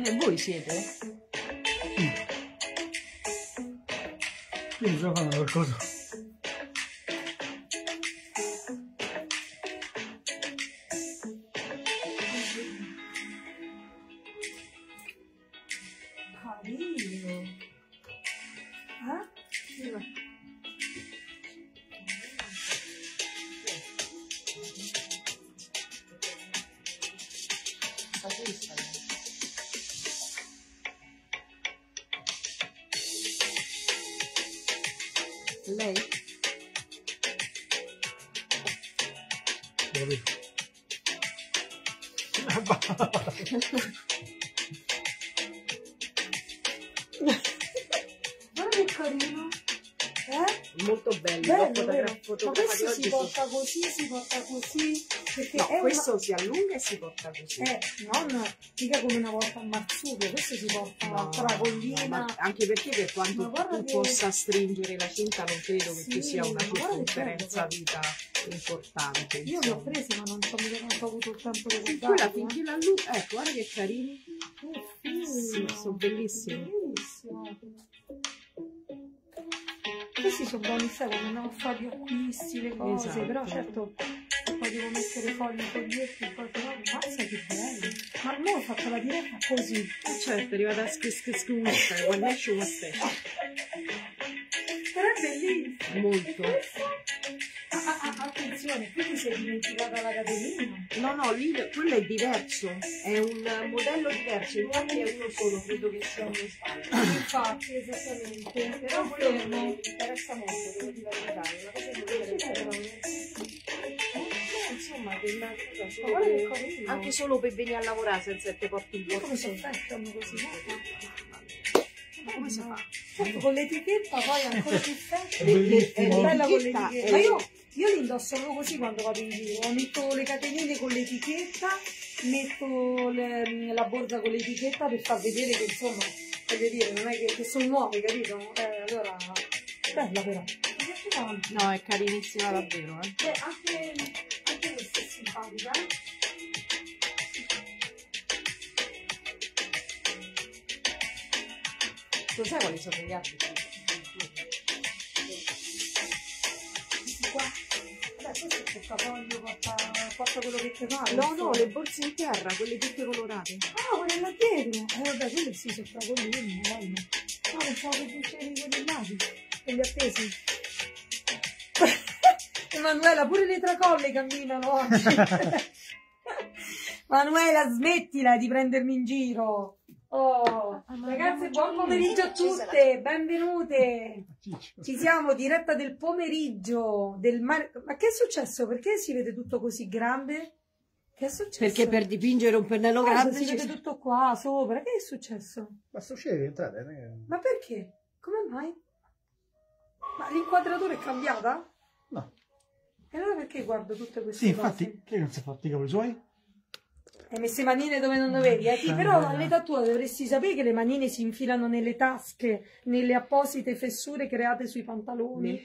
Voi siete? Quindi sto facendo qualcosa. Carino. Lei? Guarda che carino. Molto bello. Bello, vero? Ma questo si porta così, si porta così. Perché No, è questo si allunga e si porta così. non mica come una volta a marsupio, questo si porta a tracollina. Anche perché per quanto tu possa stringere la cinta non credo che ci sia una circonferenza vita importante. Io li ho presi ma non ho avuto il tempo di finché quella finché l'allunga, ecco, guarda che carini. Sì, sono bellissimi. Bellissimo. Questi sono buoni, sai, quando andiamo a fare gli acquisti, le cose, Esatto. però certo poi devo mettere fogli, foglietti, poi però, mazza che bello. Ma mo ho fatto la diretta così. Certo, è arrivata a scusa, quando esce una stessa. Però è bellissimo. Molto. Attenzione, qui ti sei dimenticata la catenina. No, lì quello è diverso, è un modello diverso, infatti è uno solo, credo che sia uno spazio. Infatti, esattamente. Però quello mi interessa molto, devo dire la verità, è una cosa che insomma, anche solo per venire a lavorare senza che ti porti il come si borso. effettuano così? Ma come si fa? Certo, con l'etichetta poi ancora più effetto. Bellissimo. È bella con L'etichetta l'etichetta. Ma io li indosso proprio così quando vado in giro. Metto le catenine con l'etichetta, metto la borsa con l'etichetta per far vedere che insomma, voglio dire, non è che sono nuove, capito? Allora, bella però. No, è carinissima davvero, Anche questa è simpatica. Lo sai quali sono gli altri? Qua. Vabbè, questo è il portafoglio, porta quello che ti pare. No, le borse in terra, quelle tutte colorate. Ah, quelle là dietro. Vabbè, quelle sì, sono tracollini, bello. No, pensavo che dicevi quelli là, quelli appesi. Emanuela, pure le tracolle camminano oggi. Manuela, smettila di prendermi in giro. Oh, ragazze, buon pomeriggio a tutte, benvenute. Ci siamo, diretta del pomeriggio del mare. Ma che è successo? Perché si vede tutto così grande? Che è successo? Perché per dipingere un pennello grande si vede tutto qua sopra. Che è successo? Ma sto uscendo, entrate. Ma perché? Come mai? Ma l'inquadratura è cambiata? No. E allora perché guardo tutte queste Sì, cose? infatti, che non si è fatti i cavoli suoi? Hai messo le manine dove non dovevi, Sì, però all'età tua dovresti sapere che le manine si infilano nelle tasche, nelle apposite fessure create sui pantaloni.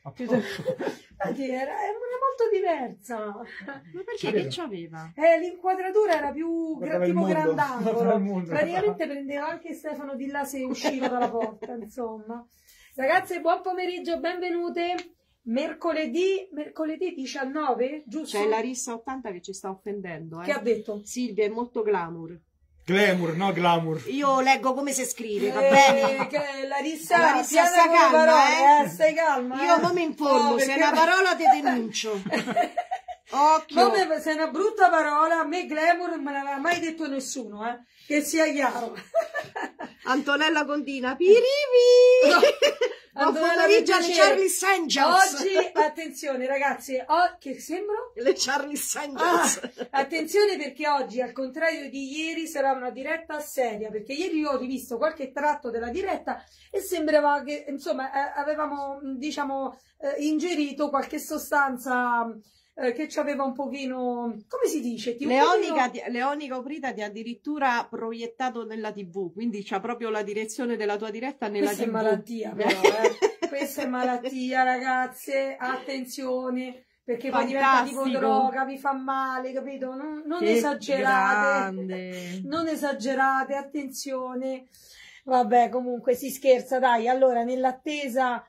Era molto diversa. Ma perché che c'aveva? L'inquadratura era più Guardava il tipo mondo, grandangolo. guardava il mondo. Praticamente prendeva anche Stefano Di là se usciva dalla porta, insomma. Ragazze, buon pomeriggio, benvenute. Mercoledì 19, giusto? C'è Larissa 80 che ci sta offendendo. Che ha detto? Silvia è molto glamour. Glamour, no glamour. Io leggo come si scrive, va bene? Larissa, stai calma, stai calma. Io non mi informo, se è una parola ti denuncio. Occhio. Se è una brutta parola, a me glamour non me l'aveva mai detto nessuno, che sia chiaro. Antonella continua, pirivi! Buon pomeriggio alle Charlie's Angels. Oggi, attenzione ragazzi, che sembro? Le Charlie's Angels. Attenzione perché oggi, al contrario di ieri, sarà una diretta seria, perché ieri io ho rivisto qualche tratto della diretta e sembrava che, insomma, avevamo, diciamo, ingerito qualche sostanza che ci aveva un pochino, come si dice? Leonica Oprita ti ha addirittura proiettato nella TV, quindi c'ha proprio la direzione della tua diretta nella TV. Questa è malattia però, questa è malattia ragazze, attenzione, perché poi diventa tipo droga, vi fa male, capito? Non esagerate, non esagerate, attenzione. Vabbè, comunque si scherza, dai. Allora, nell'attesa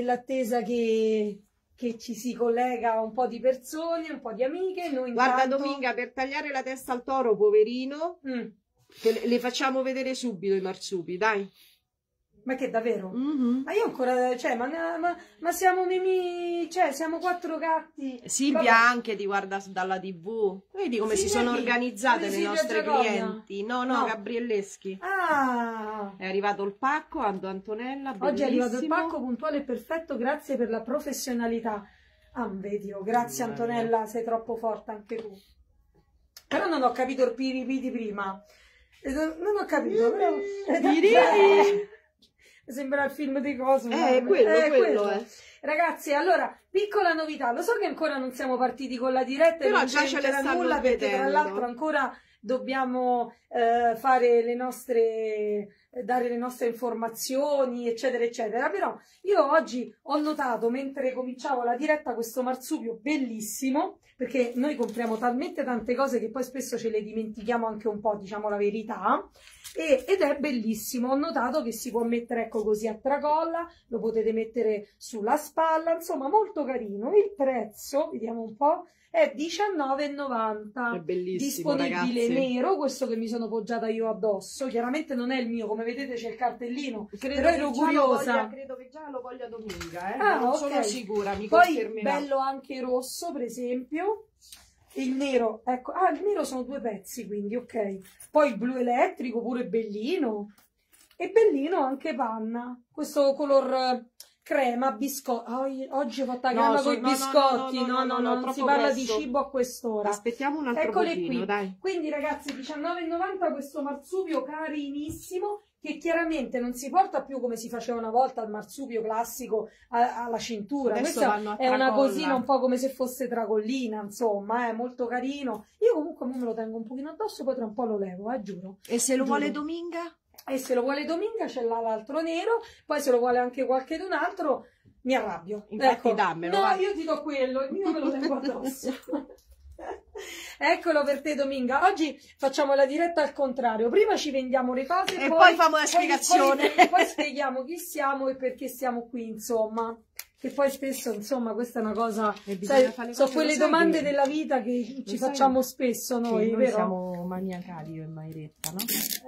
che ci si collega un po' di persone, un po' di amiche, noi Guarda, intanto... Dominga, per tagliare la testa al toro, poverino, le facciamo vedere subito i marsupi, dai. Ma che davvero? Ma io ancora, cioè, ma siamo mimì, cioè, siamo 4 gatti. Silvia anche ti guarda dalla TV. Vedi come si sono organizzate le nostre clienti? No, Gabrielleschi. Ah! È arrivato il pacco, Antonella, bellissimo. Oggi è arrivato il pacco puntuale e perfetto, grazie per la professionalità. Ah, vedi, grazie Antonella, sei troppo forte anche tu. Però non ho capito il piripiti prima. Non ho capito, però... Sembra il film di Cosmo. Quello è. Ragazzi, allora, piccola novità. Lo so che ancora non siamo partiti con la diretta, però non già ce la nulla, perché tra l'altro ancora dobbiamo fare le nostre, dare le nostre informazioni, eccetera, eccetera. Però io oggi ho notato, mentre cominciavo la diretta, questo marsupio bellissimo, perché noi compriamo talmente tante cose che poi spesso ce le dimentichiamo anche un po', diciamo la verità. Ed è bellissimo, ho notato che si può mettere, ecco, così a tracolla, lo potete mettere sulla spalla, insomma molto carino. Il prezzo, vediamo un po', è £19,90. È bellissimo, disponibile ragazzi. Nero, questo che mi sono poggiata io addosso, chiaramente non è il mio, come vedete c'è il cartellino, però ero curiosa. Credo che già lo voglia Dominga, non sono sicura, mi poi confermerà. Bello anche rosso, per esempio. Il nero, ecco, il nero sono 2 pezzi, quindi ok. Poi il blu elettrico, pure bellino. E bellino anche panna. Questo color crema, biscotti. Oggi ho fatto la crema con i biscotti. No, non si parla di cibo a quest'ora. Aspettiamo un altro pochino, dai. Quindi ragazzi, £19,90 questo marsupio carinissimo, che chiaramente non si porta più come si faceva una volta al marsupio classico alla cintura. Questa è una cosina un po' come se fosse tracollina, insomma, è molto carino. Io comunque me lo tengo un pochino addosso, poi tra un po' lo levo, giuro. E se lo vuole Dominga? E se lo vuole Dominga c'è l'altro nero, poi se lo vuole anche qualche d'un altro mi arrabbio. Infatti dammelo. No, io ti do quello, il mio me lo tengo addosso. Eccolo per te Dominga. Oggi facciamo la diretta al contrario, prima ci vendiamo le cose e poi facciamo la spiegazione, poi spieghiamo chi siamo e perché siamo qui, insomma, che poi spesso, insomma, questa è una cosa, sono quelle domande della vita che ci facciamo spesso noi, noi vero? Siamo maniacali io e Mairetta, no?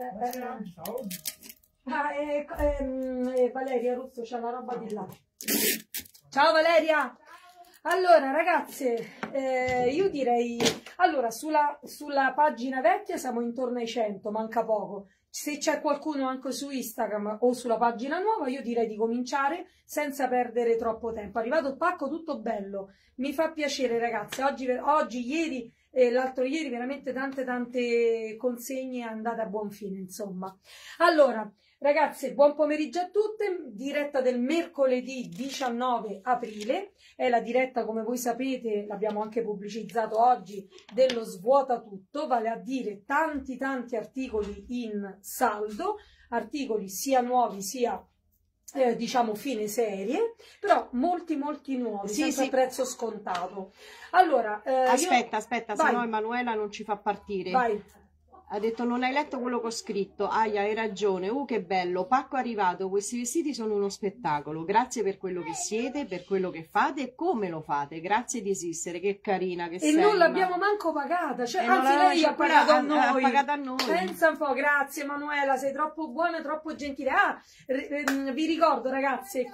Valeria Russo c'ha la roba di là. Ciao Valeria. Allora ragazze, io direi, allora sulla pagina vecchia siamo intorno ai 100, manca poco. Se c'è qualcuno anche su Instagram o sulla pagina nuova, io direi di cominciare senza perdere troppo tempo. È arrivato il pacco tutto bello, mi fa piacere ragazze, oggi ieri e l'altro ieri veramente tante consegne andate a buon fine, insomma. Allora ragazze, buon pomeriggio a tutte, diretta del mercoledì 19 aprile, è la diretta, come voi sapete, l'abbiamo anche pubblicizzato oggi, dello Svuota Tutto, vale a dire tanti articoli in saldo, articoli sia nuovi sia diciamo fine serie, però molti nuovi, senza prezzo scontato. Allora, aspetta, se no Emanuela non ci fa partire. Vai. Ha detto non hai letto quello che ho scritto. Aia, hai ragione. Che bello, pacco arrivato, questi vestiti sono uno spettacolo. Grazie per quello che siete, per quello che fate e come lo fate. Grazie di esistere, che carina che sei. E non l'abbiamo manco pagata, cioè, anzi lei ha pagato a noi. Ha pagato a noi. Pensa un po', grazie Manuela, sei troppo buona, troppo gentile. Vi ricordo ragazze,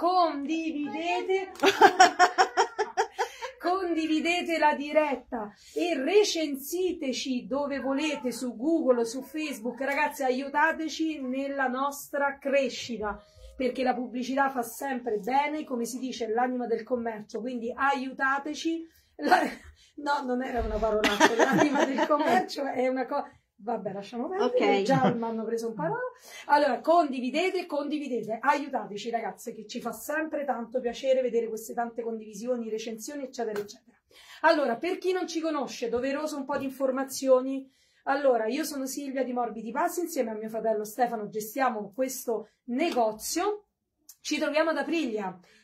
condividete la diretta e recensiteci dove volete, su Google, su Facebook. Ragazzi, aiutateci nella nostra crescita, perché la pubblicità fa sempre bene, come si dice, è l'anima del commercio, quindi aiutateci. No, non era una parolaccia, l'anima del commercio è una cosa... Vabbè, lasciamo perdere, okay. Già mi hanno preso un parola. Allora, condividete, aiutateci ragazze, che ci fa sempre tanto piacere vedere queste tante condivisioni, recensioni, eccetera, eccetera. Allora, per chi non ci conosce, doveroso un po' di informazioni. Allora, io sono Silvia di Morbidi Passi, insieme a mio fratello Stefano gestiamo questo negozio. Ci troviamo ad Aprilia,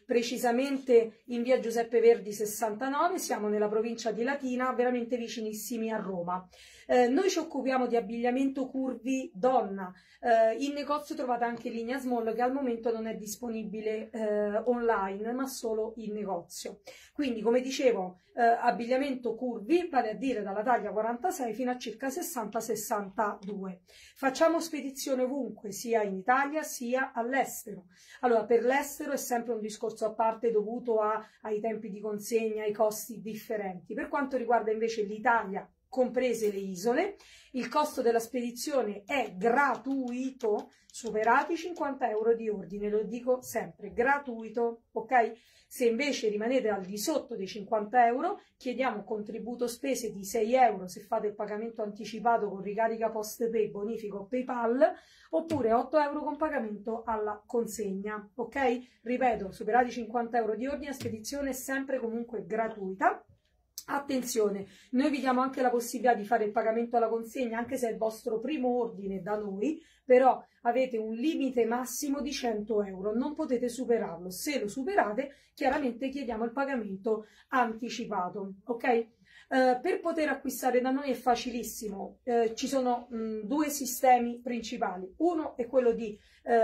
precisamente in via Giuseppe Verdi 69, siamo nella provincia di Latina, veramente vicinissimi a Roma. Noi ci occupiamo di abbigliamento curvi donna. In negozio trovate anche linea small, che al momento non è disponibile online, ma solo in negozio. Quindi, come dicevo, abbigliamento curvi, vale a dire dalla taglia 46 fino a circa 60-62. Facciamo spedizione ovunque, sia in Italia sia all'estero. Allora, per l'estero è sempre un discorso a parte dovuto ai tempi di consegna, ai costi differenti. Per quanto riguarda invece l'Italia, comprese le isole, il costo della spedizione è gratuito, superati i 50 euro di ordine, lo dico sempre, gratuito, ok? Se invece rimanete al di sotto dei 50 euro, chiediamo contributo spese di 6 euro se fate il pagamento anticipato con ricarica PostPay, bonifico o PayPal, oppure 8 euro con pagamento alla consegna, ok? Ripeto, superati i 50 euro di ordine, la spedizione è sempre comunque gratuita. Attenzione, noi vi diamo anche la possibilità di fare il pagamento alla consegna, anche se è il vostro primo ordine da noi, però avete un limite massimo di 100 euro, non potete superarlo. Se lo superate, chiaramente chiediamo il pagamento anticipato, ok? Per poter acquistare da noi è facilissimo, ci sono due sistemi principali. Uno è quello di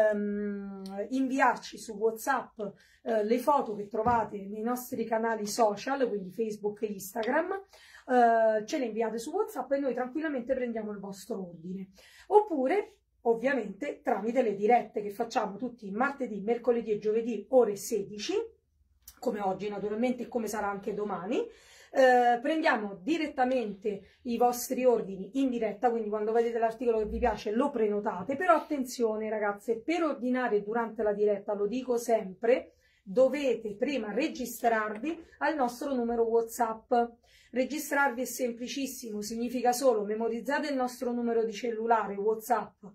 inviarci su WhatsApp le foto che trovate nei nostri canali social, quindi Facebook e Instagram, ce le inviate su WhatsApp e noi tranquillamente prendiamo il vostro ordine. Oppure, ovviamente, tramite le dirette che facciamo tutti martedì, mercoledì e giovedì ore 16, come oggi naturalmente e come sarà anche domani. Prendiamo direttamente i vostri ordini in diretta, quindi quando vedete l'articolo che vi piace lo prenotate, però attenzione ragazze, per ordinare durante la diretta, lo dico sempre, dovete prima registrarvi al nostro numero WhatsApp. Registrarvi è semplicissimo, significa solo memorizzate il nostro numero di cellulare WhatsApp,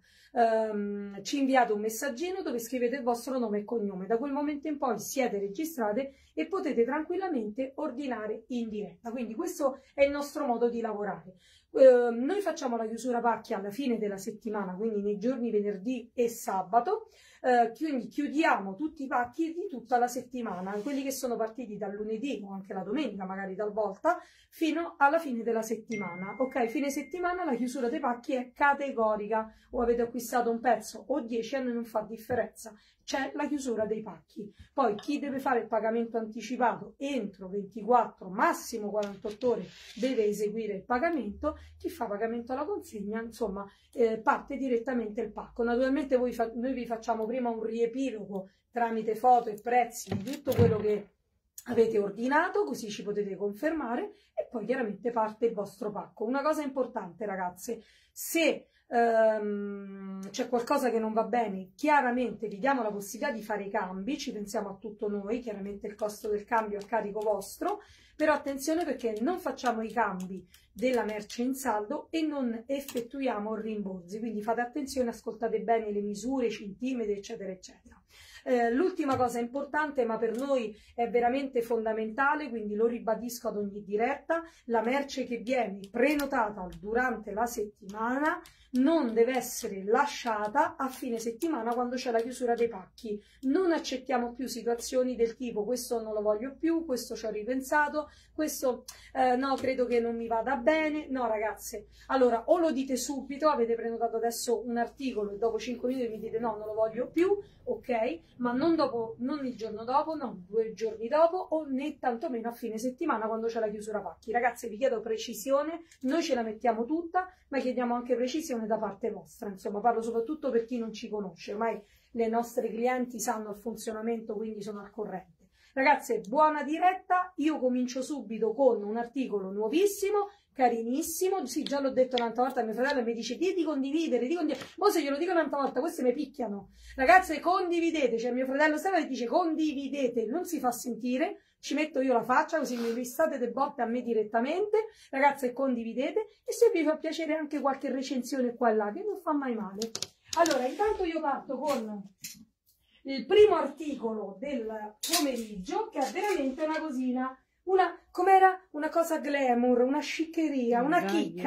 ci inviate un messaggino dove scrivete il vostro nome e cognome. Da quel momento in poi siete registrate e potete tranquillamente ordinare in diretta. Quindi questo è il nostro modo di lavorare. Noi facciamo la chiusura pacchi alla fine della settimana, quindi nei giorni venerdì e sabato, quindi chiudiamo tutti i pacchi di tutta la settimana, quelli che sono partiti dal lunedì o anche la domenica magari talvolta, fino alla fine della settimana. Ok, fine settimana la chiusura dei pacchi è categorica, o avete acquistato un pezzo o 10, a noi non fa differenza, c'è la chiusura dei pacchi. Poi chi deve fare il pagamento anticipato entro 24, massimo 48 ore deve eseguire il pagamento, chi fa pagamento alla consegna, insomma, parte direttamente il pacco. Naturalmente noi vi facciamo prima un riepilogo tramite foto e prezzi di tutto quello che avete ordinato, così ci potete confermare, e poi chiaramente parte il vostro pacco. Una cosa importante ragazze, se c'è qualcosa che non va bene, chiaramente vi diamo la possibilità di fare i cambi, ci pensiamo a tutto noi, chiaramente il costo del cambio è a carico vostro, però attenzione perché non facciamo i cambi della merce in saldo e non effettuiamo rimborsi, quindi fate attenzione, ascoltate bene le misure, i centimetri eccetera eccetera. L'ultima cosa importante, ma per noi è veramente fondamentale, quindi lo ribadisco ad ogni diretta, la merce che viene prenotata durante la settimana non deve essere lasciata a fine settimana quando c'è la chiusura dei pacchi. Non accettiamo più situazioni del tipo questo non lo voglio più, questo ci ho ripensato, questo no, credo che non mi vada bene. No ragazze, allora o lo dite subito, avete prenotato adesso un articolo e dopo 5 minuti mi dite no, non lo voglio più, ok, ma non il giorno dopo, no, 2 giorni dopo, o né tantomeno a fine settimana quando c'è la chiusura pacchi. Ragazze, vi chiedo precisione, noi ce la mettiamo tutta, ma chiediamo anche precisione da parte vostra, insomma parlo soprattutto per chi non ci conosce, ormai le nostre clienti sanno il funzionamento, quindi sono al corrente. Ragazze, buona diretta, io comincio subito con un articolo nuovissimo, carinissimo, sì, già l'ho detto un'altra volta a mio fratello, mi dice di condividere, ma se glielo dico un'altra volta queste mi picchiano. Ragazze, condividete, cioè mio fratello Stefano dice condividete, non si fa sentire, ci metto io la faccia così mi ristate de botte a me direttamente. Ragazze, condividete, e se vi fa piacere anche qualche recensione qua e là, che non fa mai male. Allora, intanto io parto con il primo articolo del pomeriggio, che è veramente una cosina, com'era? Una cosa glamour, una sciccheria, una chicca.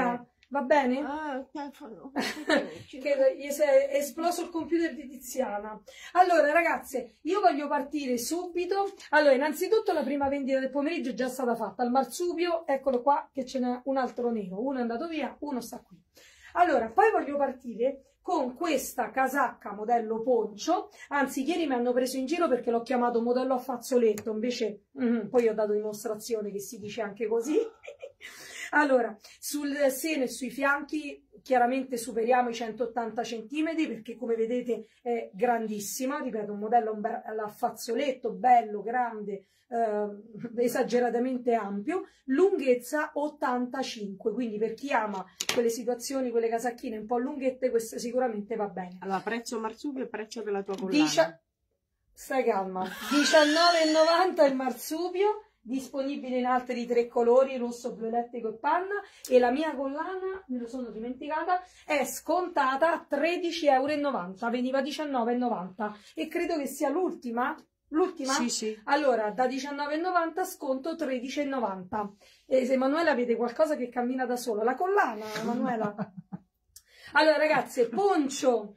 Va bene? Ah, telefono. Che gli si è esploso il computer di Tiziana. Allora ragazze, io voglio partire subito. Allora, innanzitutto la prima vendita del pomeriggio è già stata fatta. Il marsupio, eccolo qua, che ce n'è un altro nero. Uno è andato via, uno sta qui. Allora, poi voglio partire con questa casacca modello poncio. Anzi, ieri mi hanno preso in giro perché l'ho chiamato modello a fazzoletto, invece poi ho dato dimostrazione che si dice anche così. Allora, sul seno e sui fianchi chiaramente superiamo i 180 cm perché come vedete è grandissima, ripeto, un modello a fazzoletto, bello, grande, esageratamente ampio, lunghezza 85, quindi per chi ama quelle situazioni, quelle casacchine un po' lunghette, questo sicuramente va bene. Allora, prezzo marsupio e prezzo della tua collana. Stai calma, 19,90 il marsupio, disponibile in altri 3 colori, rosso, blu elettrico e panna, e la mia collana, me lo sono dimenticata, è scontata a 13,90 €, veniva 19,90 e credo che sia l'ultima. L'ultima? Sì, sì. Allora, da 19,90 sconto 13,90. E se Emanuela vede qualcosa che cammina da sola, la collana, Emanuela. Allora, ragazze, poncio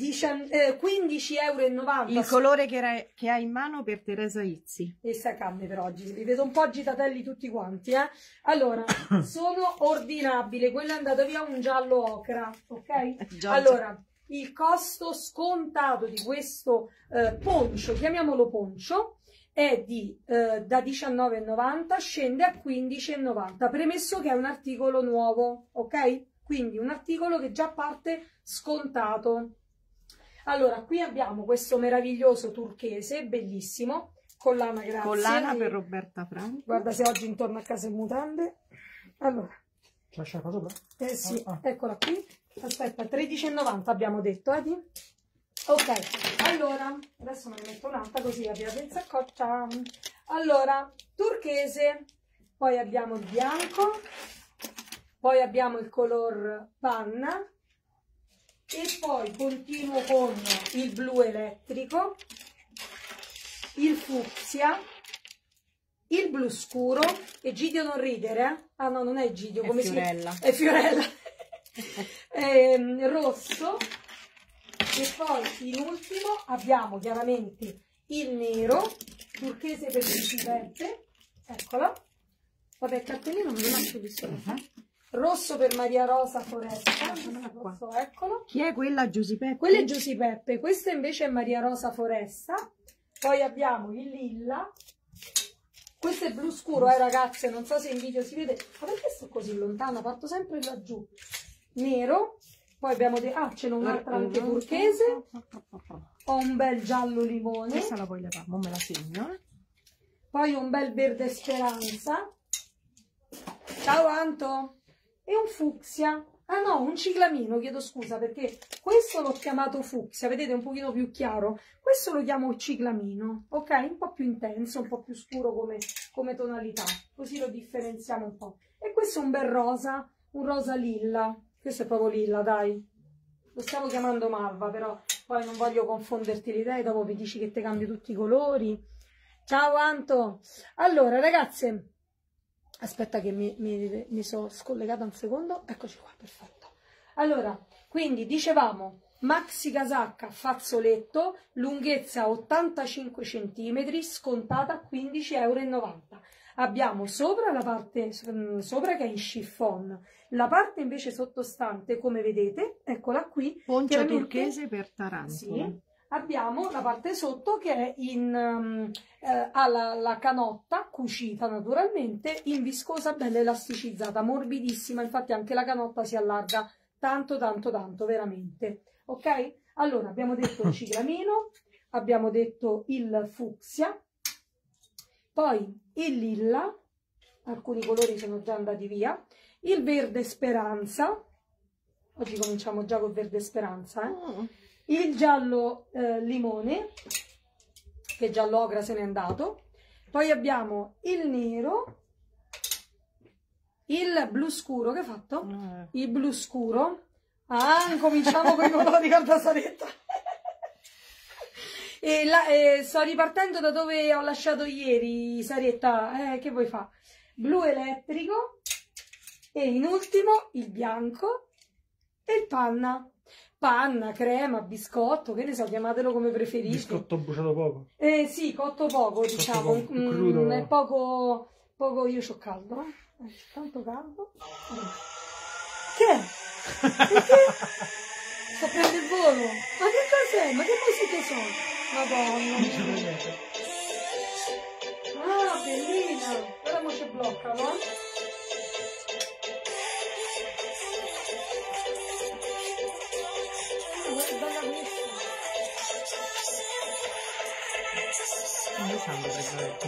15,90 €. Il colore che hai in mano per Teresa Izzi. E sta calme per oggi, vi vedo un po' agitatelli tutti quanti, eh? Allora, sono ordinabile, quello è andato via un giallo ocra, ok? Allora, il costo scontato di questo poncio, chiamiamolo poncio, è da 19,90 scende a 15,90, premesso che è un articolo nuovo, ok? Quindi un articolo che già parte scontato. Allora, qui abbiamo questo meraviglioso turchese, bellissimo, collana, grazie. Collana per Roberta Franco. Guarda se oggi intorno a casa in mutande. Allora. Lascia qua sopra? Sì, eccola qui. Aspetta, 13,90 abbiamo detto, Edi? Ok, allora, adesso me ne metto un'altra così abbiamo il saccoccia. Allora, turchese, poi abbiamo il bianco, poi abbiamo il color panna, e poi continuo con il blu elettrico, il fucsia, il blu scuro, Egidio non ridere, eh? Ah no, non è Egidio, come Fiorella. È Fiorella. Rosso, e poi in ultimo abbiamo chiaramente il nero, turchese per Giuseppe, eccola, vabbè il cartellino me lo lascio di sopra. Rosso per Maria Rosa Foresta, rosso, eccolo. Chi è quella Giuseppe? Quella è Giuseppe, questa invece è Maria Rosa Foresta. Poi abbiamo il lilla, questo è blu scuro, ragazze, non so se in video si vede, ma perché sto così lontano? Parto sempre laggiù. Nero, poi abbiamo ce n'è un'altra anche turchese, ho un bel giallo limone. Questa la voglio fare, non me la segno. Poi un bel verde speranza. Ciao Anto! E un fucsia, ah no, un ciclamino, chiedo scusa perché questo l'ho chiamato fucsia, vedete un pochino più chiaro, questo lo chiamo ciclamino, ok? Un po' più intenso, un po' più scuro come tonalità, così lo differenziamo un po'. E questo è un bel rosa, un rosa lilla, questo è proprio lilla, dai, lo stiamo chiamando malva, però poi non voglio confonderti le idee, dopo mi dici che te cambio tutti i colori. Ciao Anto! Allora ragazze, aspetta che mi sono scollegata un secondo, eccoci qua, perfetto. Allora, quindi dicevamo maxi casacca fazzoletto, lunghezza 85 cm, scontata a 15,90 €. Abbiamo sopra la parte sopra che è in chiffon, la parte invece sottostante, come vedete, eccola qui. Poncio turchese per Taranto. Sì. Abbiamo la parte sotto che è ha la canotta cucita naturalmente in viscosa bella elasticizzata, morbidissima, infatti anche la canotta si allarga tanto veramente, ok? Allora abbiamo detto il ciclamino, abbiamo detto il fucsia, poi il lilla, alcuni colori sono già andati via, il verde speranza, oggi cominciamo già col verde speranza, il giallo limone, che giallo ocra se n'è andato, poi abbiamo il nero, il blu scuro, che hai fatto? Il blu scuro, cominciamo con i colori, guarda Saretta. Sto ripartendo da dove ho lasciato ieri, Saretta, che vuoi fare? Blu elettrico, E in ultimo il bianco e il panna. Panna, crema, biscotto, che ne so, chiamatelo come preferite. Biscotto bruciato poco. Sì, cotto poco, diciamo. Poco, crudo. È poco, io c'ho caldo, c'ho tanto caldo. Che è? Perché? Sto prendendo il volo. Ma che cos'è? Ma che musiche sono? Madonna mia. Ah, bellina. Ora mo ci bloccano. Guarda questa. Non sanno perché.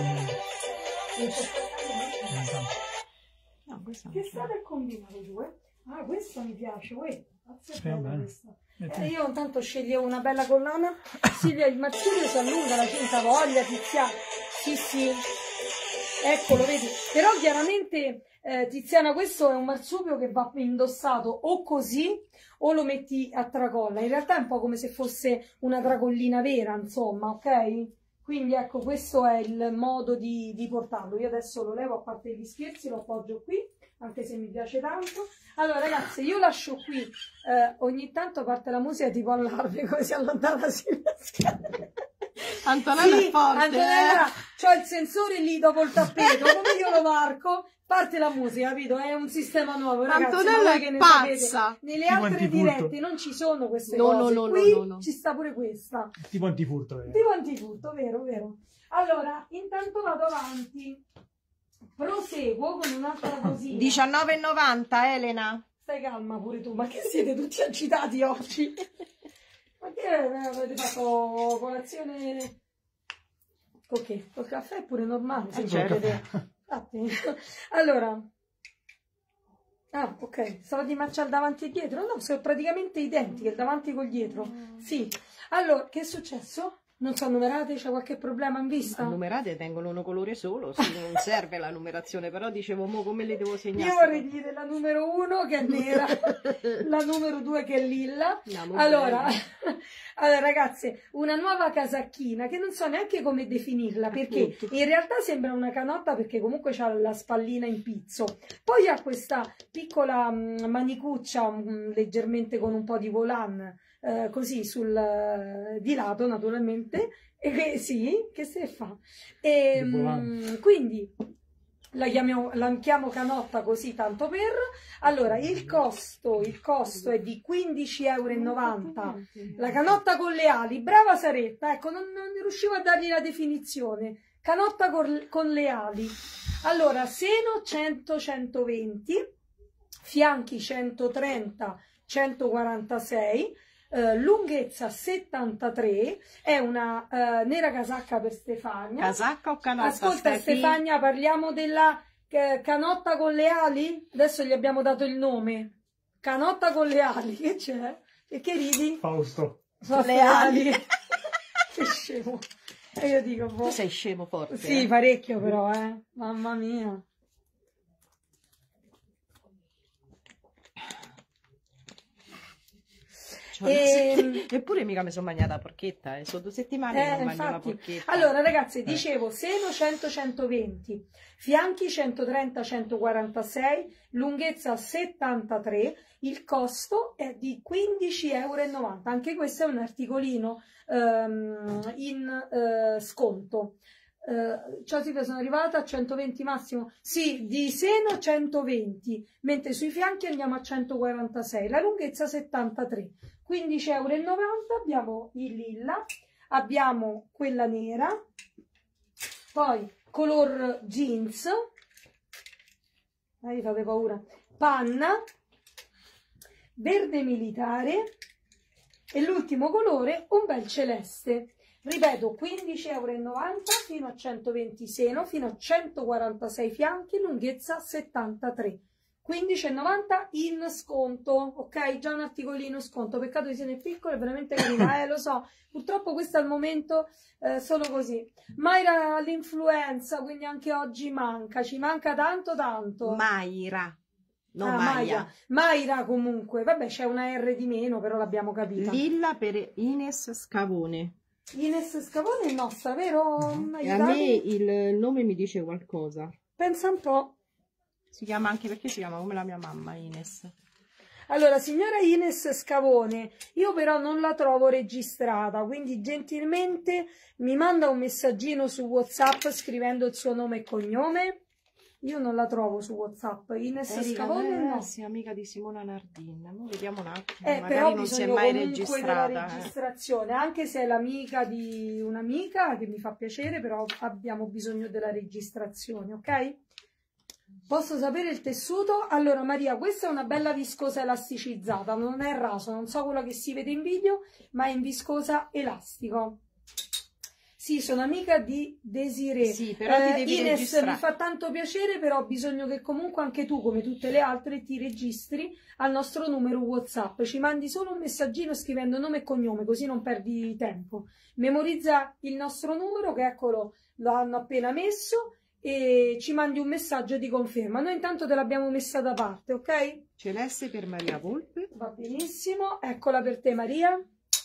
No, questa Che state combinando due? Ah, questa mi piace, uè. Sì, bene. Questa. Io intanto sceglievo una bella collana. Silvia, il marsupio si allunga, la cinta voglia, Tiziana. Sì, sì. Eccolo, vedi. Però chiaramente, Tiziana, questo è un marsupio che va indossato o così o lo metti a tracolla. In realtà è un po' come se fosse una tracollina vera, insomma, ok? Quindi ecco, questo è il modo di portarlo. Io adesso lo levo, a parte gli scherzi, lo appoggio qui, anche se mi piace tanto. Allora ragazzi, io lascio qui, ogni tanto parte la musica tipo allarme, come si allontana Silvia. Antonella Sì, è forte, Antonella, c'ho il sensore lì dopo il tappeto, come io lo varco, parte la musica, capito? È un sistema nuovo, ragazzi. Antonella ma voi è che ne pazza. sapete? Nelle Tipo altre antifurto. dirette non ci sono queste No, cose, no, no, qui no, no. ci sta pure questa. Tipo antifurto. Tipo antifurto, vero, vero. Allora, intanto vado avanti, proseguo con un'altra cosina. 19,90 Elena. Stai calma pure tu, ma che siete tutti agitati oggi? Ma che avete fatto colazione? Ok, col caffè è pure normale. Sì, cioè, col avete- Infatti. Allora, ah, ok, stavo di marciare davanti e dietro? No, sono praticamente identiche, il davanti col dietro. Sì. Allora, che è successo? Non sono numerate? C'è qualche problema in vista? Numerate tengono un colore solo, sì, non serve la numerazione, però dicevo, mo come le devo segnare? Io vorrei dire la numero 1 che è nera, la numero 2 che è lilla. No, Allora, allora, ragazze, una nuova casacchina che non so neanche come definirla, perché Appunto. in realtà sembra una canotta perché comunque c'ha la spallina in pizzo. Poi ha questa piccola manicuccia leggermente con un po' di volan, così di lato naturalmente, e che sì, che se fa. E, Il volan. quindi la chiamo canotta così tanto per. Allora, il costo è di 15,90 €. La canotta con le ali, brava Saretta, ecco, non riuscivo a dargli la definizione. Canotta con le ali. Allora, seno 100-120, fianchi 130-146, lunghezza 73, è una nera casacca per Stefania. Casacca o canotta? Ascolta Stefi? Stefania, parliamo della canotta con le ali? Adesso gli abbiamo dato il nome. Canotta con le ali, che c'è? E che ridi? Fausto. Le ali. Che scemo. E io dico, boh. Tu sei scemo forte. Sì, parecchio però, mamma mia. Eppure mica mi sono mangiata la porchetta, sono 2 settimane che non mangio la Infatti. porchetta. Allora ragazzi, dicevo seno 100-120, fianchi 130-146, lunghezza 73, il costo è di 15,90 €. Anche questo è un articolino in sconto. Ciao Silvia, sono arrivata a 120 massimo, sì, di seno 120, mentre sui fianchi andiamo a 146, la lunghezza 73, 15,90 €. Abbiamo il lilla, abbiamo quella nera, poi color jeans, mi fate paura, panna, verde militare e l'ultimo colore un bel celeste. Ripeto, 15,90 € fino a 120 seno, fino a 146 fianchi, lunghezza 73. 15,90 € in sconto, ok? Già un articolino sconto, peccato di se ne è piccolo, è veramente carina, lo so, purtroppo questo al momento solo così. Mayra l'influenza, quindi anche oggi manca, ci manca tanto tanto. Mayra, non Ah, Maia. Mayra comunque, vabbè c'è una R di meno, però l'abbiamo capita. Lilla per Ines Scavone. Ines Scavone è nostra, vero? E a me Aiutatemi. il nome mi dice qualcosa. Pensa un po'. Si chiama anche perché si chiama come la mia mamma, Ines. Allora, signora Ines Scavone, io però non la trovo registrata, quindi gentilmente mi manda un messaggino su WhatsApp scrivendo il suo nome e cognome. Io non la trovo su WhatsApp. Ines Scavone no. Sì, amica di Simona Nardin. Vediamo un attimo. Però Magari non si è bisogna mai comunque della registrata. registrazione, anche se è l'amica di un'amica, che mi fa piacere, però abbiamo bisogno della registrazione, ok? Posso sapere il tessuto? Allora Maria, questa è una bella viscosa elasticizzata, non è raso, non so quello che si vede in video, ma è in viscosa elastico. Sì, sono amica di Desiree. Sì, però ti devi Ines, registrare. mi fa tanto piacere, però ho bisogno che comunque anche tu, come tutte le altre, ti registri al nostro numero WhatsApp. Ci mandi solo un messaggino scrivendo nome e cognome, così non perdi tempo. Memorizza il nostro numero, che eccolo, lo hanno appena messo, e ci mandi un messaggio di conferma. Noi intanto te l'abbiamo messa da parte, ok? Celeste per Maria Volpe. Va benissimo, eccola per te Maria.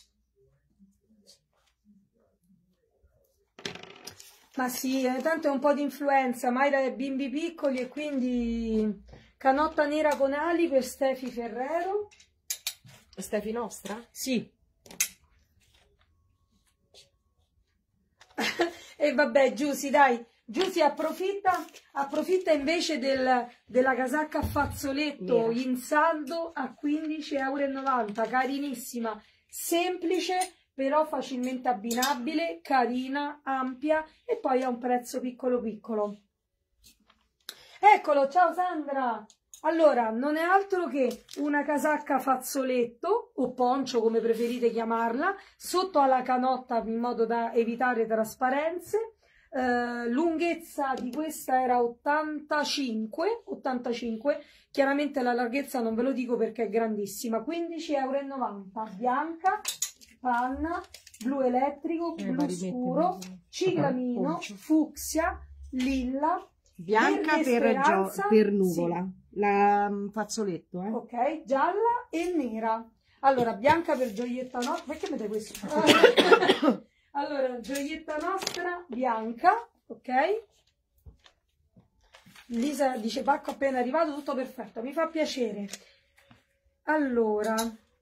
Ma sì, tanto è un po' di influenza, Mayra è bimbi piccoli e quindi canotta nera con ali per Stefi Ferrero. Stefi nostra? Sì. E vabbè, Giusy, dai, Giusy approfitta invece della casacca a fazzoletto Nera. in saldo a 15,90 €, carinissima, semplice, però facilmente abbinabile, carina, ampia e poi a un prezzo piccolo piccolo. Eccolo, ciao Sandra! Allora, non è altro che una casacca fazzoletto o poncio, come preferite chiamarla, sotto alla canotta in modo da evitare trasparenze. Lunghezza di questa era 85, chiaramente la larghezza non ve lo dico perché è grandissima, 15,90 €, bianca, panna, blu elettrico, blu scuro, ciclamino, fucsia, lilla, Bianca verde speranza, per nuvola. La fazzoletto, ok, gialla e nera. Allora, bianca per gioietta nostra, perché mi dai questo? Allora, gioietta nostra, bianca, ok? Lisa dice pacco appena arrivato, tutto perfetto, mi fa piacere. Allora,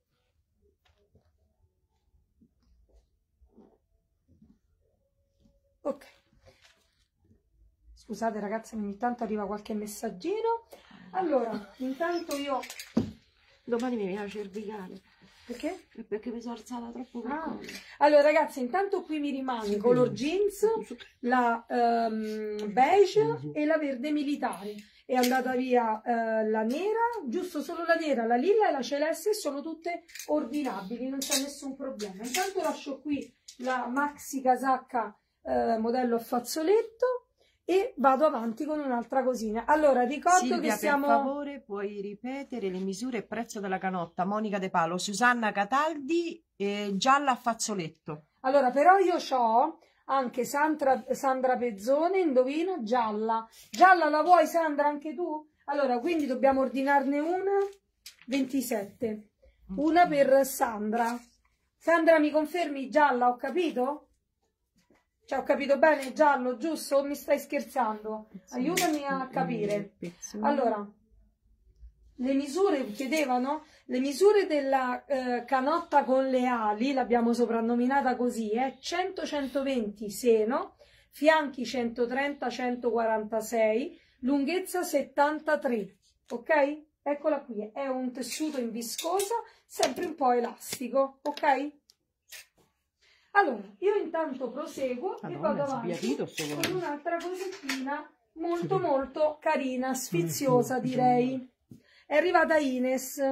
ok. Scusate ragazzi, ogni tanto arriva qualche messaggino. Allora, intanto io... Domani mi viene a cervicale. Perché? Perché mi sono alzata troppo per collo. Allora ragazzi, intanto qui mi rimane color jeans, la beige e la verde militare. È andata via la nera, giusto solo la nera, la lilla e la celeste, sono tutte ordinabili, non c'è nessun problema. Intanto lascio qui la maxi casacca modello a fazzoletto e vado avanti con un'altra cosina. Allora, ricordo Silvia, che siamo... per favore, puoi ripetere le misure e prezzo della canotta? Monica De Palo, Susanna Cataldi, gialla a fazzoletto. Allora, però io ho anche Sandra Pezzone, indovina, gialla. Gialla la vuoi, Sandra, anche tu? Allora, quindi dobbiamo ordinarne una, 27. Una per Sandra. Sandra, mi confermi gialla, ho capito? Cioè, ho capito bene, giallo, giusto? O mi stai scherzando? Aiutami a capire. Allora, le misure chiedevano? Le misure della canotta con le ali, l'abbiamo soprannominata così, 100-120 seno, fianchi 130-146, lunghezza 73, ok? Eccola qui, è un tessuto in viscosa, sempre un po' elastico, ok? Allora, io intanto proseguo e vado avanti con un'altra cosettina molto molto carina, sfiziosa direi. È arrivata Ines.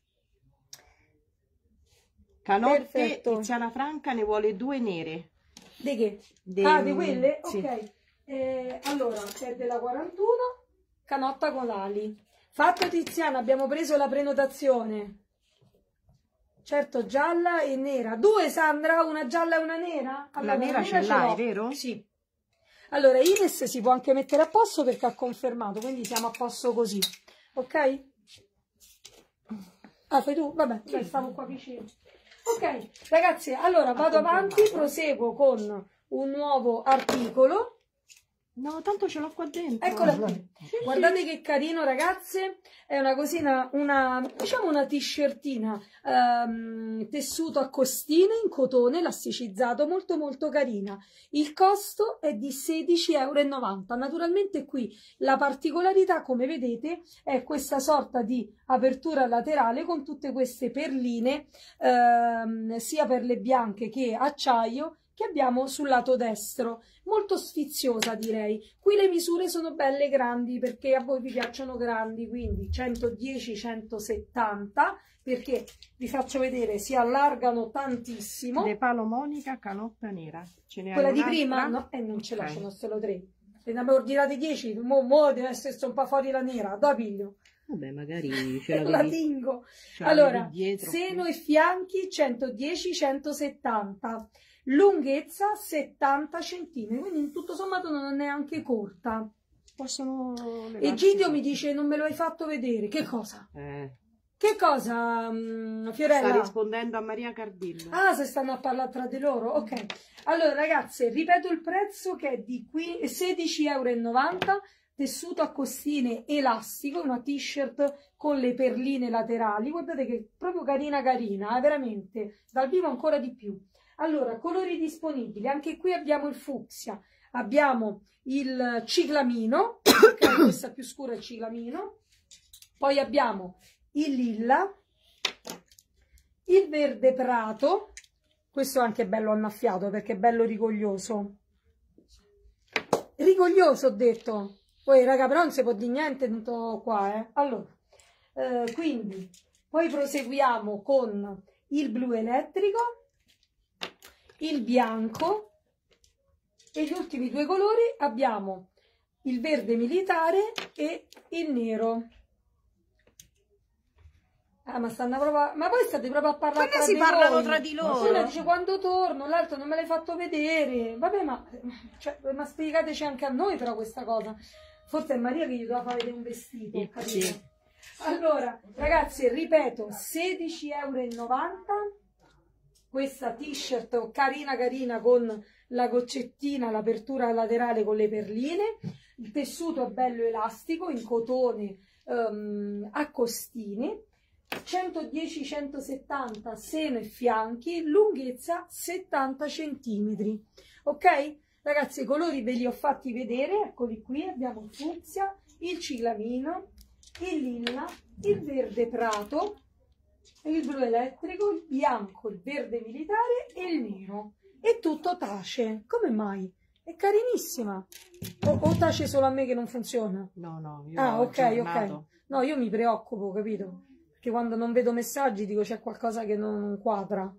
Canotte, Perfetto. Tiziana Franca ne vuole 2 nere. Di che? Di quelle? Sì. Ok. Allora, è della 41, canotta con ali. Fatto Tiziana, abbiamo preso la prenotazione. Certo, gialla e nera. 2, Sandra, una gialla e una nera? Allora, la nera ce l'hai, vero? Sì. Allora, Ines si può anche mettere a posto perché ha confermato, quindi siamo a posto così. Ok? Ah, fai tu? Vabbè, sì, stavo qua vicino. Ok, ragazzi, allora vado avanti, proseguo con un nuovo articolo No, tanto ce l'ho qua dentro. Eccola qui. Guardate che carino, ragazze. È una cosina, diciamo una t-shirtina tessuto a costine in cotone elasticizzato, molto molto carina. Il costo è di 16,90 €. Naturalmente qui la particolarità, come vedete, è questa sorta di apertura laterale con tutte queste perline, sia per le bianche che acciaio, che abbiamo sul lato destro, molto sfiziosa direi. Qui le misure sono belle grandi perché a voi vi piacciono grandi, quindi 110-170, perché vi faccio vedere, si allargano tantissimo. De Palo Monica, canotta nera. Ce ne Quella hai di un'altra? prima? No, non ce l'ho, Ok. sono solo 3. Se ne avevo ordinate 10, mo deve essere un po' fuori la nera, da piglio. Vabbè, magari ce La l'avevi, tingo. ce l'avevi Allora, dietro. seno e fianchi 110-170, lunghezza 70 cm, quindi tutto sommato non è neanche corta. Possono Egidio mi dice non me lo hai fatto vedere, che cosa? Che cosa, Sta Fiorella? rispondendo a Maria Cardillo. Ah, se stanno a parlare tra di loro, ok. Allora ragazze, ripeto il prezzo che è di qui 16,90 €, tessuto a costine elastico, una t-shirt con le perline laterali, guardate che è proprio carina carina, veramente, dal vivo ancora di più. Allora, colori disponibili, anche qui abbiamo il fucsia, abbiamo il ciclamino, ok, questa più scura è il ciclamino, poi abbiamo il lilla, il verde prato, questo anche è bello annaffiato perché è bello rigoglioso. Rigoglioso ho detto. Poi raga, però non si può dire niente tutto qua, eh. Allora, quindi poi proseguiamo con il blu elettrico, il bianco e gli ultimi due colori abbiamo il verde militare e il nero. Ah, ma stanno proprio, ma poi state proprio a parlare Quando tra si di parlano voi. tra di loro? Una dice quando torno, l'altro non me l'hai fatto vedere. Vabbè, ma spiegateci anche a noi però questa cosa. Forse è Maria che gli doveva fare vedere un vestito, capito? Sì. Allora, ragazzi, ripeto, 16,90 €. Questa t-shirt carina carina con la goccettina, l'apertura laterale con le perline. Il tessuto è bello elastico, in cotone a costine. 110-170 seno e fianchi, lunghezza 70 cm. Ok? Ragazzi, i colori ve li ho fatti vedere, eccoli qui, abbiamo il fucsia, il ciclamino, il lilla, il verde prato, il blu elettrico, il bianco, il verde militare e il nero. E tutto tace. Come mai? È carinissima. O tace solo a me che non funziona? No, io Ah, ho ok, aggiornato. ok. No, io mi preoccupo, capito? Perché quando non vedo messaggi dico c'è qualcosa che non quadra.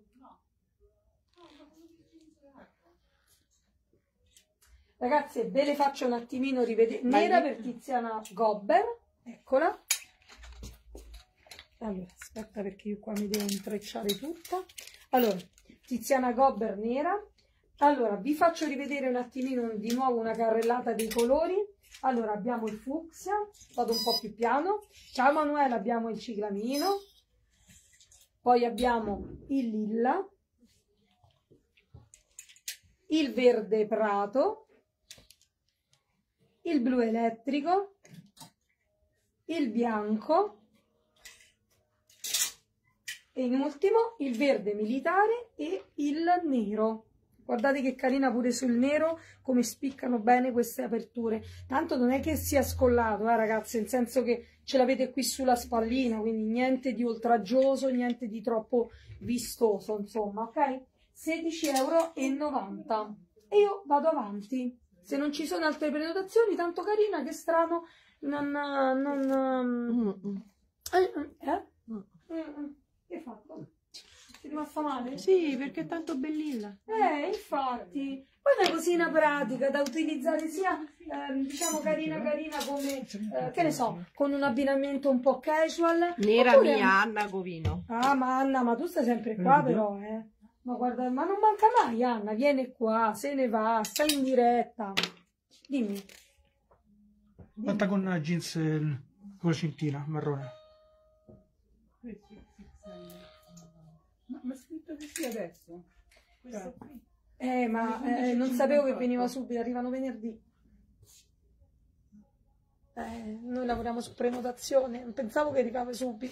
Ragazze, ve le faccio un attimino rivedere. Nera per Tiziana Gobber, eccola. Allora, aspetta perché io qua mi devo intrecciare tutta. Allora, Tiziana Gobber nera. Allora, vi faccio rivedere un attimino di nuovo una carrellata dei colori. Allora, abbiamo il fucsia, vado un po' più piano. Ciao Manuela, abbiamo il ciclamino. Poi abbiamo il lilla, il verde prato, il blu elettrico, il bianco e in ultimo il verde militare e il nero. Guardate che carina pure sul nero, come spiccano bene queste aperture. Tanto non è che sia scollato, ragazzi, nel senso che ce l'avete qui sulla spallina, quindi niente di oltraggioso, niente di troppo vistoso, insomma, ok? 16,90 €. E io vado avanti. Se non ci sono altre prenotazioni, tanto carina, che strano, Che hai fatto? Ti è rimasta male? Sì, perché è tanto bellina. Infatti. Poi è una cosina pratica da utilizzare sia, diciamo, carina carina come, che ne so, con un abbinamento un po' casual. Nera oppure- mia, Anna Govino. Ah, ma Anna, ma tu stai sempre qua però, eh. Ma guarda, ma non manca mai Anna, viene qua, se ne va, sta in diretta. Dimmi. Fatta con una jeans con la cintina marrone. Ma è scritto così adesso? Questo qui? Non sapevo che veniva subito, arrivano venerdì. Noi lavoriamo su prenotazione, non pensavo che arrivava subito.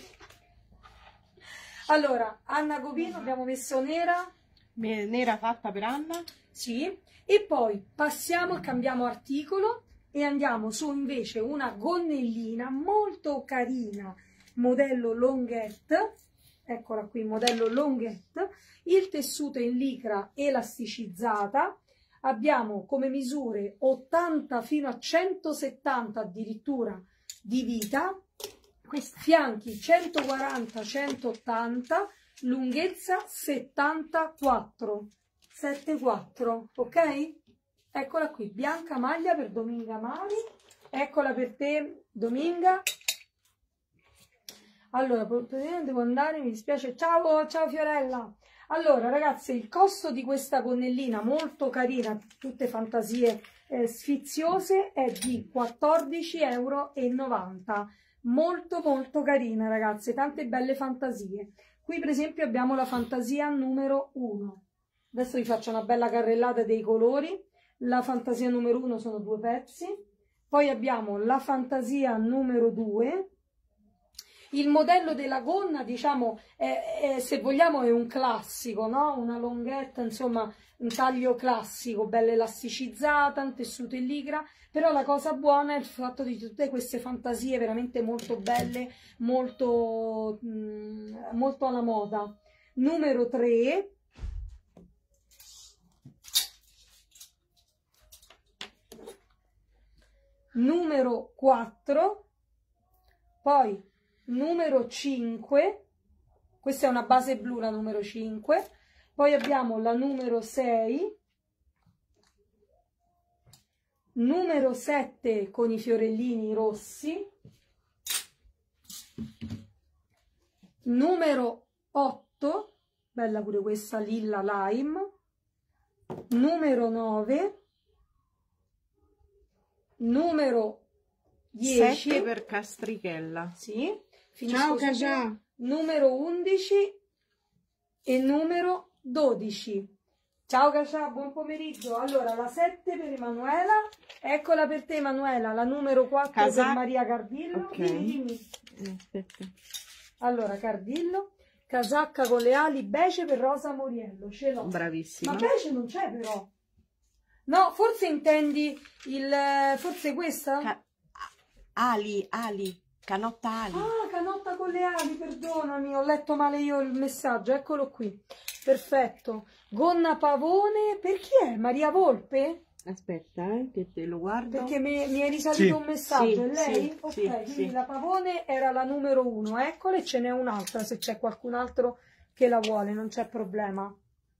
Allora, Anna Copino abbiamo messo nera. Nera fatta per Anna. Sì, e poi passiamo e cambiamo articolo e andiamo su invece una gonnellina molto carina, modello longuette, eccola qui, modello longuette, il tessuto in licra elasticicizzata, abbiamo come misure 80 fino a 170 addirittura di vita, fianchi 140-180, lunghezza 74. 7,4, ok? Eccola qui, bianca maglia per Dominga Mari, eccola per te Dominga. Allora, devo andare, mi dispiace, ciao Fiorella. Allora ragazzi, il costo di questa gonnellina molto carina, tutte fantasie sfiziose, è di 14,90 €, molto carina ragazze, tante belle fantasie. Qui per esempio abbiamo la fantasia numero 1. Adesso vi faccio una bella carrellata dei colori. La fantasia numero 1 sono 2 pezzi. Poi abbiamo la fantasia numero 2. Il modello della gonna, diciamo, se vogliamo è un classico, no? Una longhetta, insomma, un taglio classico, bella elasticizzata, un tessuto in licra. Però la cosa buona è il fatto di tutte queste fantasie veramente molto belle, molto alla moda. Numero 3. Numero 4, poi numero 5, questa è una base blu, la numero 5, poi abbiamo la numero 6, numero 7 con i fiorellini rossi, numero 8, bella pure questa lilla lime, numero 9, numero 10 7 per Castrichella. sì, Ciao Casà. numero 11 e numero 12. Ciao Casà, buon pomeriggio. Allora la 7 per Emanuela, eccola per te Emanuela, la numero 4 per Maria Cardillo. Ok. Dimmi. Aspetta. Allora Cardillo, casacca con le ali beige per Rosa Moriello, ce l'ho. Bravissima. Ma beige non c'è però. No, forse intendi forse questa? Ali, canotta ali. Ah, canotta con le ali, perdonami, ho letto male io il messaggio, eccolo qui. Perfetto. Gonna pavone, per chi è? Maria Volpe? Aspetta, che te lo guardo. Perché mi è risalito un messaggio, è lei? Sì, ok, sì, quindi sì. la pavone era la numero 1, eccola, e ce n'è un'altra se c'è qualcun altro che la vuole, non c'è problema.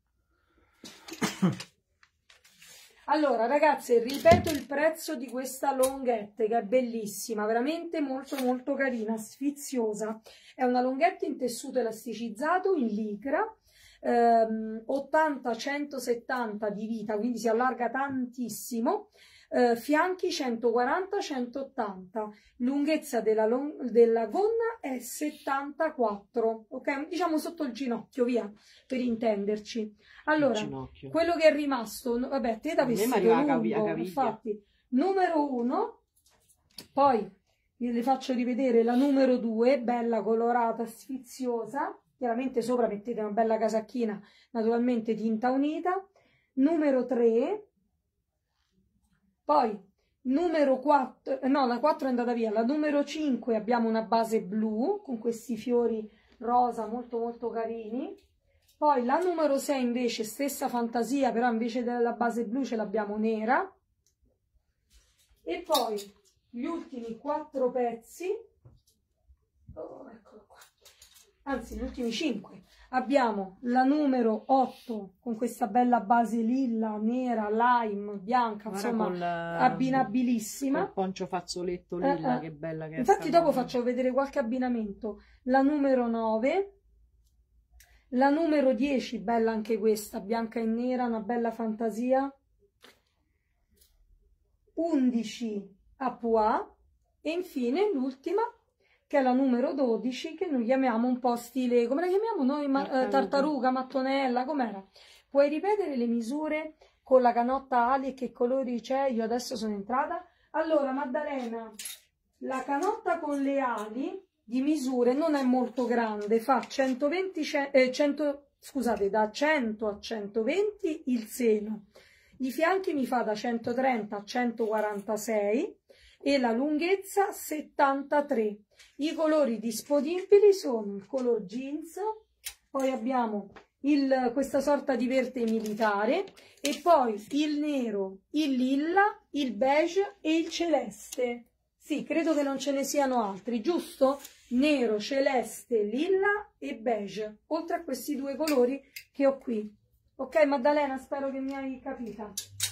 Allora ragazze, ripeto il prezzo di questa longhette che è bellissima, veramente molto carina, sfiziosa. È una longhetta in tessuto elasticizzato in licra, 80-170 di vita, quindi si allarga tantissimo, fianchi 140-180, lunghezza della gonna è 74, ok? Diciamo sotto il ginocchio, via, per intenderci. Allora, quello che è rimasto, vabbè, te da vestito lungo, infatti, numero 1, poi vi faccio rivedere la numero 2, bella colorata, sfiziosa, chiaramente sopra mettete una bella casacchina, naturalmente tinta unita, numero 3, poi numero 4, no, la 4 è andata via, la numero 5 abbiamo una base blu con questi fiori rosa molto carini. Poi la numero 6 invece, stessa fantasia, però invece della base blu ce l'abbiamo nera. E poi gli ultimi 4 pezzi, eccolo qua, anzi gli ultimi 5. Abbiamo la numero 8 con questa bella base lilla, nera, lime, bianca, insomma abbinabilissima. Il poncio fazzoletto lilla, che bella che è. Infatti dopo faccio vedere qualche abbinamento. La numero 9. La numero 10, bella anche questa, bianca e nera, una bella fantasia. 11 a pois. E infine l'ultima, che è la numero 12, che noi chiamiamo un po' stile, come la chiamiamo noi? Tartaruga, mattonella, com'era? Puoi ripetere le misure con la canotta ali e che colori c'è? Io adesso sono entrata. Allora, Maddalena, La canotta con le ali di misure non è molto grande, fa 120, scusate, da 100 a 120 il seno, i fianchi mi fa da 130 a 146 e la lunghezza 73. I colori disponibili sono il color jeans, poi abbiamo questa sorta di verde militare e poi il nero, il lilla, il beige e il celeste. Sì, credo che non ce ne siano altri, giusto? Nero, celeste, lilla e beige, oltre a questi due colori che ho qui. Ok, Maddalena, spero che mi hai capita.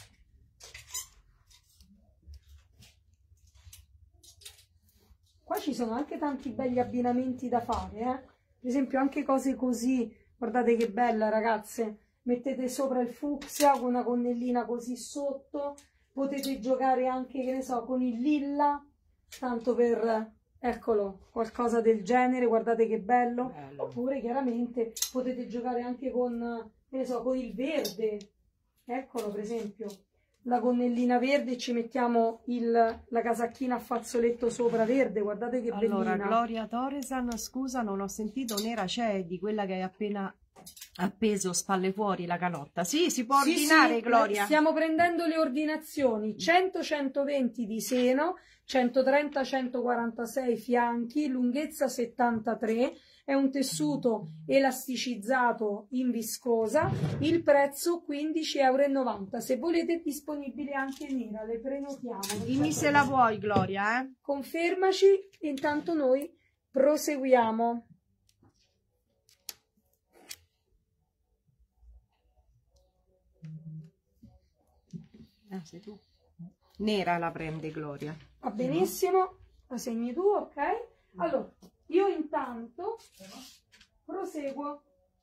Qua ci sono anche tanti belli abbinamenti da fare, Per esempio anche cose così, guardate che bella, ragazze. Mettete sopra il fucsia con una gonnellina così sotto, potete giocare anche, che ne so, con il lilla, tanto per, eccolo, qualcosa del genere, guardate che bello. Oppure chiaramente potete giocare anche con, che ne so, con il verde, eccolo per esempio. La gonnellina verde e ci mettiamo la casacchina a fazzoletto sopra verde, guardate che bellina. Allora, Gloria Toresan, scusa, non ho sentito, nera c'è di quella che hai appena appeso spalle fuori la canotta. Sì, si può ordinare, Gloria. Stiamo prendendo le ordinazioni, 100-120 di seno, 130-146 fianchi, lunghezza 73. È un tessuto elasticizzato in viscosa, il prezzo 15,90 €. Se volete è disponibile anche nera, le prenotiamo. Dimmi se la vuoi, Gloria, Confermaci, intanto noi proseguiamo. Sei tu. Nera la prende Gloria. Va benissimo, la segni tu, ok? Allora, io intanto proseguo.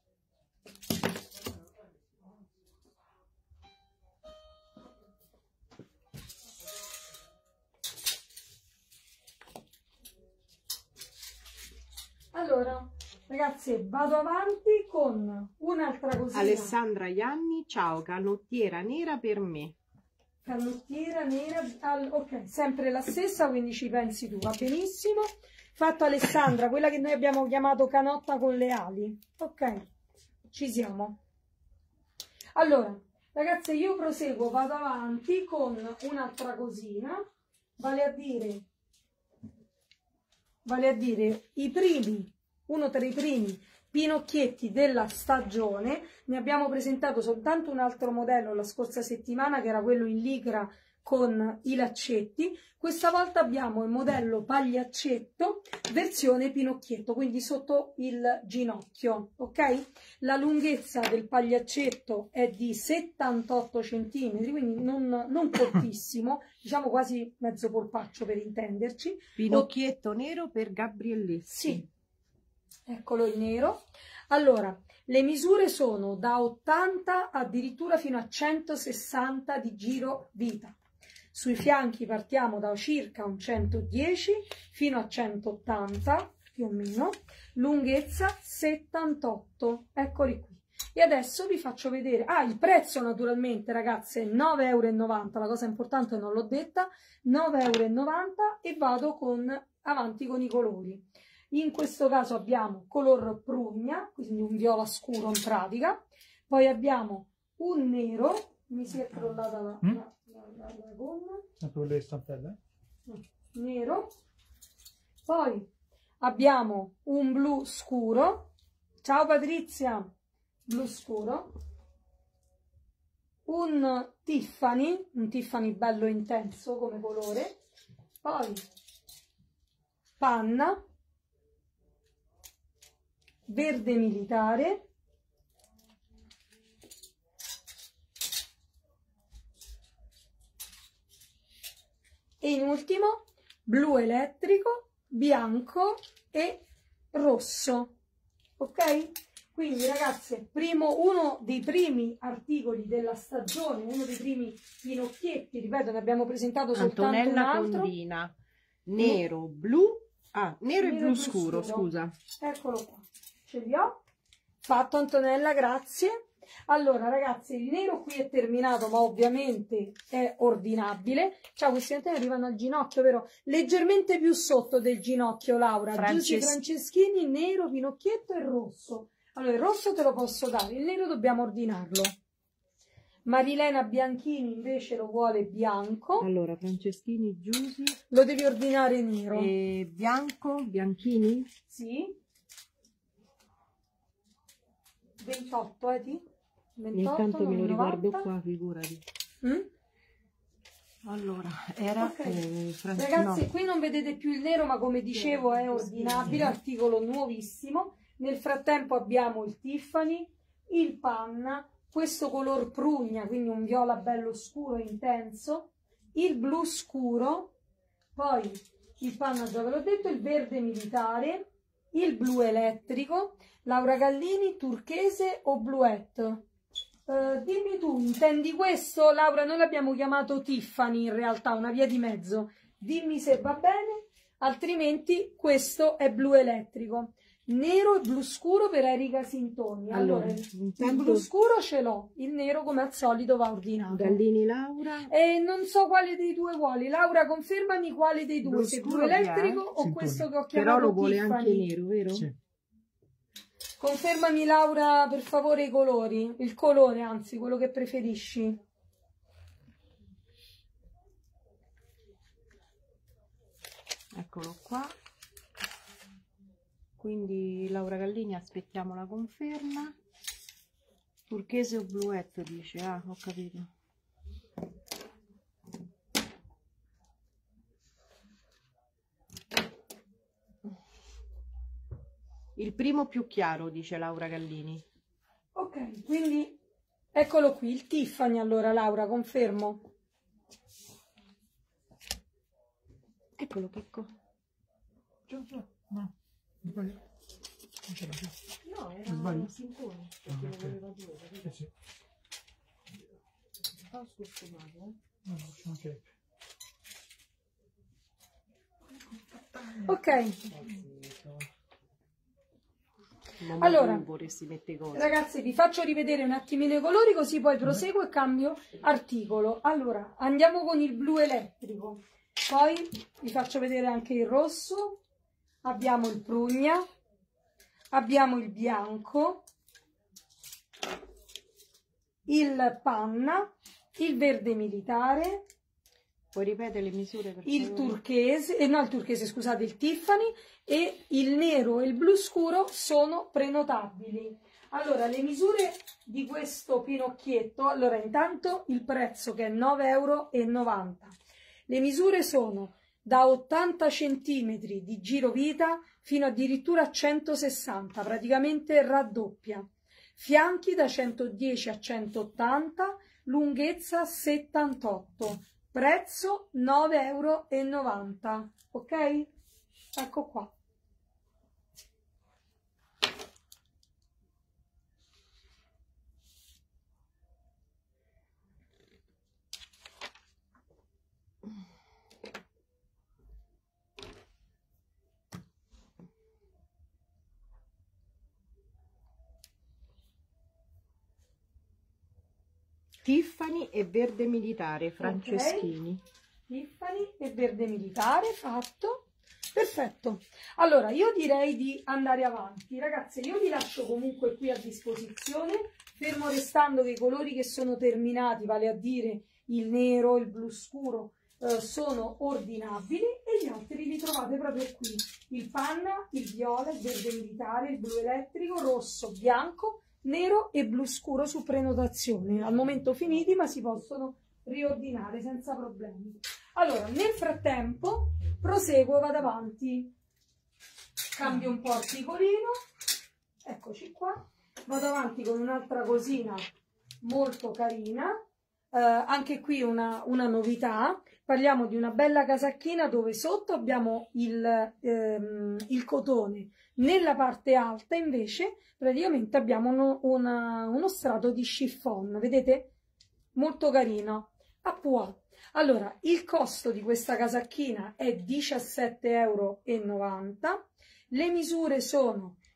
Allora, ragazze, vado avanti con un'altra cosina. Alessandra Ianni, ciao, canottiera nera per me. Canottiera nera, ok, sempre la stessa, quindi ci pensi tu, va benissimo. Fatto Alessandra, quella che noi abbiamo chiamato canotta con le ali. Ok, ci siamo. Allora, ragazze, io proseguo, vado avanti con un'altra cosina, vale a dire uno tra i primi pinocchietti della stagione. Ne abbiamo presentato soltanto un altro modello la scorsa settimana, che era quello in licra con i laccetti. Questa volta abbiamo il modello pagliaccetto versione pinocchietto, quindi sotto il ginocchio, ok? La lunghezza del pagliaccetto è di 78 cm, quindi non cortissimo, diciamo quasi mezzo polpaccio per intenderci. Pinocchietto nero per Gabrielleschi. Sì, eccolo il nero. Allora, le misure sono da 80 addirittura fino a 160 di giro vita. Sui fianchi partiamo da circa un 110 fino a 180 più o meno, lunghezza 78, eccoli qui. E adesso vi faccio vedere, il prezzo naturalmente ragazze 9,90 €, la cosa importante non l'ho detta, 9,90 € e vado avanti con i colori. In questo caso abbiamo color prugna, quindi un viola scuro in pratica, poi abbiamo un nero, mi si è crollata la gomma, sempre le stampelle, nero, poi abbiamo un blu scuro, ciao Patrizia, blu scuro, un Tiffany bello intenso come colore, poi panna, verde militare, e in ultimo blu elettrico, bianco e rosso, ok? Quindi ragazze, uno dei primi articoli della stagione, uno dei primi pinocchietti, ripeto, ne abbiamo presentato soltanto un Antonella altro. Condina, nero, blu, nero e blu scuro, scusa. Eccolo qua, ce li ho. Fatto Antonella, grazie. Allora ragazzi, il nero qui è terminato, ma ovviamente è ordinabile. Ciao, questi antenni arrivano al ginocchio, vero? Leggermente più sotto del ginocchio, Laura. Giussi Franceschini, nero, pinocchietto e rosso. Allora, il rosso te lo posso dare, il nero dobbiamo ordinarlo. Marilena Bianchini invece lo vuole bianco. Allora, Franceschini, Giusy. Lo devi ordinare nero. E bianco, Bianchini? Sì. 28, ti? 28, Intanto me lo 90. riguardo qua, figurati. Allora, era Okay. no. Ragazzi, qui non vedete più il nero, ma come dicevo è ordinabile, articolo nuovissimo. Nel frattempo abbiamo il Tiffany, il panna, questo color prugna, quindi un viola bello scuro e intenso, il blu scuro, poi il panna già ve l'ho detto, il verde militare, il blu elettrico, Laura Gallini, turchese o bluette? Dimmi tu, intendi questo? Laura, noi l'abbiamo chiamato Tiffany in realtà, una via di mezzo. Dimmi se va bene, altrimenti questo è blu elettrico. Nero e blu scuro per Erika Sintoni. Allora, il blu scuro ce l'ho, il nero come al solito va ordinato. Gallini Laura. E non so quale dei due vuoi. Laura, confermami quale dei due, se blu elettrico o Sintoni. questo che ho chiamato Però lo vuole Tiffany. anche nero, vero? Sì. Confermami Laura per favore i colori, il colore anzi, quello che preferisci. Eccolo qua. Quindi Laura Gallini aspettiamo la conferma. Turchese o bluette dice, ah ho capito. Il primo più chiaro, dice Laura Gallini. Ok, quindi eccolo qui, il Tiffany allora Laura, confermo. Eccolo Checco. Già, no, sbaglio. Non c'era più. No, Sbaglio. era Sintoni, perché lo ok. voleva dire, capito? Sì. Ho scostumato, No, ci mancherebbe. Ok. Allora, Si mette cose. ragazzi, vi faccio rivedere un attimino i colori così poi proseguo e cambio articolo. Allora, andiamo con il blu elettrico, poi vi faccio vedere anche il rosso, abbiamo il prugna, abbiamo il bianco, il panna, il verde militare, Puoi ripetere le misure per il favore? turchese, no il turchese scusate, il Tiffany, e il nero e il blu scuro sono prenotabili. Allora, le misure di questo pinocchietto, allora intanto il prezzo che è 9,90 €. Le misure sono da 80 cm di giro vita fino addirittura a 160, praticamente raddoppia. Fianchi da 110 a 180, lunghezza 78. Prezzo 9,90 €, ok? Ecco qua. Tiffany e verde militare, Franceschini. Tiffany e verde militare, fatto. Perfetto. Allora, io direi di andare avanti. Ragazze, io vi lascio comunque qui a disposizione, fermo restando che i colori che sono terminati, vale a dire il nero, il blu scuro, sono ordinabili e gli altri li trovate proprio qui. Il panna, il viola, il verde militare, il blu elettrico, rosso, bianco, nero e blu scuro su prenotazione. Al momento finiti, ma si possono riordinare senza problemi. Allora, nel frattempo proseguo, vado avanti, cambio un po' articolino, eccoci qua, vado avanti con un'altra cosina molto carina, anche qui una novità. Parliamo di una bella casacchina dove sotto abbiamo il cotone, nella parte alta invece praticamente abbiamo uno strato di chiffon, vedete? Molto carino, a pois. Allora, il costo di questa casacchina è 17,90 €, le misure sono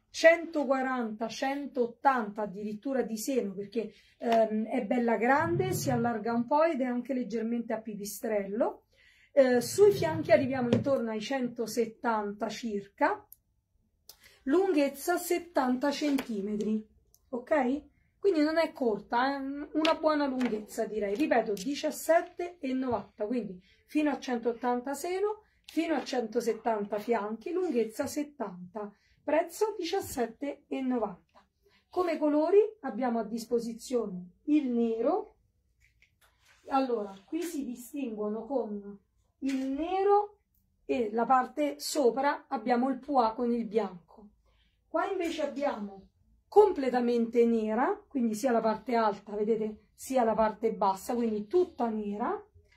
140, 180 addirittura di seno, perché è bella grande, si allarga un po' ed è anche leggermente a pipistrello. Sui fianchi arriviamo intorno ai 170 circa, lunghezza 70 cm, ok? Quindi non è corta, è una buona lunghezza direi, ripeto 17,90, quindi fino a 180 seno, fino a 170 fianchi, lunghezza 70, prezzo 17,90. Come colori abbiamo a disposizione il nero, allora qui si distinguono con il nero e la parte sopra abbiamo il pois con il bianco, qua invece abbiamo completamente nera, quindi sia la parte alta, vedete, sia la parte bassa, quindi tutta nera,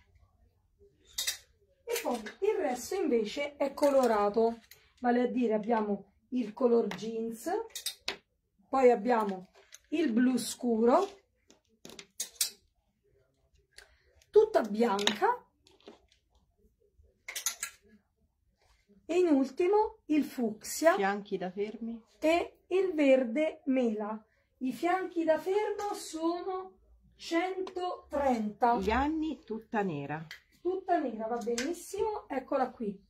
e poi il resto invece è colorato, vale a dire abbiamo il color jeans, poi abbiamo il blu scuro, tutta bianca, e in ultimo il fucsia, Fianchi da fermi. e il verde mela. I fianchi da fermo sono 130. Gli anni tutta nera. Tutta nera, va benissimo, eccola qui.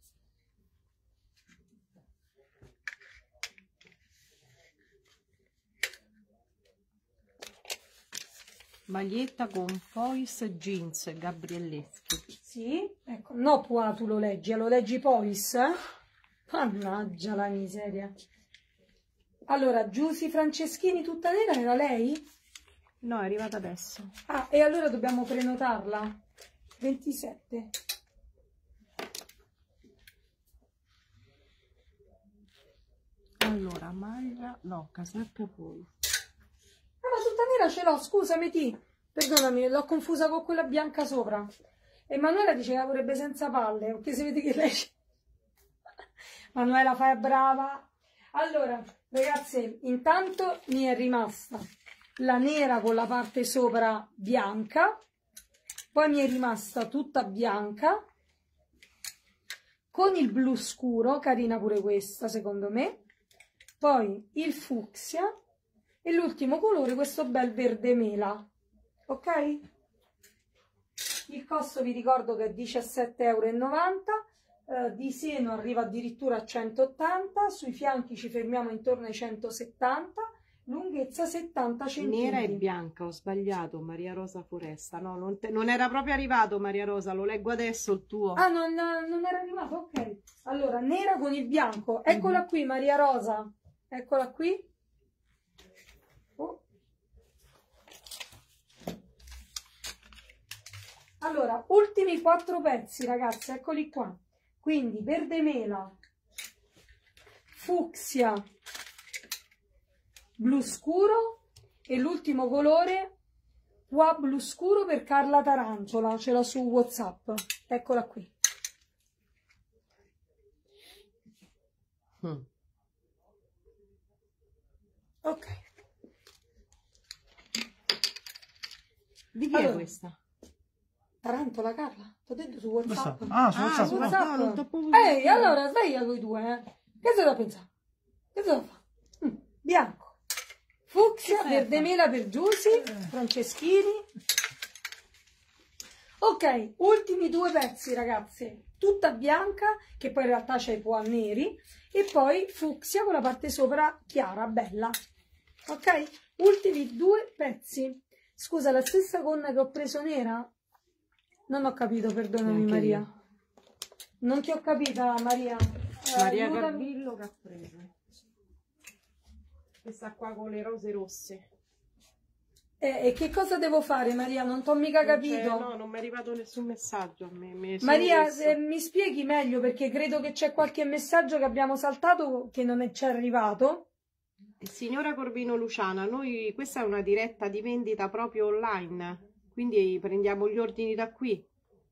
Maglietta con Pois jeans Gabrielleschi. Sì, ecco, no, qua tu lo leggi Pois, eh? Mannaggia la miseria. Allora, Giusy Franceschini tutta nera, era lei? No, è arrivata adesso. Ah, e allora dobbiamo prenotarla. 27. Allora, maglia, no, casacca poi. Ma tutta nera ce l'ho, scusami ti. Perdonami, l'ho confusa con quella bianca sopra. Emanuela dice che la vorrebbe senza palle, perché si vede che lei... Manuela, fai brava. Allora, ragazze, intanto mi è rimasta la nera con la parte sopra bianca, poi mi è rimasta tutta bianca, con il blu scuro, carina pure questa secondo me, poi il fucsia e l'ultimo colore questo bel verde mela, ok? Il costo vi ricordo che è 17,90 €, di seno arriva addirittura a 180, sui fianchi ci fermiamo intorno ai 170, lunghezza 70 cm. Nera e bianca, ho sbagliato, Maria Rosa Foresta. No, non era proprio arrivato Maria Rosa, lo leggo adesso il tuo. Ah, non era arrivato? Ok. Allora, nera con il bianco. Eccola qui, Maria Rosa. Eccola qui. Oh. Allora, ultimi 4 pezzi, ragazzi, eccoli qua. Quindi, verde mela, fucsia, blu scuro e l'ultimo colore pois blu scuro per Carla Tarantola, ce l'ho su WhatsApp, eccola qui. Ok. Di chi è questa? Tarantola, Carla? Ti ho detto su WhatsApp. Ah, su WhatsApp. su no. WhatsApp. no, non t'ho proprio Ehi, visto. allora sveglia voi due, eh. Che cosa pensare? Che cosa fa? Bianco, fucsia, verde mela per Giusy, Franceschini. Ok, ultimi 2 pezzi, ragazze. Tutta bianca, che poi in realtà c'è i pois neri, e poi fucsia con la parte sopra chiara, bella. Ok? Ultimi 2 pezzi. Scusa, la stessa gonna che ho preso nera? Non ho capito, perdonami Neanche Maria. io. Non ti ho capita, Maria. Maria Aiutami. Carbillo che ha preso. Questa qua con le rose rosse. E che cosa devo fare, Maria? Non ti ho mica capito. No, non mi è arrivato nessun messaggio a me. Maria, mi spieghi meglio, perché credo che c'è qualche messaggio che abbiamo saltato che non ci è arrivato. Signora Corvino Luciana, noi questa è una diretta di vendita proprio online, quindi prendiamo gli ordini da qui.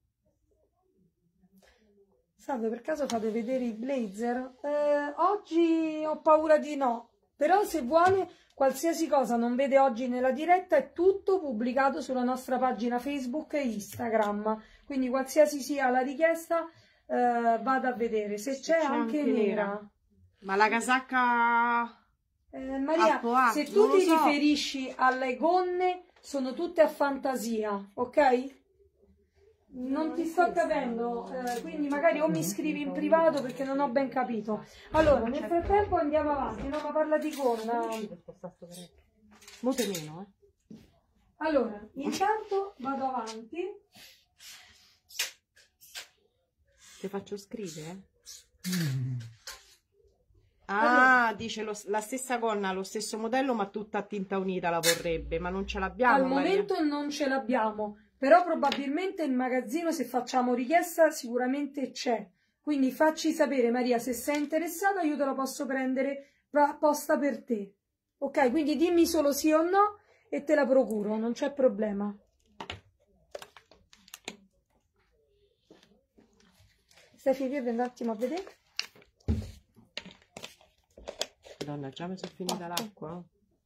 Salve, per caso fate vedere i blazer? Oggi ho paura di no, però se vuole qualsiasi cosa non vede oggi nella diretta è tutto pubblicato sulla nostra pagina Facebook e Instagram, quindi qualsiasi sia la richiesta vada a vedere, se c'è anche nera. Ma la casacca Maria, A, se non tu lo ti so. riferisci alle gonne, sono tutte a fantasia, ok? Non ti sto capendo, quindi magari o mi scrivi in privato perché non ho ben capito. Allora, nel frattempo andiamo avanti, no, ma parla di gonna. Molto meno, Allora, intanto vado avanti. Ti faccio scrivere? Mm. Ah, dice la stessa gonna, lo stesso modello, ma tutta a tinta unita la vorrebbe, ma non ce l'abbiamo, Al Maria. momento non ce l'abbiamo, però probabilmente il magazzino, se facciamo richiesta, sicuramente c'è. Quindi facci sapere, Maria, se sei interessata, io te la posso prendere apposta per te. Ok, quindi dimmi solo sì o no e te la procuro, non c'è problema. Stefi, vieni un attimo a vedere. Madonna, già mi sono finita l'acqua.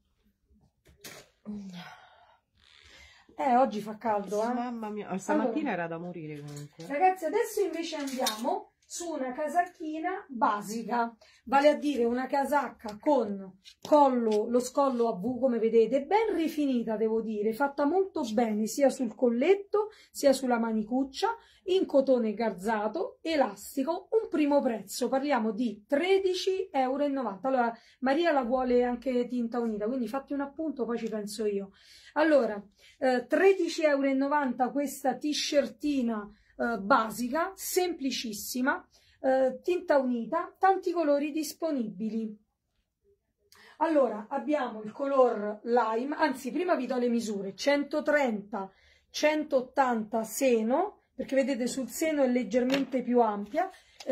Oggi fa caldo, eh? Mamma mia, stamattina era da morire comunque. Ragazzi, adesso invece andiamo su una casacchina basica, vale a dire una casacca con collo, lo scollo a V, come vedete, ben rifinita, devo dire, fatta molto bene sia sul colletto sia sulla manicuccia, in cotone garzato, elastico, un primo prezzo, parliamo di 13,90 €. Allora, Maria la vuole anche tinta unita, quindi fatti un appunto, poi ci penso io. Allora, 13,90 € questa t-shirtina basica, semplicissima, tinta unita, tanti colori disponibili. Allora, abbiamo il color lime, anzi prima vi do le misure, 130, 180 seno, perché vedete sul seno è leggermente più ampia,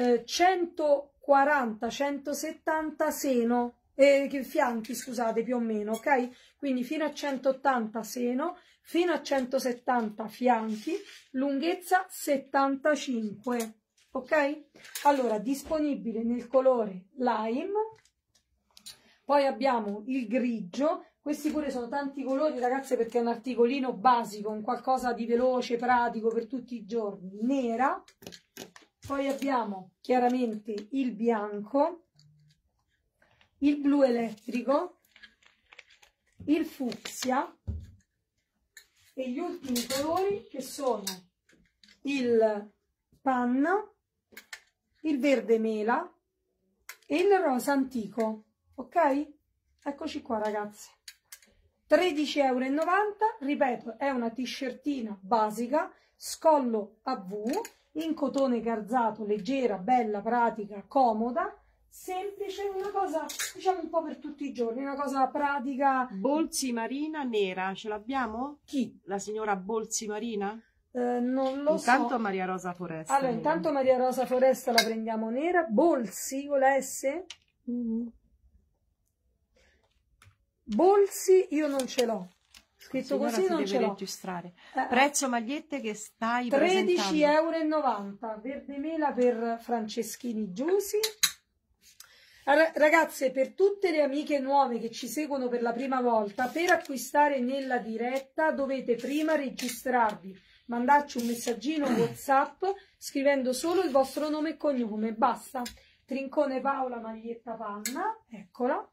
140, 170 seno, fianchi, scusate, più o meno, ok? Quindi fino a 180 seno, fino a 170 fianchi, lunghezza 75, ok? Allora, disponibile nel colore lime, poi abbiamo il grigio, questi pure sono tanti colori, ragazze, perché è un articolino basico, un qualcosa di veloce, pratico per tutti i giorni, nera, poi abbiamo chiaramente il bianco, il blu elettrico, il fucsia, e gli ultimi colori che sono il panna, il verde mela e il rosa antico, ok? Eccoci qua, ragazzi. 13,90 €, ripeto, è una t-shirtina basica, scollo a V, in cotone garzato, leggera, bella, pratica, comoda, semplice, una cosa, diciamo, un po' per tutti i giorni, una cosa pratica. Bolsi Marina nera, ce l'abbiamo? Chi? La signora Bolsi Marina? Non lo Intanto so. Maria Rosa Foresta. Allora, intanto Maria Rosa Foresta la prendiamo nera. Bolsi con la S? Bolsi io non ce l'ho. Scritto Signora, così si non deve ce l'ho. registrare. Prezzo magliette che stai 13,90 €. Verde mela per Franceschini Giusi. Ragazze, per tutte le amiche nuove che ci seguono per la prima volta, per acquistare nella diretta dovete prima registrarvi, mandarci un messaggino WhatsApp scrivendo solo il vostro nome e cognome, basta. Trincone Paola, maglietta panna, eccola.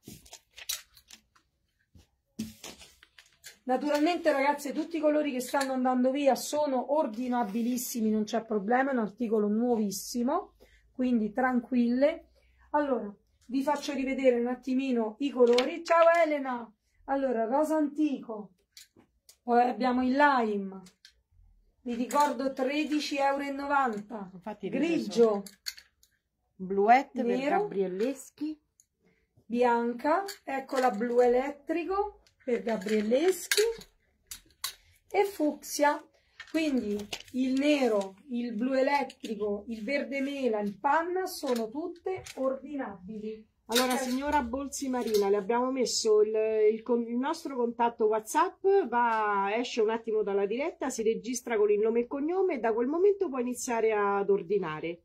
Naturalmente, ragazze, tutti i colori che stanno andando via sono ordinabilissimi, non c'è problema, è un articolo nuovissimo, quindi tranquille. Allora, vi faccio rivedere un attimino i colori. Ciao Elena! Allora, rosa antico, poi abbiamo il lime, vi ricordo 13,90 €. Infatti, grigio, bluette per nero, Gabrielleschi, bianca, ecco la blu elettrico per Gabrielleschi e fucsia. Quindi il nero, il blu elettrico, il verde mela, il panna sono tutte ordinabili. Allora, signora Bolsi Marina, le abbiamo messo il nostro contatto WhatsApp, esce un attimo dalla diretta, si registra con il nome e cognome e da quel momento può iniziare ad ordinare.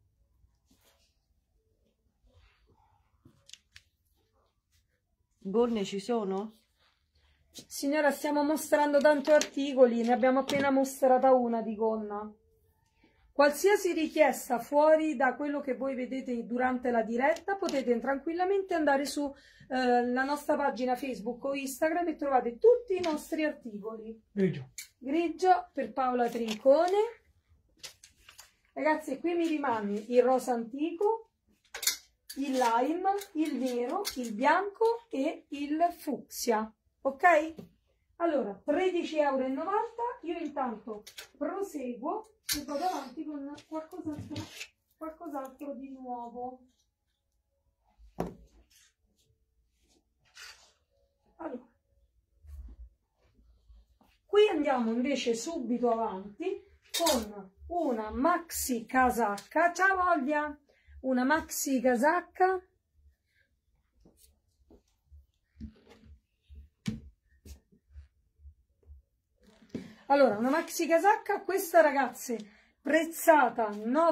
Gonne ci sono? Signora, stiamo mostrando tanti articoli, ne abbiamo appena mostrata una di gonna. Qualsiasi richiesta fuori da quello che voi vedete durante la diretta, potete tranquillamente andare su la nostra pagina Facebook o Instagram e trovate tutti i nostri articoli. Grigio. Grigio per Paola Trincone. Ragazzi, qui mi rimane il rosa antico, il lime, il nero, il bianco e il fucsia. Ok? Allora, 13,90 €. Io intanto proseguo e vado avanti con qualcos'altro di nuovo. Allora, qui andiamo invece subito avanti con una maxi casacca. Ciao Olvia! Una maxi casacca. Allora, una maxi casacca, questa ragazze, prezzata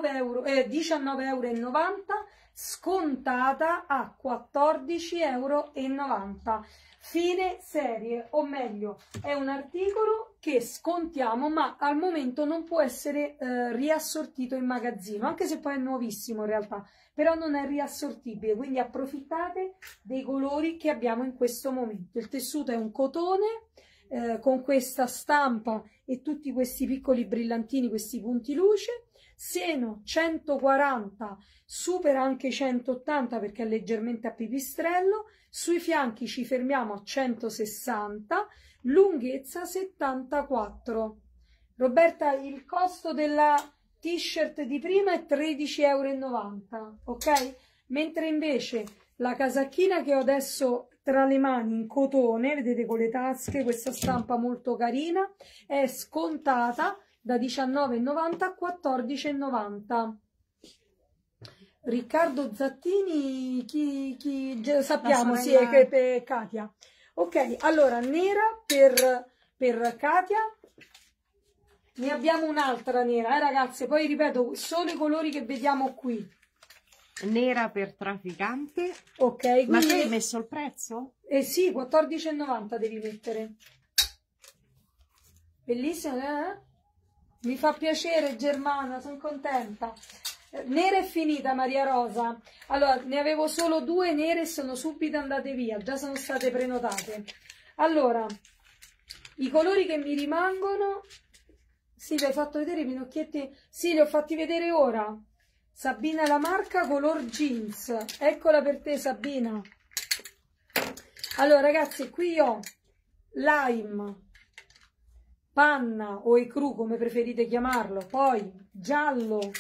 19,90 €, scontata a 14,90 €. Fine serie, o meglio, è un articolo che scontiamo, ma al momento non può essere riassortito in magazzino, anche se poi è nuovissimo in realtà, però non è riassortibile, quindi approfittate dei colori che abbiamo in questo momento. Il tessuto è un cotone, con questa stampa e tutti questi piccoli brillantini, questi punti luce. Seno 140, supera anche 180 perché è leggermente a pipistrello. Sui fianchi ci fermiamo a 160, lunghezza 74. Roberta, il costo della t-shirt di prima è 13,90 €, ok? Mentre invece la casacchina che ho adesso tra le mani in cotone, vedete con le tasche, questa stampa molto carina, è scontata da 19,90 a 14,90. Riccardo Zattini, sappiamo, sì, è per Katia. Ok, allora, nera per Katia. Ne abbiamo un'altra nera, ragazze, poi ripeto, solo i colori che vediamo qui. Nera per trafficante. Ok, quindi... Ma tu hai messo il prezzo? Eh sì, 14,90 devi mettere. Bellissimo, eh? Mi fa piacere, Germana, sono contenta. Nera è finita, Maria Rosa. Allora, ne avevo solo 2 nere e sono subito andate via, già sono state prenotate. Allora, i colori che mi rimangono... Sì, vi hai fatto vedere i pinocchietti? Sì, li ho fatti vedere ora. Sabina la marca, color jeans. Eccola per te, Sabina. Allora, ragazzi, qui ho lime, panna o ecru, come preferite chiamarlo, poi giallo,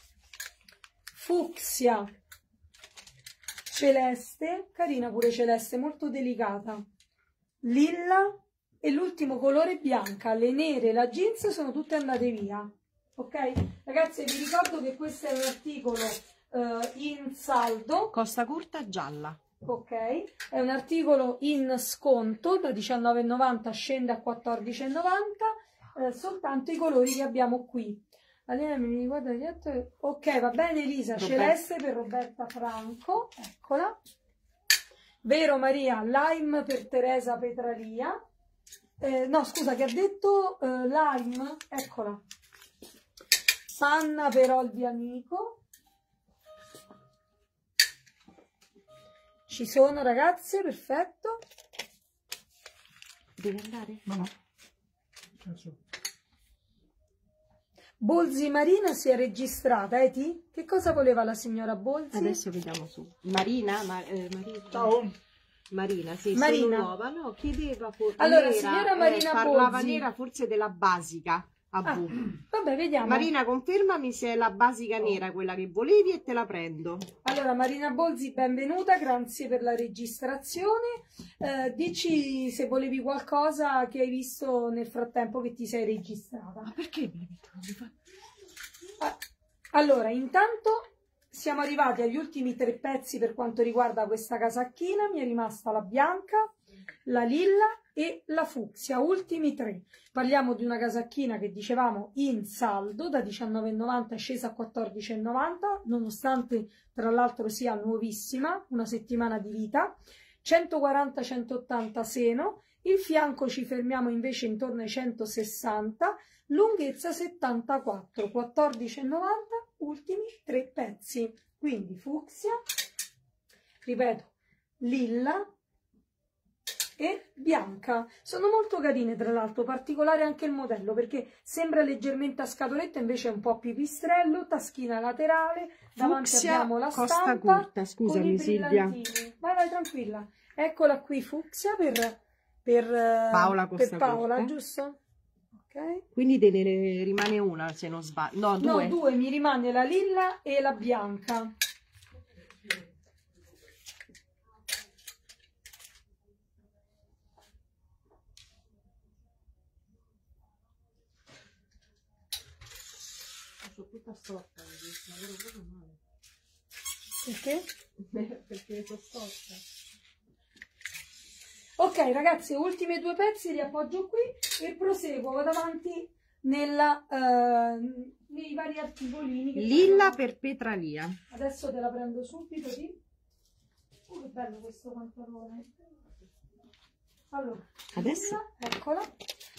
fucsia, celeste, carina pure celeste, molto delicata, lilla e l'ultimo colore bianca. Le nere e la jeans sono tutte andate via. Ok, ragazzi, vi ricordo che questo è un articolo in saldo, Costa curta gialla. ok, è un articolo in sconto, da 19,90 scende a 14,90, soltanto i colori che abbiamo qui. Allora, mi riguarda dietro. Ok, va bene Elisa, celeste per Roberta Franco, eccola. Vero Maria, lime per Teresa Petralia. No, scusa, che ha detto lime, eccola. Panna per Olvia Amico. Ci sono, ragazze, perfetto. Devi andare? No. Bolzi Marina si è registrata, Eti? Che cosa voleva la signora Bolzi? Adesso vediamo su. Marina? Marina. Ciao. Marina, sì, Marina. sono nuova. No, chiedeva Allora, nera, signora Marina parlava Bolzi. nera forse della basica. Vabbè, vediamo. Marina, confermami se è la basica nera quella che volevi e te la prendo. Allora, Marina Bolzi, benvenuta, grazie per la registrazione. Dici se volevi qualcosa che hai visto nel frattempo che ti sei registrata. Ma perché mi Allora, intanto siamo arrivati agli ultimi 3 pezzi per quanto riguarda questa casacchina. Mi è rimasta la bianca, la lilla e la fucsia, ultimi 3. Parliamo di una casacchina che dicevamo in saldo, da 19,90 è scesa a 14,90, nonostante tra l'altro sia nuovissima, una settimana di vita. 140-180 seno, il fianco ci fermiamo invece intorno ai 160, lunghezza 74, 14,90, ultimi 3 pezzi. Quindi fucsia, ripeto, lilla e bianca. Sono molto carine, tra l'altro, particolare anche il modello perché sembra leggermente a scatoletta, invece è un po' pipistrello, taschina laterale, davanti Fucsia, abbiamo la costa stampa curta, con i scusami Silvia. brillantini. Vai tranquilla. Eccola qui fucsia per Paola per costa Paola, curta. giusto? Ok. Quindi te ne rimane una se non sbaglio. No, due. No, due, mi rimane la lilla e la bianca. Sono tutta storta, mi lavoro proprio male. Perché? Perché sono storta. Ok ragazzi, ultimi 2 pezzi li appoggio qui e proseguo, vado avanti nella, nei vari articolini. Lilla per Petralia. Adesso te la prendo subito, sì. Che bello questo pantalone. Allora, Adesso? lilla, eccola.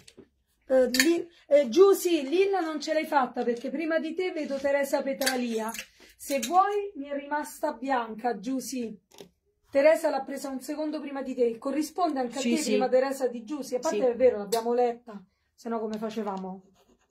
Giù sì, lilla non ce l'hai fatta perché prima di te vedo Teresa Petralia. Se vuoi mi è rimasta bianca, giù sì. Teresa l'ha presa un secondo prima di te. Corrisponde anche a Sì, te sì. prima Teresa di Giussi. A parte Sì. è vero, l'abbiamo letta. Se no come facevamo?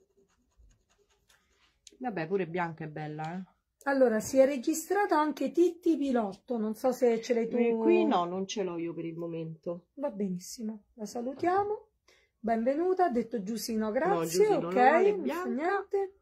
Vabbè, pure bianca è bella, eh. Allora, si è registrata anche Titti Pilotto. Non so se ce l'hai tu. Qui no, non ce l'ho io per il momento. Va benissimo. La salutiamo. Benvenuta. Ha detto Giussi no, grazie. No, Giussi non ok, lo vuole, non fa bianca. niente.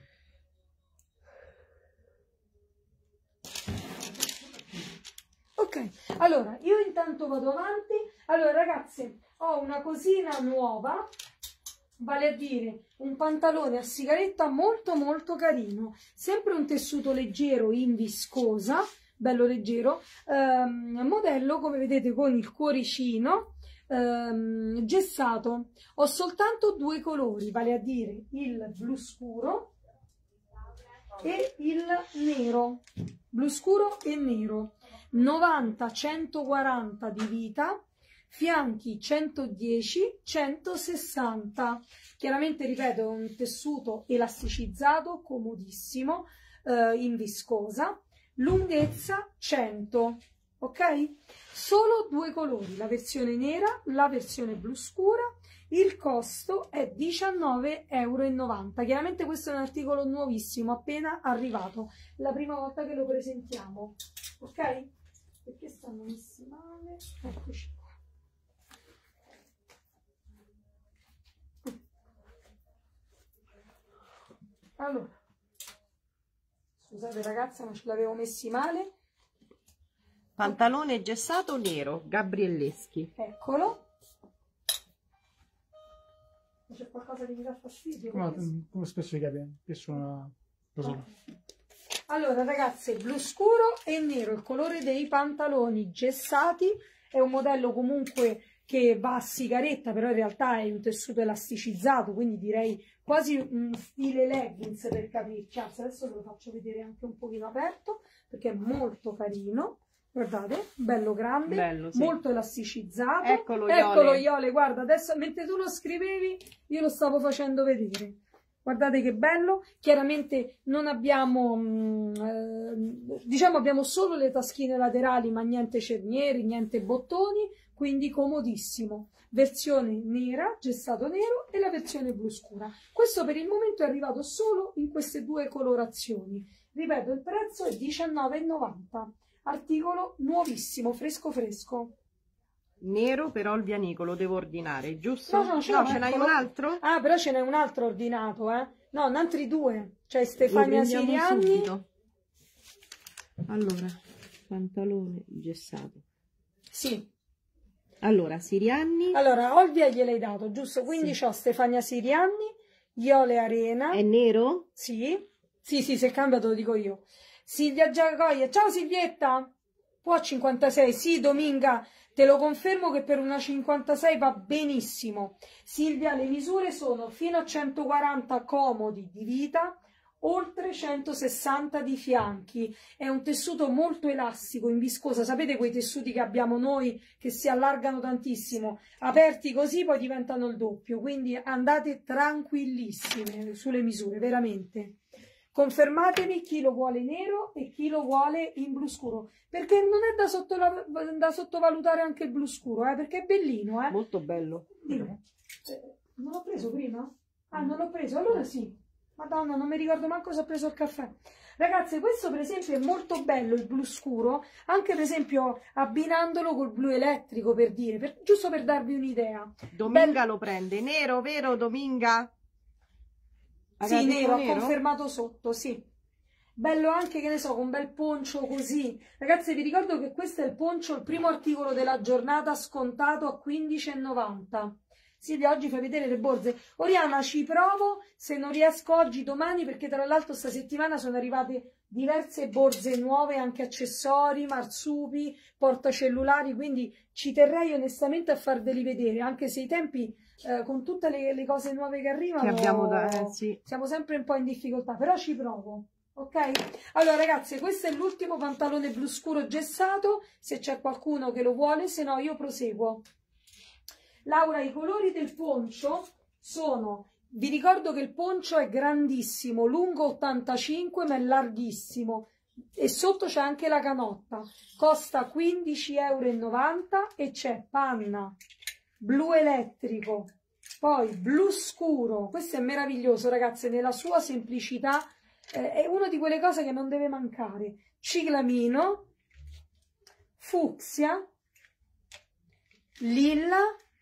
Ok, allora io intanto vado avanti. Allora ragazzi, ho una cosina nuova, vale a dire un pantalone a sigaretta molto molto carino, sempre un tessuto leggero in viscosa, bello leggero, modello come vedete con il cuoricino, gessato. Ho soltanto 2 colori, vale a dire il blu scuro e il nero, blu scuro e nero. 90-140 di vita, fianchi 110, 160. Chiaramente, ripeto, è un tessuto elasticizzato, comodissimo, in viscosa, lunghezza 100, ok? Solo 2 colori, la versione nera, la versione blu scura. Il costo è 19,90 €. Chiaramente questo è un articolo nuovissimo, appena arrivato, la prima volta che lo presentiamo, ok? Perché stanno messi male? Eccoci qua. Allora, scusate ragazze, ma ce l'avevo messi male. Pantalone gessato nero, Gabrielleschi. Eccolo. C'è qualcosa che mi dà fastidio? Come spesso i capi, che sono rosa. Allora ragazze, blu scuro e nero, il colore dei pantaloni gessati, è un modello comunque che va a sigaretta, però in realtà è un tessuto elasticizzato, quindi direi quasi un stile leggings per capirci. Anzi, adesso ve lo faccio vedere anche un pochino aperto perché è molto carino. Guardate, bello grande, Bello, sì. molto elasticizzato. Eccolo, Eccolo Iole. Iole, guarda, adesso mentre tu lo scrivevi io lo stavo facendo vedere. Guardate che bello, chiaramente non abbiamo, diciamo abbiamo solo le taschine laterali ma niente cernieri, niente bottoni, quindi comodissimo. Versione nera, gessato nero e la versione blu scura. Questo per il momento è arrivato solo in queste 2 colorazioni. Ripeto, il prezzo è 19,90 €. Articolo nuovissimo, fresco fresco. Nero però il bianico lo devo ordinare, giusto? No, ce l'ho, ce n'hai eccolo. un altro? Ah, però ce n'è un altro ordinato, eh? No, un altri 2. C'è Lo Stefania prendiamo Siriani. subito. Allora, pantalone gessato. Sì. Allora, Sirianni Allora, Olvia gliel'hai dato, giusto? Quindi Sì. c'ho Stefania Siriani, Iole Arena. è nero? Sì. Sì, se cambia te lo dico io. Silvia Giacoia. Ciao Silvietta. Può 56? Sì, Dominga. Te lo confermo che per una 56 va benissimo. Silvia, le misure sono fino a 140 comodi di vita, oltre 160 di fianchi, è un tessuto molto elastico, in viscosa, sapete quei tessuti che abbiamo noi che si allargano tantissimo, aperti così poi diventano il doppio, quindi andate tranquillissime sulle misure, veramente. Confermatemi chi lo vuole nero e chi lo vuole in blu scuro, perché non è da sottovalutare anche il blu scuro, perché è bellino, Molto bello. Dimmi. Non l'ho preso prima? Ah, non l'ho preso, allora sì. Madonna, non mi ricordo manco se ho preso il caffè. Ragazze, questo per esempio è molto bello, il blu scuro, anche per esempio abbinandolo col blu elettrico, per dire, giusto per darvi un'idea. Dominga lo prende nero, vero Dominga? Sì, nero, ha confermato sotto, sì. Bello anche, che ne so, con un bel poncio così. Ragazzi, vi ricordo che questo è il poncio, il primo articolo della giornata, scontato a 15,90. Silvia, oggi fai vedere le borse. Oriana, ci provo, se non riesco oggi, domani, perché tra l'altro sta settimana sono arrivate diverse borse nuove, anche accessori, marsupi, portacellulari, quindi ci terrei onestamente a farveli vedere, anche se i tempi, con tutte le cose nuove che arrivano, sì. Siamo sempre un po' in difficoltà, però ci provo. Ok? Allora ragazzi, questo è l'ultimo pantalone blu scuro gessato, se c'è qualcuno che lo vuole, se no io proseguo. Laura, i colori del poncio sono, vi ricordo che il poncio è grandissimo, lungo 85 ma è larghissimo e sotto c'è anche la canotta, costa 15,90 € e c'è panna, blu elettrico, poi blu scuro, questo è meraviglioso ragazze, nella sua semplicità, è una di quelle cose che non deve mancare, ciclamino, fucsia, lilla,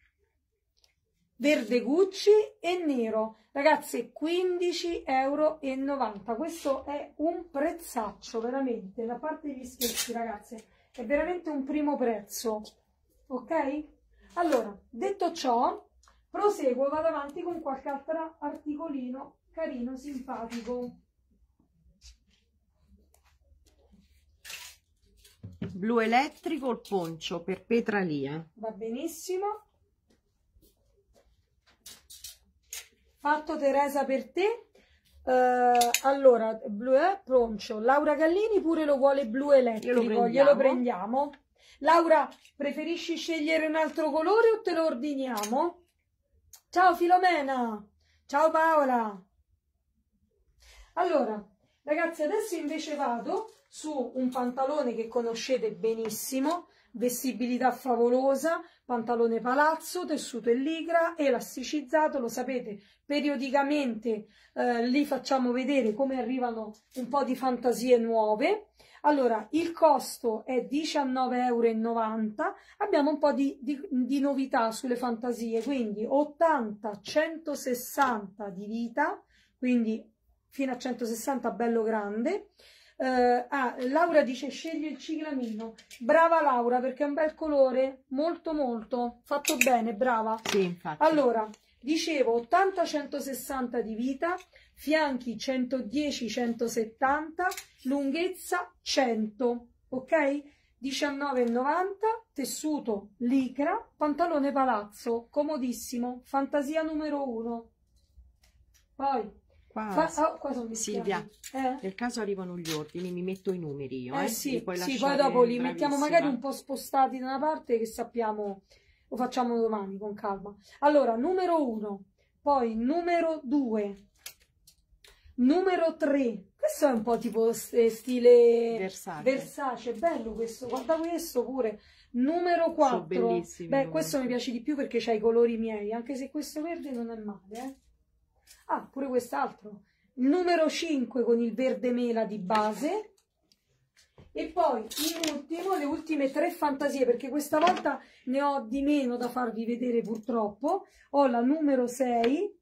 verde Gucci e nero. Ragazze, 15,90 €. Questo è un prezzaccio, veramente, da parte degli scherzi, ragazze. È veramente un primo prezzo. Ok? Allora, detto ciò, proseguo, vado avanti con qualche altro articolino carino, simpatico. Blu elettrico, il poncio per Petralia. Va benissimo. Fatto Teresa per te. Allora, blu poncio. Laura Gallini pure lo vuole blu elettrico, glielo prendiamo. Laura, preferisci scegliere un altro colore o te lo ordiniamo? Ciao Filomena, ciao Paola. Allora, ragazzi, adesso invece vado su un pantalone che conoscete benissimo, vestibilità favolosa, pantalone palazzo, tessuto in licra, elasticizzato, lo sapete, periodicamente li facciamo vedere come arrivano un po' di fantasie nuove. Allora, il costo è 19,90 €, abbiamo un po' di novità sulle fantasie, quindi 80, 160 di vita, quindi fino a 160 bello grande. Laura dice scegli il ciclamino, brava Laura perché è un bel colore, molto molto fatto bene, brava. Sì, infatti. Allora, dicevo 80-160 di vita, fianchi 110-170, lunghezza 100, ok? 19,90, tessuto licra, pantalone palazzo, comodissimo, fantasia numero 1. Poi Qua sono Silvia, nel caso arrivano gli ordini, mi metto i numeri io. Sì, poi dopo li mettiamo magari un po' spostati da una parte che sappiamo, lo facciamo domani con calma. Allora, numero 1, poi numero 2, numero 3, questo è un po' tipo stile Versace, bello questo, guarda questo pure. Numero 4, beh, questo mi piace di più perché c'ha i colori miei, anche se questo verde non è male, Ah, pure quest'altro. Numero 5 con il verde mela di base. E poi in ultimo le ultime 3 fantasie, perché questa volta ne ho di meno da farvi vedere purtroppo. Ho la numero 6,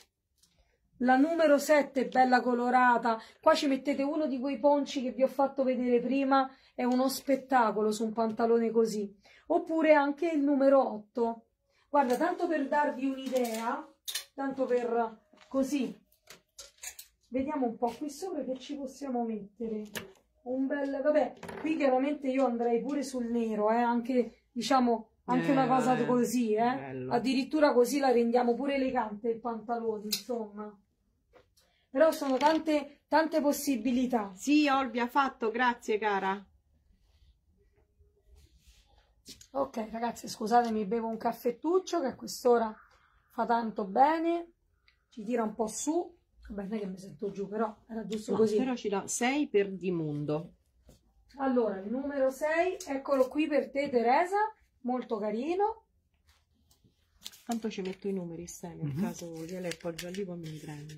la numero 7 bella colorata. Qua ci mettete uno di quei ponci che vi ho fatto vedere prima, è uno spettacolo su un pantalone così. Oppure anche il numero 8. Guarda, tanto per darvi un'idea, tanto per... così, vediamo un po' qui sopra che ci possiamo mettere. Un bel, vabbè, qui chiaramente io andrei pure sul nero, anche, diciamo, anche una cosa così, bello. Addirittura così la rendiamo pure elegante il pantalone, insomma. però sono tante possibilità. Sì, Olbia, fatto, grazie cara. Ok ragazzi, scusatemi, bevo un caffettuccio che a quest'ora fa tanto bene, ci tira un po' su. Vabbè, non è che mi sento giù, però era giusto No, così. però ci dà 6 per Dimundo. Allora, il numero 6, eccolo qui per te Teresa, molto carino. Tanto ci metto i numeri, stai, nel caso gliele appoggio lì, poi me li prendo.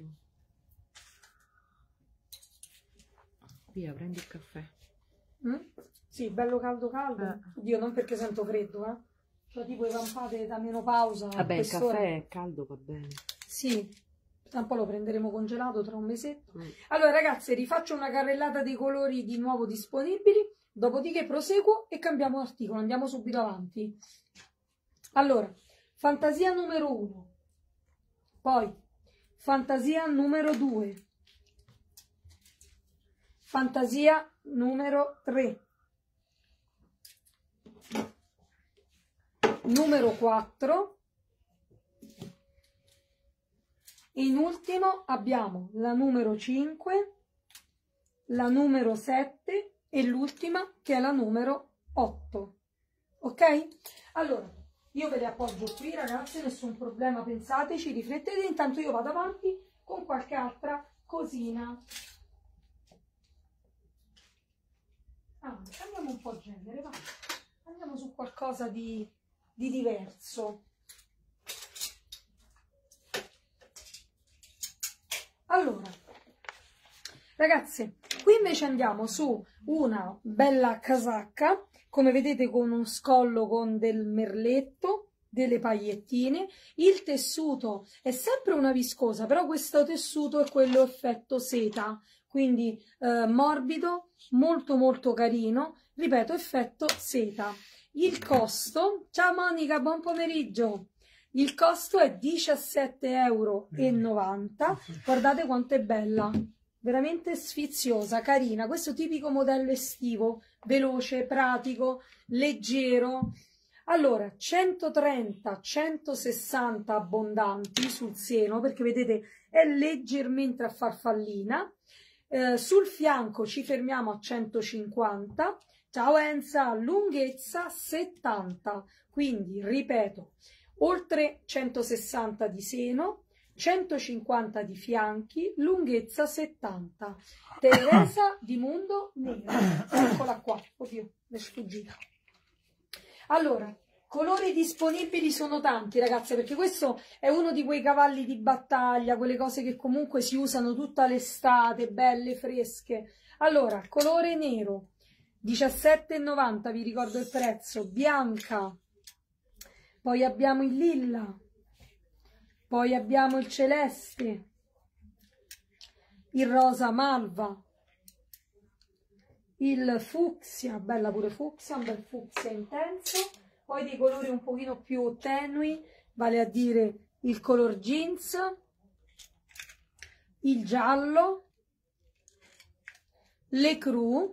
Via, prendi il caffè. Sì, bello caldo caldo. Oddio, non perché sento freddo, Cioè tipo le campate da menopausa. Vabbè, il caffè è caldo, va bene. Sì, tra un po' lo prenderemo congelato tra un mesetto. Allora ragazzi, rifaccio una carrellata dei colori di nuovo disponibili, dopodiché proseguo e cambiamo articolo, andiamo subito avanti. Allora, fantasia numero 1, poi fantasia numero 2, fantasia numero 3, numero 4, in ultimo abbiamo la numero 5, la numero 7 e l'ultima che è la numero 8. Ok? Allora, io ve le appoggio qui ragazzi, nessun problema, pensateci, riflettete, intanto io vado avanti con qualche altra cosina. Cambiamo un po' genere, va. Andiamo su qualcosa di diverso. Allora, ragazze, qui invece andiamo su una bella casacca, come vedete con un scollo con del merletto, delle pagliettine. Il tessuto è sempre una viscosa, però questo tessuto è quello effetto seta, quindi morbido, molto molto carino, ripeto, effetto seta. Il costo, ciao Monica, buon pomeriggio. Il costo è 17,90 €. Guardate quanto è bella, veramente sfiziosa, carina. Questo tipico modello estivo, veloce, pratico, leggero. Allora, 130-160 abbondanti sul seno, perché vedete è leggermente a farfallina. Sul fianco ci fermiamo a 150. Ciao Enza, lunghezza 70, quindi ripeto, oltre 160 di seno, 150 di fianchi, lunghezza 70. Teresa Dimundo nera, eccola qua, oddio, mi è sfuggita. Allora, colori disponibili sono tanti ragazze, perché questo è uno di quei cavalli di battaglia, quelle cose che comunque si usano tutta l'estate, belle, fresche. Allora, colore nero, 17,90, vi ricordo il prezzo, bianca, poi abbiamo il lilla, poi abbiamo il celeste, il rosa malva, il fucsia, bella pure fucsia, un bel fucsia intenso, poi dei colori un pochino più tenui, vale a dire il color jeans, il giallo, le cru,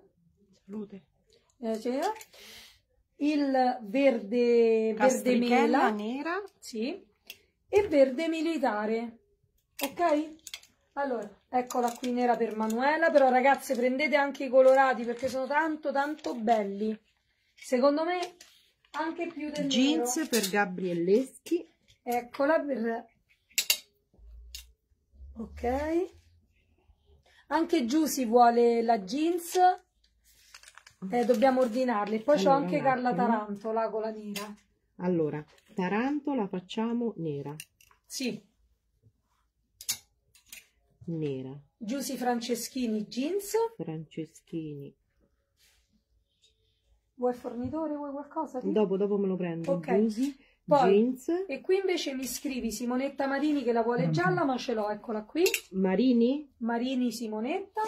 il verde mela, nera, sì, e verde militare, ok? Allora, eccola qui nera per Manuela, però ragazze prendete anche i colorati perché sono tanto tanto belli, secondo me anche più del jeans nero. per Gabrielleschi, Eccola per... ok, anche giù si vuole la jeans, dobbiamo ordinarli. Poi c'ho Allora, anche un Carla attimo. Tarantola con la nera. allora, tarantola facciamo nera, Sì, nera, Giusy Franceschini jeans. Franceschini, Vuoi fornitore? Vuoi qualcosa? Sì? dopo me lo prendo, Ok. Giusy, Poi, jeans, e qui invece mi scrivi Simonetta Marini che la vuole gialla, ma ce l'ho, eccola qui. Marini, Marini Simonetta.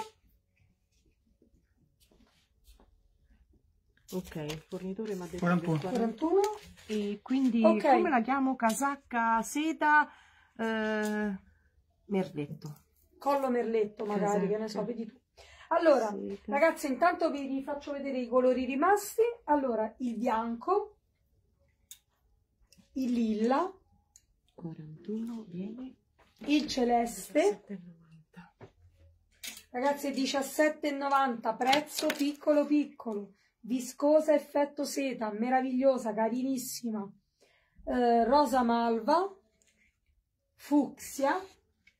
ok, il fornitore mi ha detto 41. che 41. e quindi Ok. come la chiamo? Casacca seta merletto. Collo merletto magari, che ne so, vedi tu. Allora, Seta. ragazzi, intanto vi faccio vedere i colori rimasti. Allora, il bianco, il lilla, 41 viene il celeste, 7,90. Ragazzi, 17,90, prezzo piccolo piccolo, viscosa effetto seta, meravigliosa, carinissima, rosa malva, fucsia,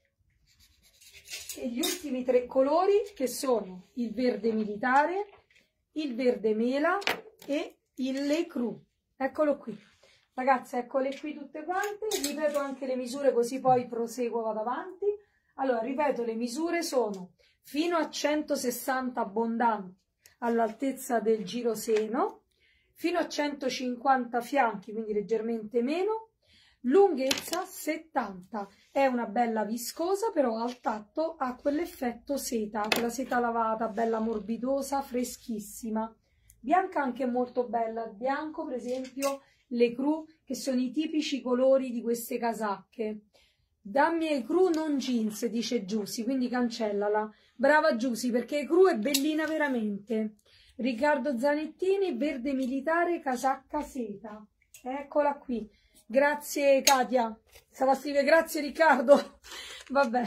e gli ultimi 3 colori che sono il verde militare, il verde mela e il Le Cru. Eccolo qui. Ragazzi, eccole qui tutte quante. Ripeto anche le misure così poi proseguo, vado avanti. Allora, ripeto, le misure sono fino a 160 abbondanti all'altezza del giroseno, fino a 150 fianchi, quindi leggermente meno, lunghezza 70. È una bella viscosa, però al tatto ha quell'effetto seta, quella seta lavata, bella morbidosa, freschissima. Bianca anche molto bella, bianco per esempio Le Cru, che sono i tipici colori di queste casacche. Dammi Le Cru non jeans, dice Giusy, quindi cancellala. Brava Giusy, perché Le Cru è bellina veramente. Riccardo Zanettini, verde militare, casacca seta. Eccola qui. Grazie Katia. Stava a scrivere grazie Riccardo. Vabbè.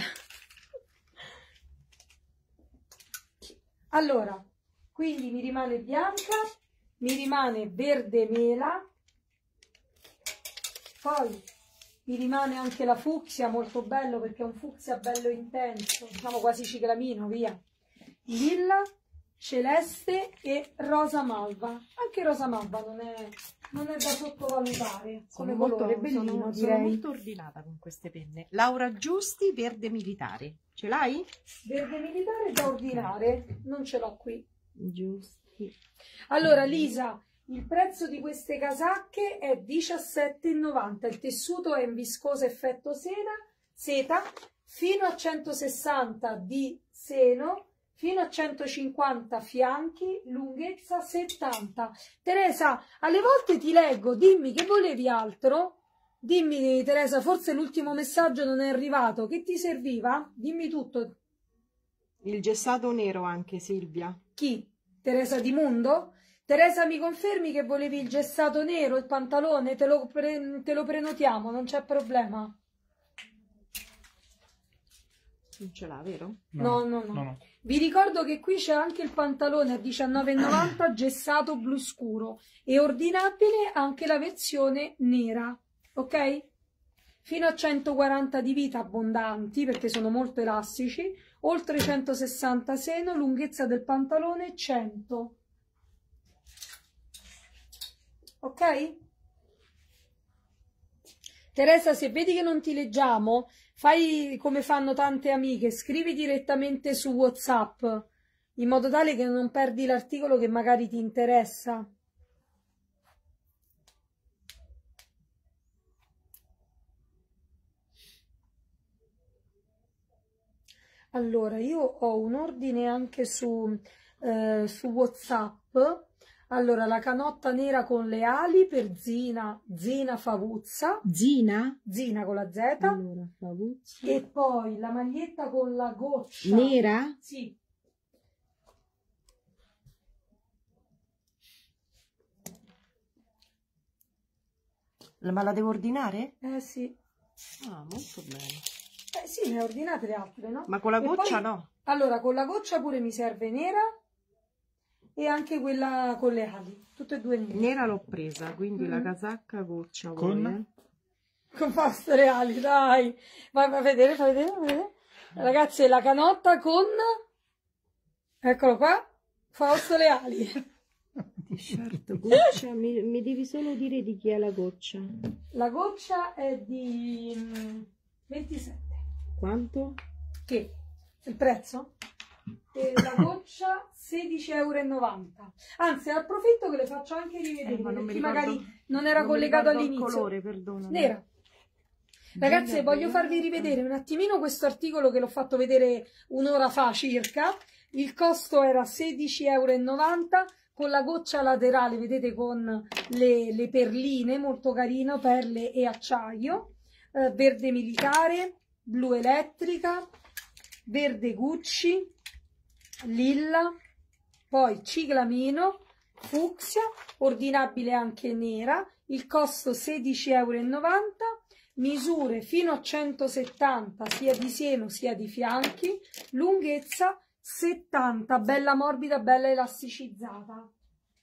Allora, quindi mi rimane bianca, mi rimane verde mela, poi mi rimane anche la fucsia, molto bello perché è un fucsia bello intenso, diciamo quasi ciclamino, via. Lilla, celeste e rosa malva. Anche rosa malva non è da sottovalutare come colore, bellino, direi. Sono molto ordinata con queste penne. Laura Giusti, verde militare. Ce l'hai? Verde militare da ordinare, non ce l'ho qui. Giusti. Allora Lisa, il prezzo di queste casacche è 17,90. Il tessuto è in viscosa effetto seta, fino a 160 di seno, fino a 150 fianchi, lunghezza 70. Teresa, alle volte ti leggo, dimmi che volevi altro? Dimmi Teresa, forse l'ultimo messaggio non è arrivato, che ti serviva? Dimmi tutto. Il gessato nero anche, Silvia. Chi? Teresa Di Mundo? Teresa, mi confermi che volevi il gessato nero, il pantalone? Te lo prenotiamo, non c'è problema. Non ce l'ha, vero? No. Vi ricordo che qui c'è anche il pantalone a 19,90 gessato blu scuro e ordinabile anche la versione nera, ok? Fino a 140 di vita abbondanti perché sono molto elastici, oltre 160 seno, lunghezza del pantalone 100. Ok? Teresa, se vedi che non ti leggiamo, fai come fanno tante amiche, scrivi direttamente su WhatsApp, in modo tale che non perdi l'articolo che magari ti interessa. Allora, io ho un ordine anche su WhatsApp. Allora, la canotta nera con le ali per Zina Favuzza. Zina? Zina con la Z. Allora, Favuzza. E poi la maglietta con la goccia. Nera? Sì. Ma la devo ordinare? Sì. Ah, molto bene. Sì, ne ho ordinate le altre, no? Ma con la goccia poi, no? Allora, con la goccia pure mi serve nera e anche quella con le ali. Tutte e due nere. Nera l'ho presa, quindi la casacca goccia. Con? Con Fausto Reali, dai. Vai a vedere, fai vedere. Ragazzi, la canotta con... Eccolo qua. Fausto Reali. T-shirt, goccia. mi devi solo dire di chi è la goccia. La goccia è di 27. Quanto? Che? Il prezzo? E la goccia 16,90 €. Anzi, approfitto che le faccio anche rivedere, ma non mi perché ricordo, magari non era collegato all'inizio. Il colore, perdona. Nera. Ragazzi, voglio farvi rivedere un attimino questo articolo che l'ho fatto vedere un'ora fa circa. Il costo era 16,90 € con la goccia laterale, vedete, con le perline, molto carino, perle e acciaio, verde militare, blu elettrica, verde Gucci, lilla, poi ciclamino, fucsia, ordinabile anche nera, il costo 16,90 €, misure fino a 170 sia di seno sia di fianchi, lunghezza 170, bella morbida, bella elasticizzata.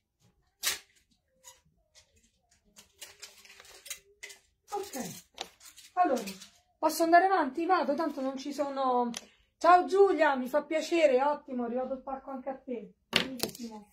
Ok, allora posso andare avanti? Vado, tanto non ci sono. Ciao Giulia, mi fa piacere, ottimo, è arrivato il pacco anche a te. Benissimo.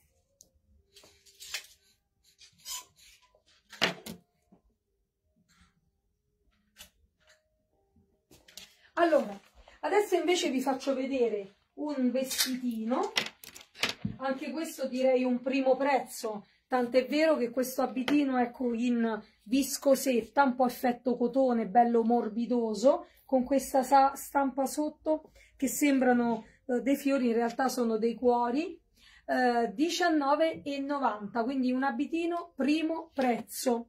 Allora, adesso invece vi faccio vedere un vestitino, anche questo direi un primo prezzo, tant'è vero che questo abitino ecco in viscosetta, un po' effetto cotone, bello morbidoso, con questa stampa sotto che sembrano dei fiori, in realtà sono dei cuori, 19,90, quindi un abitino primo prezzo,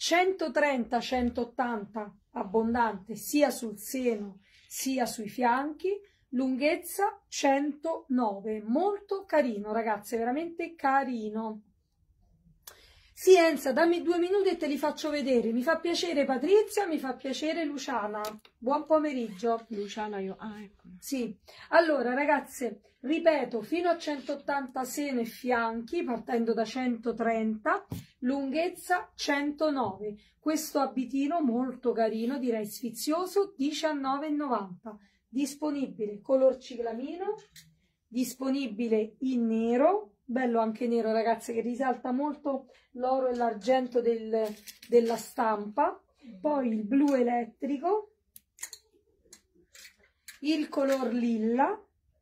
130-180 abbondante sia sul seno sia sui fianchi, lunghezza 109, molto carino ragazze, veramente carino. Sì Enza, dammi 2 minuti e te li faccio vedere. Mi fa piacere Patrizia, mi fa piacere Luciana. Buon pomeriggio. Luciana, io... Ah, ecco. Sì, allora ragazze, ripeto, fino a 180 seno e fianchi, partendo da 130, lunghezza 109. Questo abitino molto carino, direi sfizioso, 19,90. Disponibile color ciclamino, disponibile in nero, bello anche nero ragazze, che risalta molto l'oro e l'argento della stampa, poi il blu elettrico, il color lilla,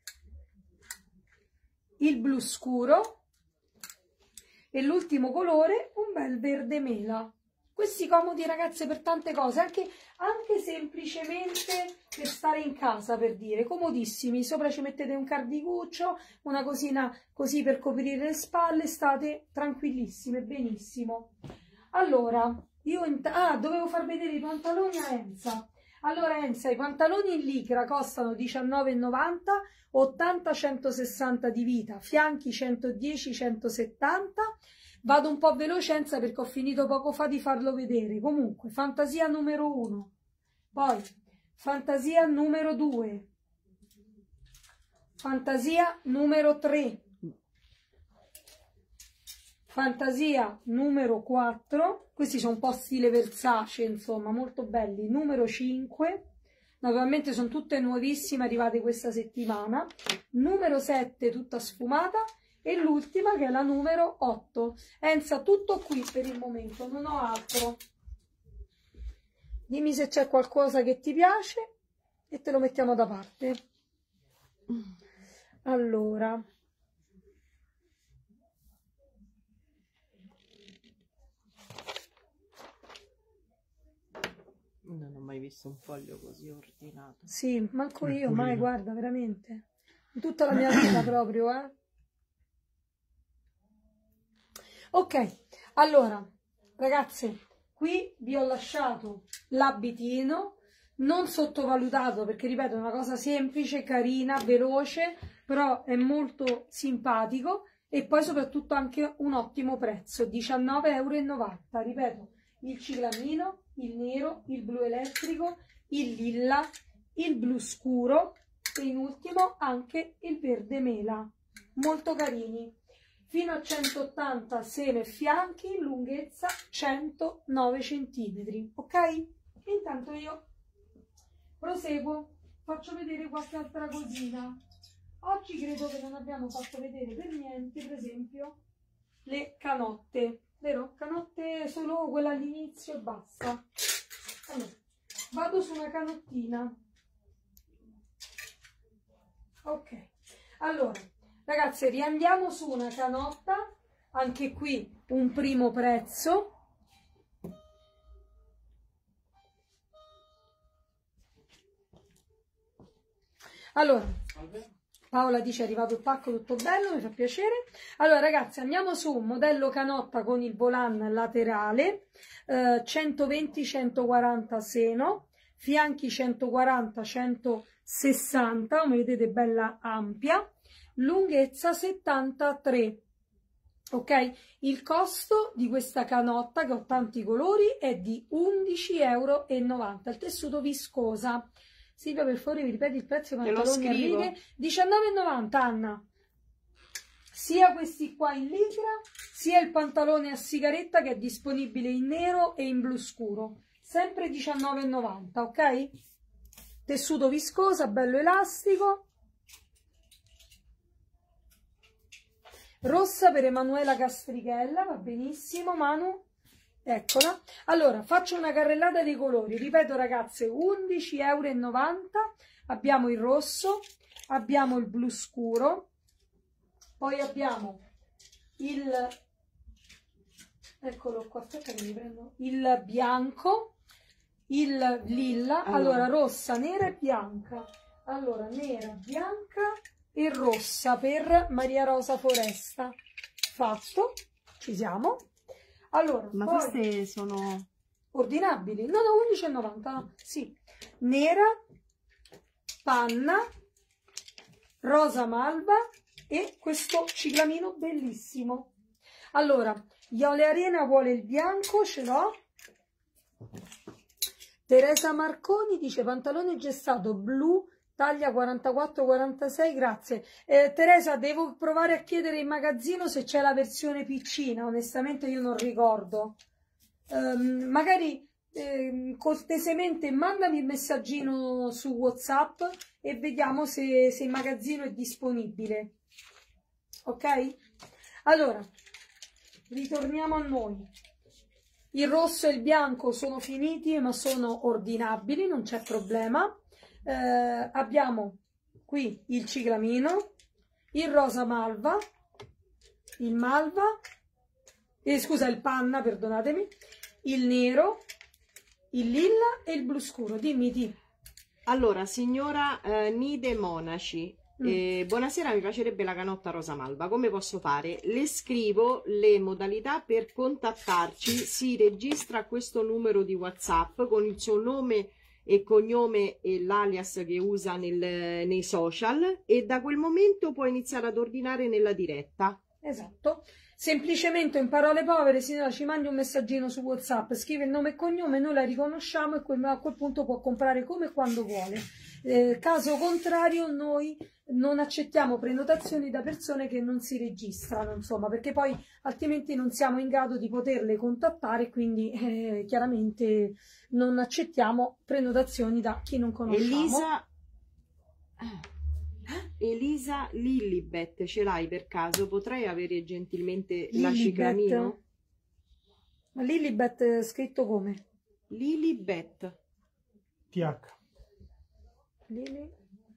il blu scuro e l'ultimo colore un bel verde mela. Questi comodi ragazze per tante cose, anche semplicemente per stare in casa, per dire, comodissimi. Sopra ci mettete un cardicuccio, una cosina così per coprire le spalle, state tranquillissime, benissimo. Allora, dovevo far vedere i pantaloni a Enza. Allora Enza, i pantaloni in licra costano 19,90, 80-160 di vita, fianchi 110-170. Vado un po' veloce Enza perché ho finito poco fa di farlo vedere. Comunque, fantasia numero 1, poi fantasia numero 2, fantasia numero 3, fantasia numero 4, questi sono un po' stile Versace, insomma, molto belli, numero 5, naturalmente sono tutte nuovissime, arrivate questa settimana, numero 7 tutta sfumata, e l'ultima che è la numero 8. Enza, tutto qui per il momento, non ho altro. Dimmi se c'è qualcosa che ti piace e te lo mettiamo da parte. Allora. Non ho mai visto un foglio così ordinato. Sì, manco io, mai, guarda, veramente. In tutta la mia vita proprio, eh. Ok, allora ragazze, qui vi ho lasciato l'abitino, non sottovalutato perché ripeto è una cosa semplice, carina, veloce, però è molto simpatico e poi soprattutto anche un ottimo prezzo, 19,90 €, ripeto, il ciclamino, il nero, il blu elettrico, il lilla, il blu scuro e in ultimo anche il verde mela, molto carini. Fino a 180 seno e fianchi, lunghezza 109 cm, ok? Intanto io proseguo, faccio vedere qualche altra cosina. Oggi credo che non abbiamo fatto vedere per niente, per esempio, le canotte, vero? Canotte solo quella all'inizio e basta. Allora, vado su una canottina. Ok, allora, ragazze, riandiamo su una canotta, anche qui un primo prezzo. Allora, Paola dice è arrivato il pacco, tutto bello, mi fa piacere. Allora ragazzi, andiamo su un modello canotta con il volant laterale, 120-140 seno, fianchi 140-160, come vedete bella ampia, lunghezza 73. Ok, il costo di questa canotta, che ho tanti colori, è di 11,90 €. Il tessuto viscosa, Silvia, per favore, mi ripeti il prezzo dei Te lo pantaloni a scrivo. righe? 19,90, Anna. Sia questi qua in licra, sia il pantalone a sigaretta che è disponibile in nero e in blu scuro. Sempre 19,90, ok? Tessuto viscosa, bello elastico. Rossa per Emanuela Castrichella, va benissimo, Manu. Eccola. Allora, faccio una carrellata dei colori. Ripeto, ragazze, 11,90 €. Abbiamo il rosso, abbiamo il blu scuro, poi abbiamo il, eccolo qua, aspetta che mi prendo, il bianco, il lilla, allora rossa, nera e bianca. Allora, nera, bianca e rossa per Maria Rosa Foresta. Fatto, ci siamo. Allora, Ma poi, queste sono... ordinabili, no, no, 11,90, sì. Nera, panna, rosa malva e questo ciclamino bellissimo. Allora, Iole Arena vuole il bianco, ce l'ho. Teresa Marconi dice pantalone gestato blu, taglia 44-46, grazie. Teresa, devo provare a chiedere in magazzino se c'è la versione piccina, onestamente io non ricordo. Magari cortesemente mandami il messaggino su WhatsApp e vediamo se il magazzino è disponibile. Ok? Allora, ritorniamo a noi. Il rosso e il bianco sono finiti, ma sono ordinabili, non c'è problema. Abbiamo qui il ciclamino, il rosa malva, il malva, scusa, il panna, perdonatemi, il nero, il lilla e il blu scuro. Dimmi, di. Allora, signora Nide Monaci, buonasera, mi piacerebbe la canotta rosa malva, come posso fare? Le scrivo le modalità per contattarci, si registra a questo numero di WhatsApp con il suo nome e cognome e l'alias che usa nei social e da quel momento può iniziare ad ordinare nella diretta. Esatto. Semplicemente in parole povere, signora, ci mandi un messaggino su WhatsApp, scrive il nome e cognome, noi la riconosciamo e a quel punto può comprare come e quando vuole. Caso contrario, noi non accettiamo prenotazioni da persone che non si registrano, insomma, perché poi altrimenti non siamo in grado di poterle contattare, quindi chiaramente non accettiamo prenotazioni da chi non conosciamo. Elisa Lilibet, ce l'hai per caso? Potrei avere gentilmente la Lilibet? ciclamino? Ma Lilibet è scritto come? Lilibet. TH. Lili?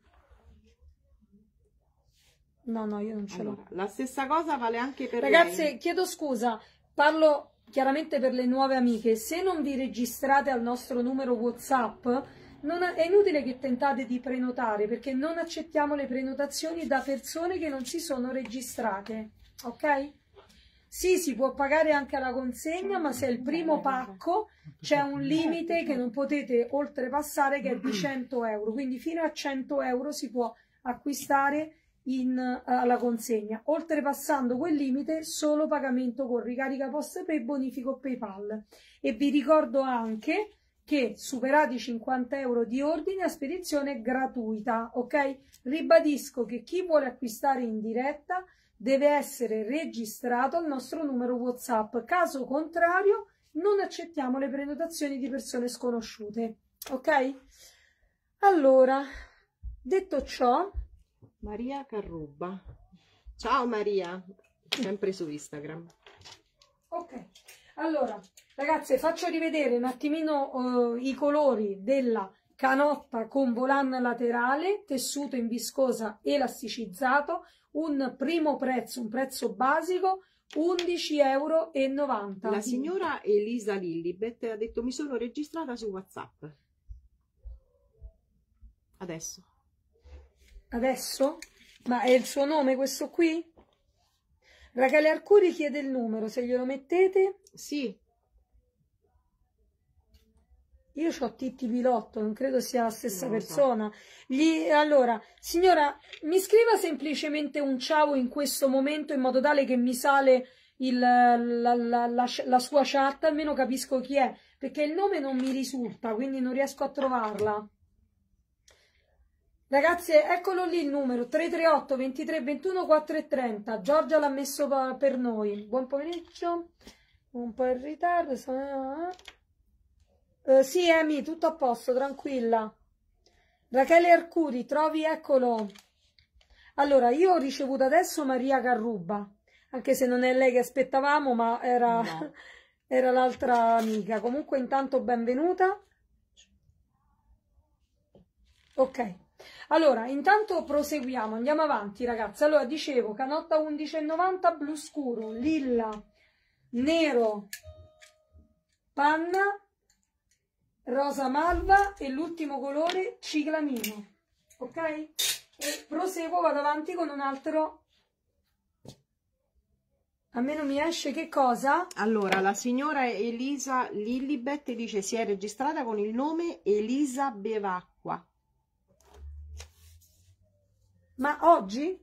No, no, io non ce l'ho. Allora, la stessa cosa vale anche per Ragazze, lei. chiedo scusa, parlo chiaramente per le nuove amiche. Se non vi registrate al nostro numero WhatsApp, è inutile che tentate di prenotare, perché non accettiamo le prenotazioni da persone che non si sono registrate, ok? Sì, si può pagare anche alla consegna, ma se è il primo pacco c'è un limite che non potete oltrepassare, che è di 100 euro, quindi fino a 100 euro si può acquistare alla consegna. Oltrepassando quel limite, solo pagamento con ricarica PostePay e bonifico PayPal. E vi ricordo anche che superati i 50 euro di ordine, a spedizione gratuita, ok? Ribadisco che chi vuole acquistare in diretta deve essere registrato al nostro numero WhatsApp. Caso contrario, non accettiamo le prenotazioni di persone sconosciute, ok? Allora, detto ciò, Maria Carruba. Ciao Maria, sempre su Instagram. ok. Allora, ragazze, faccio rivedere un attimino i colori della canotta con volan laterale, tessuto in viscosa elasticizzato, un primo prezzo, un prezzo basico, 11,90 €. La signora Elisa Lillibet ha detto mi sono registrata su WhatsApp. Adesso. Adesso? Ma è il suo nome questo qui? Rachele Arcuri chiede il numero, se glielo mettete. Sì. Io ho Titti Pilotto, non credo sia la stessa Non lo so. persona. Allora, signora, mi scriva semplicemente un ciao in questo momento in modo tale che mi sale la sua chat, almeno capisco chi è, perché il nome non mi risulta, quindi non riesco a trovarla. Ragazze, eccolo lì il numero 338 23 21 430. Giorgia l'ha messo per noi. Buon pomeriggio. Un po' in ritardo. Sì, Emi, tutto a posto, tranquilla. Rachele Arcuri, trovi, eccolo. Allora, io ho ricevuto adesso Maria Carruba, anche se non è lei che aspettavamo, ma era, No. era l'altra amica. Comunque, intanto, benvenuta. Ok. Allora, intanto proseguiamo, andiamo avanti, ragazzi. Allora, dicevo, canotta 11,90, blu scuro, lilla, nero, panna, rosa malva e l'ultimo colore ciclamino, ok? E proseguo, vado avanti con un altro. A me non mi esce che cosa? Allora, la signora Elisa Lillibet dice si è registrata con il nome Elisa Bevacqua. Ma oggi?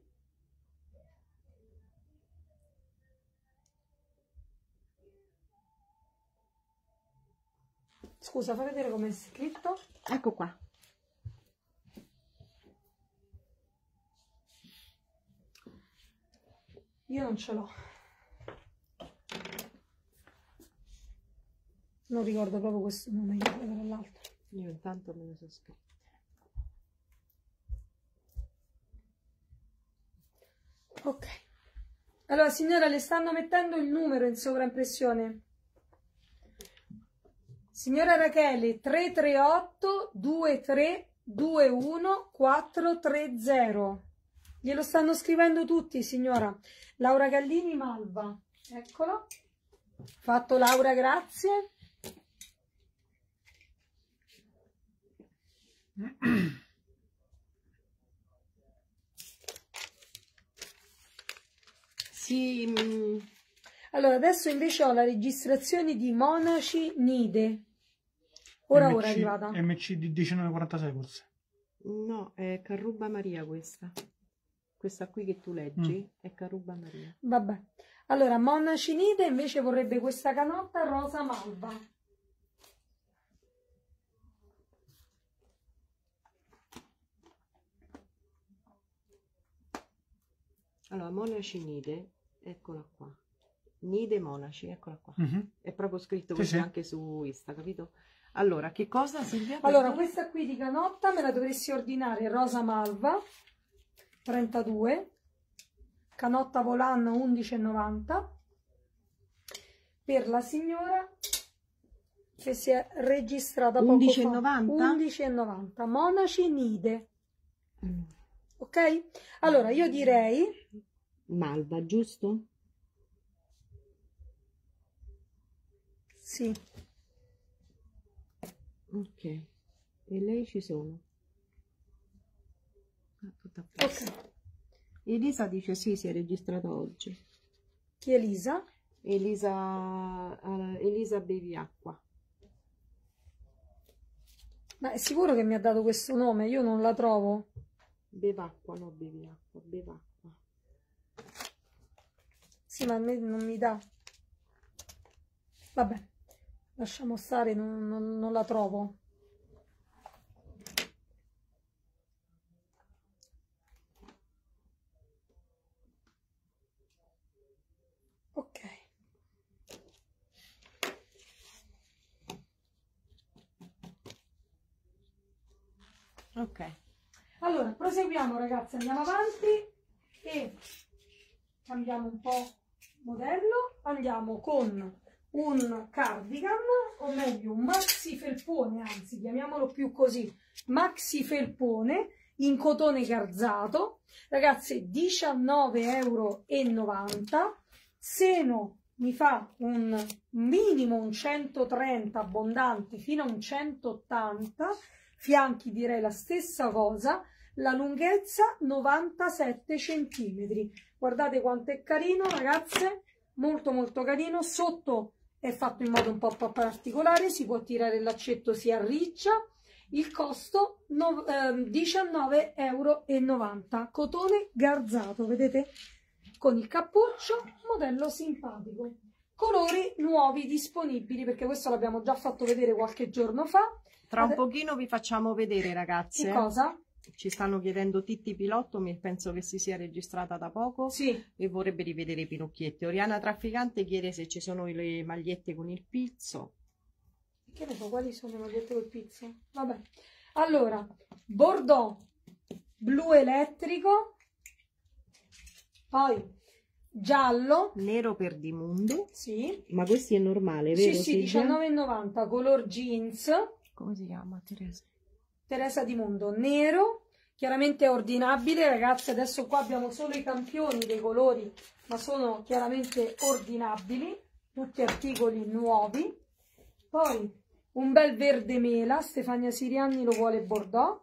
Scusa, fai vedere come è scritto. Ecco qua. Io non ce l'ho. Non ricordo proprio questo nome, io devo vedere l'altro. Io intanto me ne sono scritta. Ok. Allora, signora, le stanno mettendo il numero in sovraimpressione. Signora Rachele, 338 23 21 430. Glielo stanno scrivendo tutti, signora. Laura Gallini Malva. Eccolo. Fatto, Laura, grazie. Sì, Allora, adesso invece ho la registrazione di Monaci Nide. Ora è arrivata. MC di 1946 forse. no, è Carruba Maria questa. Questa qui che tu leggi è Carruba Maria. Vabbè. Allora, Monaci Nide invece vorrebbe questa canotta rosa malva. Allora, Monaci Nide, eccola qua. Nide Monaci, eccola qua. Mhm. È proprio scritto Sì, così sì. anche su Insta, capito? Allora, che cosa, Silvia? Allora, Perdona? questa qui di canotta me la dovresti ordinare rosa malva, 32, canotta volan 11,90, per la signora che si è registrata poco fa. 11,90? 11,90, Monaci Nide, Mm. ok? Allora, io direi, Malva, giusto? sì, Ok. E lei ci sono? Ah, tutta a posto. ok, Elisa dice sì, si è registrata oggi. chi è Elisa? Elisa Beviacqua. Ma è sicuro che mi ha dato questo nome? Io non la trovo. Bevacqua, no Beviacqua, Bevacqua. Sì, ma a me non mi dà. Vabbè, lasciamo stare, non la trovo. Ok. Ok. Allora, proseguiamo ragazzi, andiamo avanti e cambiamo un po' modello. Andiamo con un cardigan, o meglio un maxi felpone, anzi chiamiamolo più così, maxi felpone in cotone garzato. Ragazzi, 19,90 €. Seno mi fa un minimo un 130 abbondante fino a un 180, fianchi direi la stessa cosa, la lunghezza 97 cm. Guardate quanto è carino, ragazze, molto molto carino. Sotto è fatto in modo un po' particolare, si può tirare il laccetto, si arriccia. Il costo 19,90 €, cotone garzato, vedete? Con il cappuccio, modello simpatico. Colori nuovi disponibili, perché questo l'abbiamo già fatto vedere qualche giorno fa. Tra un pochino vi facciamo vedere, ragazze. Che cosa? ci stanno chiedendo Titti Pilotto, penso che si sia registrata da poco Sì. e vorrebbe rivedere i Pinocchietti. Oriana Trafficante chiede se ci sono le magliette con il pizzo. Che ne so, quali sono le magliette col pizzo? Vabbè. Allora, Bordeaux, blu elettrico, poi giallo, Nero per Dimundo. sì, Ma questi è normale, vero? sì, sì, Silvia? 19,90, color jeans, Come si chiama, Teresa? Teresa Di Mondo, nero, chiaramente è ordinabile, ragazzi, adesso qua abbiamo solo i campioni dei colori, ma sono chiaramente ordinabili, tutti articoli nuovi. Poi un bel verde mela, Stefania Sirianni lo vuole Bordeaux.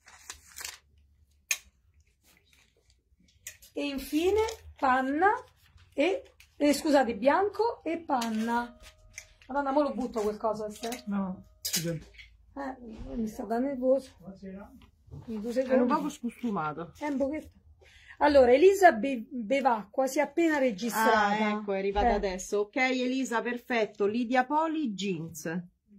E infine panna scusate, bianco e panna. Madonna, mo lo butto qualcosa, Ste? No, scusate. Mi sta da nervoso. In 2 È un secondi. poco scostumato. Un pochetto. Allora, Elisa Bevacqua si è appena registrata. Ah, ecco, è arrivata adesso. Ok, Elisa, perfetto. Lidia Poli, jeans.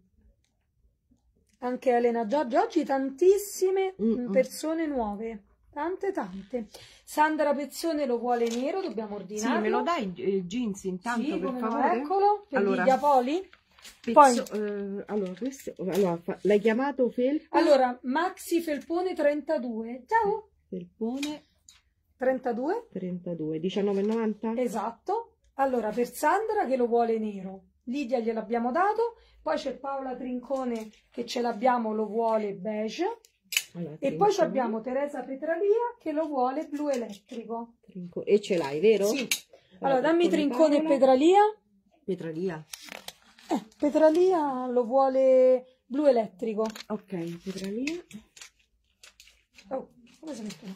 Anche Elena Giorgi, oggi tantissime persone nuove. Tante. Sandra Pezzone lo vuole nero, dobbiamo ordinarlo. Sì, me lo dai jeans intanto, Sì, per come no, favore? eccolo, per Allora, Lidia Poli. allora, questo, l'hai chiamato Felpo? Allora, Maxi Felpone 32. Ciao. Felpone 32. 32, 19,90? Esatto. Allora, per Sandra che lo vuole nero. Lidia gliel'abbiamo dato. Poi c'è Paola Trincone che ce l'abbiamo, lo vuole beige. Allora, E poi abbiamo Teresa Petralia che lo vuole blu elettrico. E ce l'hai, vero? Sì. Allora, dammi Trincone, Trincone e Paola. Petralia. Petralia. Petralia lo vuole blu elettrico. Ok, Petralia. Oh, come si mettono?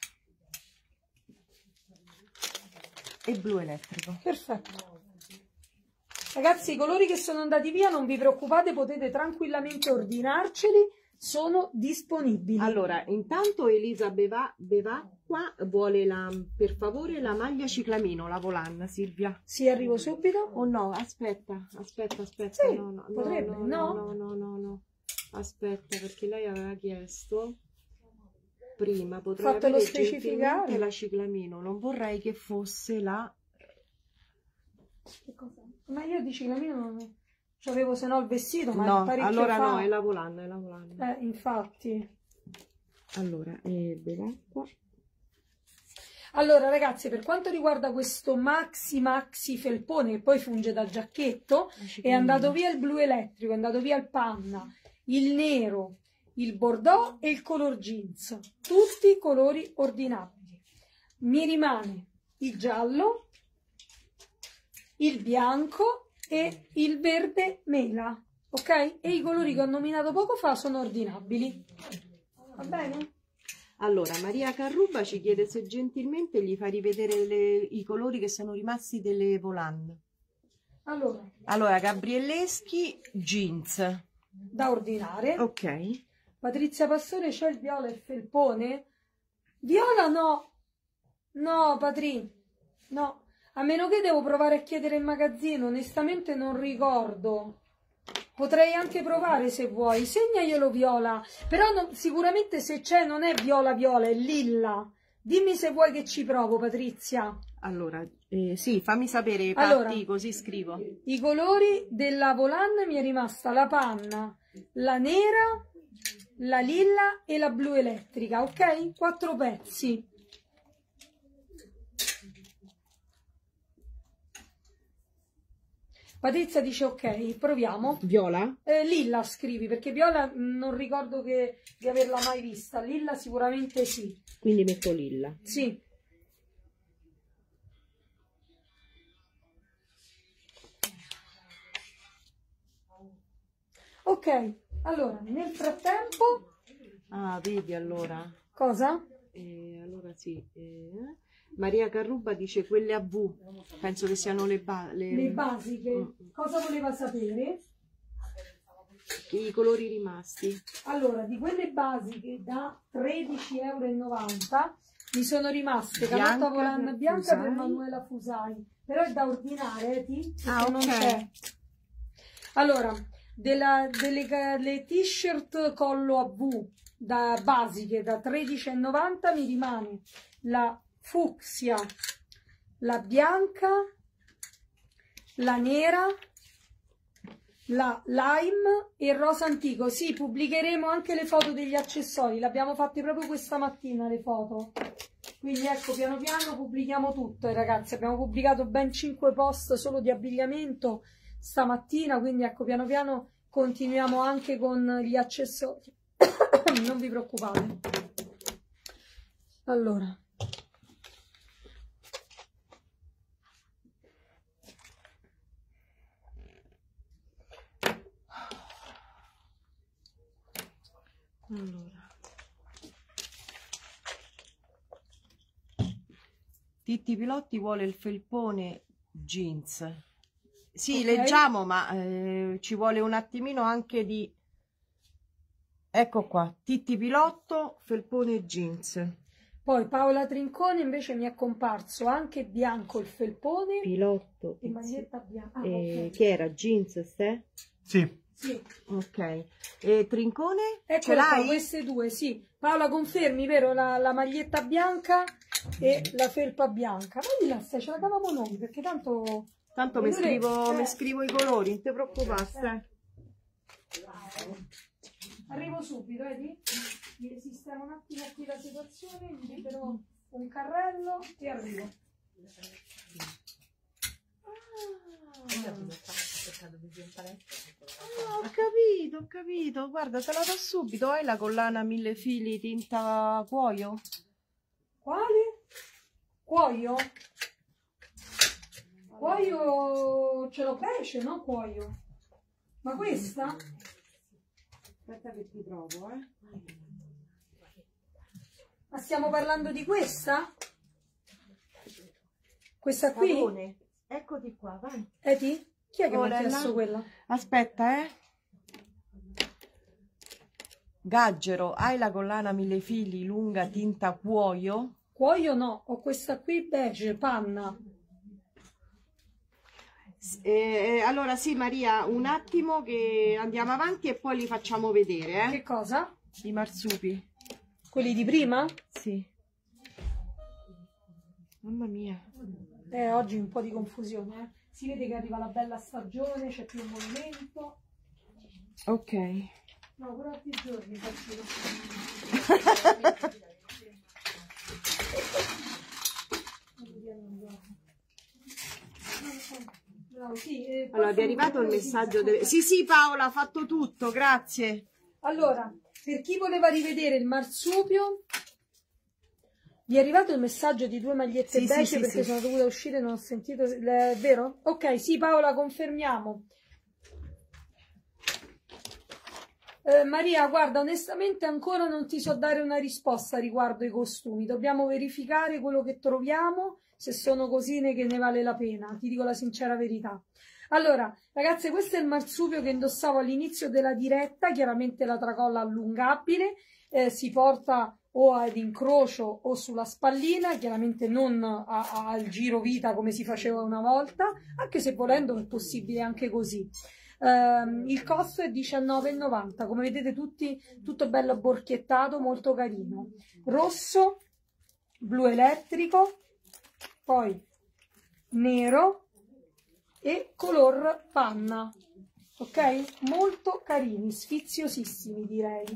E blu elettrico. Perfetto. Ragazzi, i colori che sono andati via, non vi preoccupate, potete tranquillamente ordinarceli, sono disponibili. Allora, intanto Elisa Bevacqua vuole per favore la maglia ciclamino, la volanna, Silvia. Sì, arrivo subito. Oh no, aspetta. Sì, No. potrebbe, no? No. Aspetta, perché lei aveva chiesto prima, potrei Fatelo avere specificare. gentilmente la ciclamino, non vorrei che fosse la... Che cosa? Ma io di ciclamino non c'avevo se no il vestito, ma No, è parecchio allora fa. no, è la volanna. Infatti. Allora, Bevacqua. Allora ragazzi, per quanto riguarda questo maxi felpone che poi funge da giacchetto, è andato via il blu elettrico, è andato via il panna, il nero, il bordeaux e il color jeans, tutti colori ordinabili. Mi rimane il giallo, il bianco e il verde mela, ok? E i colori che ho nominato poco fa sono ordinabili, va bene? Allora, Maria Carruba ci chiede se gentilmente gli fai rivedere i colori che sono rimasti delle volanne. Allora, Gabrielleschi, jeans. da ordinare. Ok. Patrizia Pastore, c'è il viola e felpone? Viola no. No, Patri. No. A meno che devo provare a chiedere in magazzino. Onestamente non ricordo. Potrei anche provare se vuoi. Segnaglielo viola. Però sicuramente se c'è non è viola, è lilla. Dimmi se vuoi che ci provo, Patrizia. Allora, sì, fammi sapere, Allora, Patti, così scrivo. I colori della volanna mi è rimasta la panna, la nera, la lilla e la blu elettrica, ok? 4 pezzi. Patrizia dice ok, proviamo. Viola? Lilla scrivi, perché viola non ricordo di averla mai vista. Lilla sicuramente sì. Quindi metto lilla. Sì. Ok, allora, nel frattempo... Ah, vedi allora. Cosa? Allora sì. Maria Carruba dice quelle a V. Penso che siano le basiche. Cosa voleva sapere? I colori rimasti. Allora, di quelle basiche da 13,90 € mi sono rimaste canotta volanna bianca per Manuela Fusai. Però è da ordinare, perché non c'è. Allora, delle t-shirt collo a V da basiche da 13,90 mi rimane la fucsia, la bianca, la nera, la lime e il rosa antico. Sì, pubblicheremo anche le foto degli accessori, le abbiamo fatte proprio questa mattina le foto, quindi ecco, piano piano pubblichiamo tutto, ragazzi. Abbiamo pubblicato ben 5 post solo di abbigliamento stamattina, quindi ecco, piano piano continuiamo anche con gli accessori. Non vi preoccupate. Allora, Titti Pilotti vuole il felpone jeans. Sì, ok. leggiamo, ma ci vuole un attimino anche di... Ecco qua, Titti Pilotto, felpone jeans. Poi Paola Trincone invece mi è comparso anche bianco il felpone Pilotto. e maglietta bianca. Ah, ok. Che era? Jeans, se? Sì. Sì. Ok. E Trincone? Ce Eccola qua, l'hai? queste due, sì. Paola, confermi, vero? La maglietta bianca e la felpa bianca. Ma di là, ce la cavamo noi, perché tanto... Tanto mi scrivo i colori, non ti preoccupare. Arrivo subito, vedi? Mi sistemo un attimo qui la situazione, mi libero un carrello e arrivo. Ho capito. Guarda, te la do subito. Hai la collana 1000 fili tinta cuoio? Quale? Cuoio? Cuoio ce l'ho pesce, no? Cuoio. Ma questa? Aspetta che ti trovo, Ma stiamo parlando di questa? Questa qui? Savone. Eccoti qua, vai. Eti? Chi è che mi ha Lorena? chiesto quella? Aspetta, Gaggero, hai la collana 1000 fili lunga tinta cuoio? Cuoio no, ho questa qui beige, panna. Allora sì, Maria, un attimo che andiamo avanti e poi li facciamo vedere, Che cosa? I marsupi. Quelli di prima? Sì. Mamma mia. Oggi un po' di confusione, Si vede che arriva la bella stagione, c'è più movimento. Ok. No, per altri giorni faccio. No, sì, allora, vi è arrivato il messaggio del... Sì, Paola, ha fatto tutto, grazie. Allora, per chi voleva rivedere il marsupio, vi è arrivato il messaggio di 2 magliette beige perché sono dovuta uscire e non ho sentito, è vero? Ok, sì Paola, confermiamo. Maria, guarda, onestamente ancora non ti so dare una risposta riguardo ai costumi, dobbiamo verificare quello che troviamo, se sono cosine che ne vale la pena, ti dico la sincera verità. Allora, ragazze, questo è il marsupio che indossavo all'inizio della diretta, chiaramente la tracolla allungabile, si porta o ad incrocio o sulla spallina, chiaramente non al giro vita come si faceva una volta, anche se volendo è possibile anche così. Il costo è $19,90, come vedete tutto bello borchiettato, molto carino. Rosso, blu elettrico, poi nero e color panna, ok? Molto carini, sfiziosissimi direi.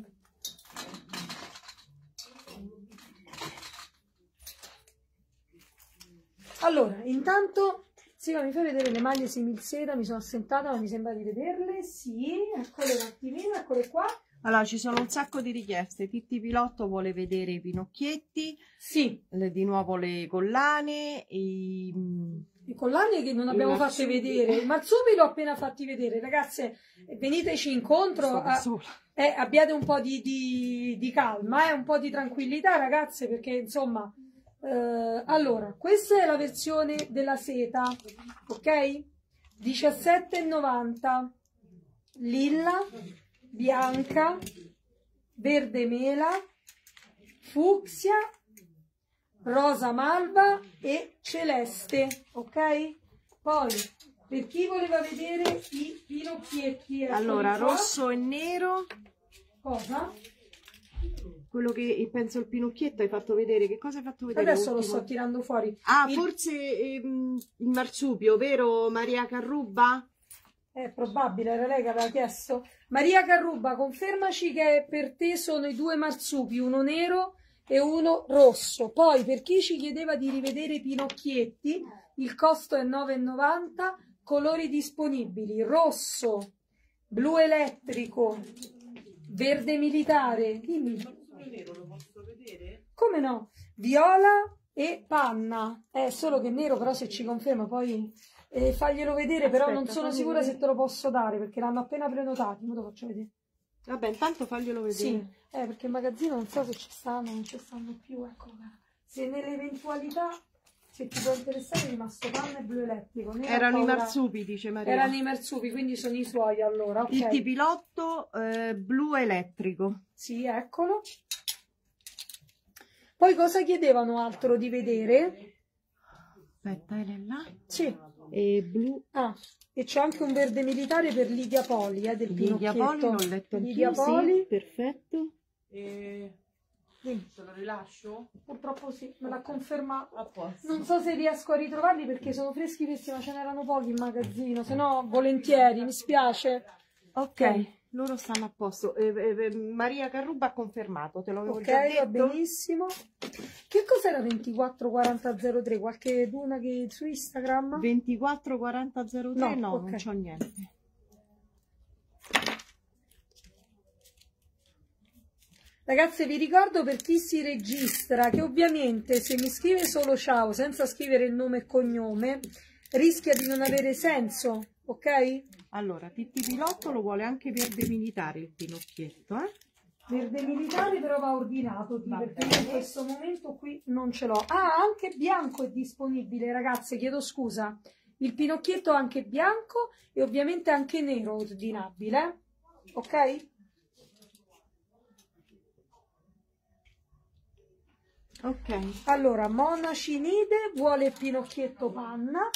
Allora, intanto... Sì, mi fai vedere le maglie similseta, mi sono assentata ma mi sembra di vederle, sì, eccole un attimino, eccole qua. Allora, ci sono un sacco di richieste, Titti Pilotto vuole vedere i pinocchietti, sì, di nuovo le collane, i collane che non abbiamo fatto vedere, i marsupi l'ho appena fatti vedere, ragazze, veniteci incontro, abbiate un po' di calma, un po' di tranquillità ragazze, perché insomma... allora, questa è la versione della seta, ok? $17,90, lilla, bianca, verde mela, fucsia, rosa malva e celeste, ok? Poi, per chi voleva vedere i pinocchietti, allora, rosso e nero. Cosa? quello che penso il pinocchietto hai fatto vedere. Che cosa hai fatto vedere? Adesso lo ultimo? sto tirando fuori. Ah, Il- forse il marsupio, vero Maria Carrubba? È probabile, era lei che aveva chiesto. Maria Carrubba, confermaci che per te sono i due marsupi, uno nero e uno rosso. Poi, per chi ci chiedeva di rivedere i pinocchietti, il costo è 9,90, colori disponibili, rosso, blu elettrico, verde militare, dimmi. Come no? Viola e panna. Solo che nero, però se ci conferma poi faglielo vedere, però non sono fammi sicura vedere. se te lo posso dare perché l'hanno appena prenotato. Ora te lo faccio vedere. Vabbè, intanto faglielo vedere. Sì, perché in magazzino non so se ci stanno, non ci stanno più, ecco. Se nell'eventualità, se ti può interessare, è rimasto panna e blu elettrico. Ne ho Erano i paura. marsupi, dice Maria. Erano i marsupi, quindi sono i suoi allora, ok. Il tipilotto blu elettrico. Sì, eccolo. Poi cosa chiedevano altro di vedere? Aspetta, è là. Sì. E blu. Ah, e c'è anche un verde militare per Lidia Poli, del Lidia Pinocchietto. Poli, l'ho letto Lidia anch'io, Poli. sì, perfetto. Sì, Se lo rilascio? purtroppo sì, me l'ha confermato. A posto. Non so se riesco a ritrovarli perché sono freschi, ma ce n'erano pochi in magazzino, se no volentieri, mi spiace. Ok, loro stanno a posto. Maria Carrubba ha confermato, te l'avevo Ok, già va detto. benissimo. Che cos'era 244003? Qualche una che su Instagram? 244003 no, ok. non c'ho niente. Ragazze, vi ricordo per chi si registra che ovviamente se mi scrive solo ciao senza scrivere il nome e cognome rischia di non avere senso, ok? Allora, Titti Pilotto lo vuole anche verde militare il pinocchietto, eh? Verde militare però va ordinato, perché io in questo momento qui non ce l'ho. Ah, anche bianco è disponibile, ragazze, chiedo scusa. Il pinocchietto è anche bianco e ovviamente anche nero ordinabile, ok? Ok. Allora, Mona Cinide vuole pinocchietto panna.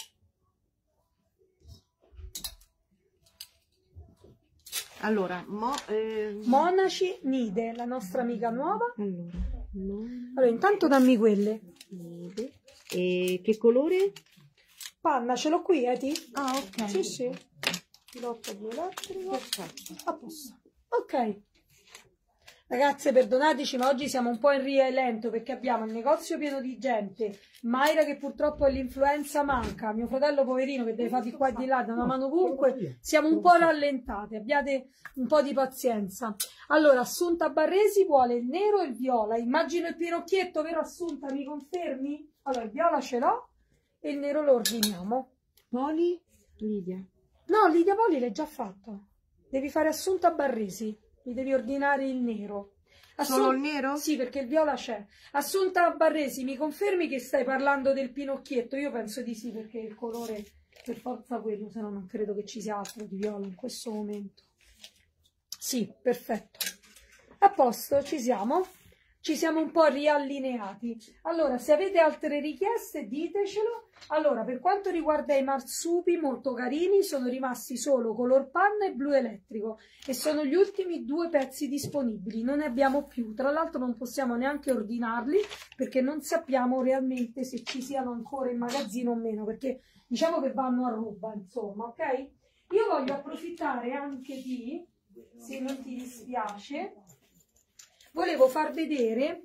Allora, Monaci Nide, la nostra amica nuova. allora, Allora, intanto dammi quelle. e che colore? Panna, ce l'ho qui, Ti? Ah, ok. Sì, sì. Pilotto blu elettrico. Perfetto. A posto. Ok. Ragazze, perdonateci, ma oggi siamo un po' in rielento perché abbiamo il negozio pieno di gente. Mayra che purtroppo l'influenza manca. Mio fratello poverino che deve fare di qua e di là, da una mano ovunque. Siamo un po' rallentate. Abbiate un po' di pazienza. Allora, Assunta Barresi vuole il nero e il viola. Immagino il pinocchietto, vero Assunta? Mi confermi? Allora, il viola ce l'ho e il nero lo ordiniamo. Poli? Lidia. No, Lidia Poli l'hai già fatto. Devi fare Assunta Barresi. Mi devi ordinare il nero. Solo il nero? Sì, perché il viola c'è. Assunta Barresi, mi confermi che stai parlando del pinocchietto? Io penso di sì, perché il colore per forza quello, se no non credo che ci sia altro di viola in questo momento. Sì, perfetto. A posto, ci siamo? Ci siamo un po' riallineati. Allora, se avete altre richieste, ditecelo. Allora, per quanto riguarda i marsupi, molto carini, sono rimasti solo color panna e blu elettrico e sono gli ultimi due pezzi disponibili, non ne abbiamo più. Tra l'altro non possiamo neanche ordinarli perché non sappiamo realmente se ci siano ancora in magazzino o meno, perché diciamo che vanno a ruba, insomma, ok? Io voglio approfittare anche di, se non ti dispiace, volevo far vedere,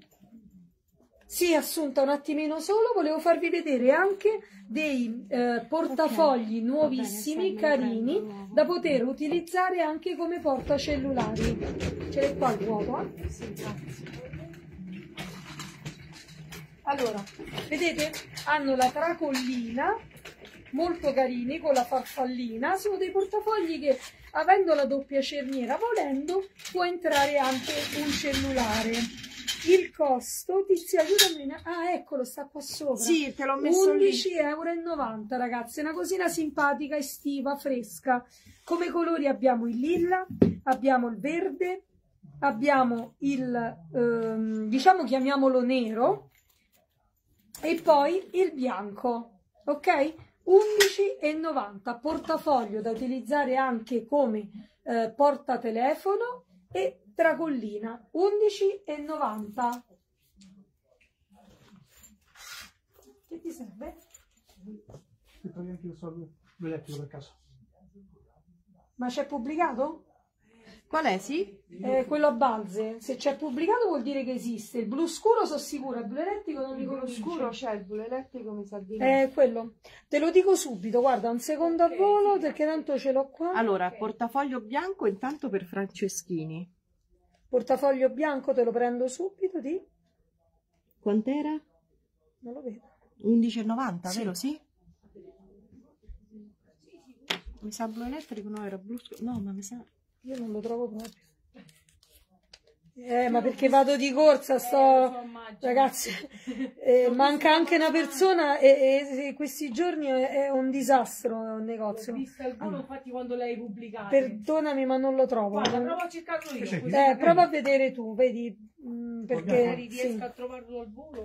sì Assunta un attimino solo, volevo farvi vedere anche dei portafogli nuovissimi, carini, da poter utilizzare anche come portacellulari. Ce l'hai qua il vuoto, eh? Sì, grazie. Allora, vedete? Hanno la tracollina, molto carini, con la farfallina, sono dei portafogli che, avendo la doppia cerniera, volendo, può entrare anche un cellulare. Il costo, Tizia, aiutami, ah eccolo, sta qua sopra. Sì, te l'ho messo lì. 11,90 €, ragazzi, una cosina simpatica, estiva, fresca. Come colori abbiamo il lilla, abbiamo il verde, abbiamo il, diciamo chiamiamolo nero, e poi il bianco, ok? 11,90 €, portafoglio da utilizzare anche come portatelefono, e tracollina, 11,90. Che ti serve? Ti togli anche il soldo elettrico per caso. Ma c'è pubblicato? Qual è, sì? Quello a balze. Se c'è pubblicato vuol dire che esiste. Il blu scuro sono sicura, il blu elettrico non mi convince. c'è, il blu elettrico mi sa di Quello. Te lo dico subito, guarda, un secondo a volo perché tanto ce l'ho qua. Allora, portafoglio bianco intanto per Franceschini. Portafoglio bianco te lo prendo subito, di? Quant'era? Non lo vedo. 11,90, Sì. vero? Sì? Mi sa blu elettrico, no, era blu scuro. No, ma mi sa... Io non lo trovo proprio. Ma perché vado di corsa, ragazzi, manca anche una persona e questi giorni è un disastro il negozio. Ho visto il volo, infatti, quando l'hai pubblicato. Perdonami, ma non lo trovo. Guarda, prova a cercarlo io. Sì. Prova a vedere tu, vedi, perché Magari riesco sì. a trovarlo al volo.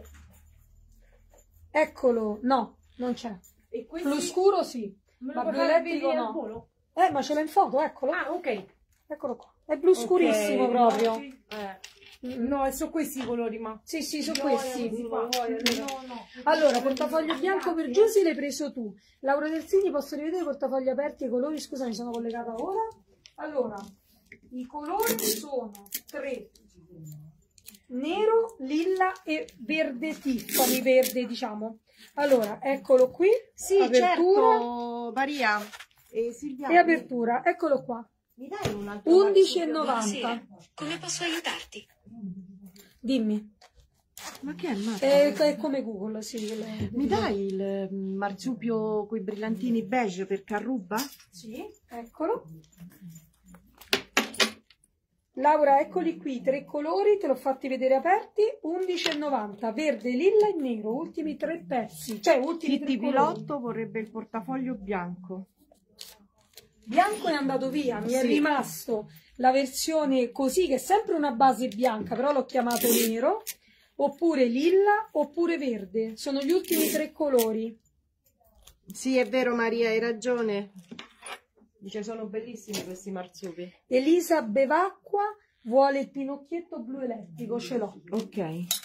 Eccolo, no, non c'è. E questi Blu scuro sì, me ma lo blu puoi fare elettrico vedere al no. volo? Ma ce l'ho in foto, eccolo. Ah, ok. Eccolo qua. È blu scurissimo proprio. No, sono questi i colori, ma... Sì, sì, sono No, questi. non si fa. No. Allora, portafoglio bianco per Giusy l'hai preso tu. Laura Terzini, posso rivedere i portafogli aperti e i colori? Scusa, mi sono collegata ora. Allora, i colori sono 3. Nero, lilla e verde Tiffany, verde diciamo. Allora, eccolo qui. Sì, apertura certo, Maria. Silvia, e apertura. Eccolo qua. mi dai un altro 11,90. Come posso aiutarti? Dimmi. Ma che è, Marta? È come Google, sì. Mi dai il marsupio con i brillantini beige per Carruba? Sì, eccolo. Laura, eccoli qui, 3 colori, te l'ho fatti vedere aperti, 11,90, verde, lilla e nero, ultimi 3 pezzi, cioè ultimi 3 Titti colori. Pilotto vorrebbe il portafoglio bianco. Bianco è andato via, mi è Sì. rimasto la versione così, che è sempre una base bianca, però l'ho chiamato nero, oppure lilla, oppure verde, sono gli ultimi 3 colori. Sì, è vero Maria, hai ragione. Dice, sono bellissimi questi marsupi. Elisa Bevacqua vuole il pinocchietto blu elettrico, ce l'ho. Ok.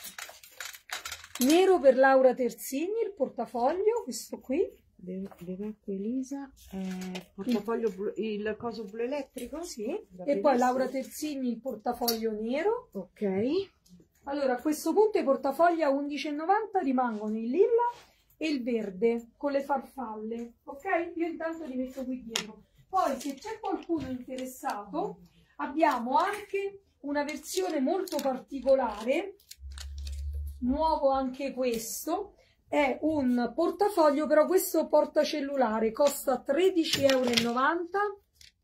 Nero per Laura Terzini, il portafoglio, questo qui. Bevacqua Elisa, portafoglio blu, il coso blu elettrico? Sì. Va E poi benissimo. Laura Terzini, il portafoglio nero. Ok. Allora, a questo punto i portafogli a 11,90 rimangono il lilla e il verde con le farfalle. Ok? Io intanto li metto qui dietro. Poi, se c'è qualcuno interessato, abbiamo anche una versione molto particolare, nuovo anche questo, è un portafoglio, però questo portacellulare, costa 13,90 €.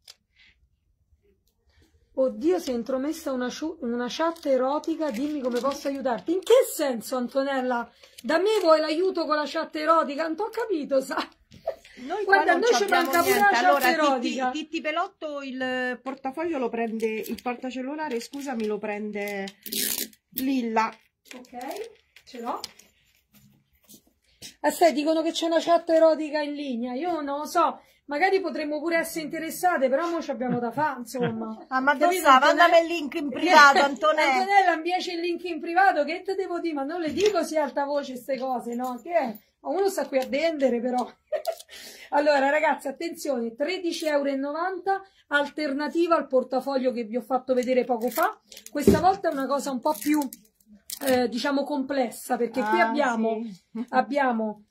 Oddio, si è intromessa una chat erotica, dimmi come posso aiutarti. In che senso, Antonella? Da me vuoi l'aiuto con la chat erotica? Non t'ho capito, sa? Noi Guarda, qua non noi ci abbiamo manca pure la niente. chat Allora, erotica. Titti Pelotto il portafoglio lo prende, il portacellulare, scusami, lo prende Lilla. Ok, ce l'ho. Aspetta, dicono che c'è una chat erotica in linea. Io non lo so, magari potremmo pure essere interessate, però mo ci abbiamo da fare, insomma. Ah, ma Capito, dove sta? Antonella? Mandami il link in privato, Antonella. Antonella, invece il link in privato, che te devo dire? Ma non le dico sia alta voce queste cose, no? Che è? Ma uno sta qui a vendere, però. Allora, ragazzi, attenzione, 13,90 €, alternativa al portafoglio che vi ho fatto vedere poco fa. Questa volta è una cosa un po' più, diciamo, complessa, perché qui abbiamo, sì. abbiamo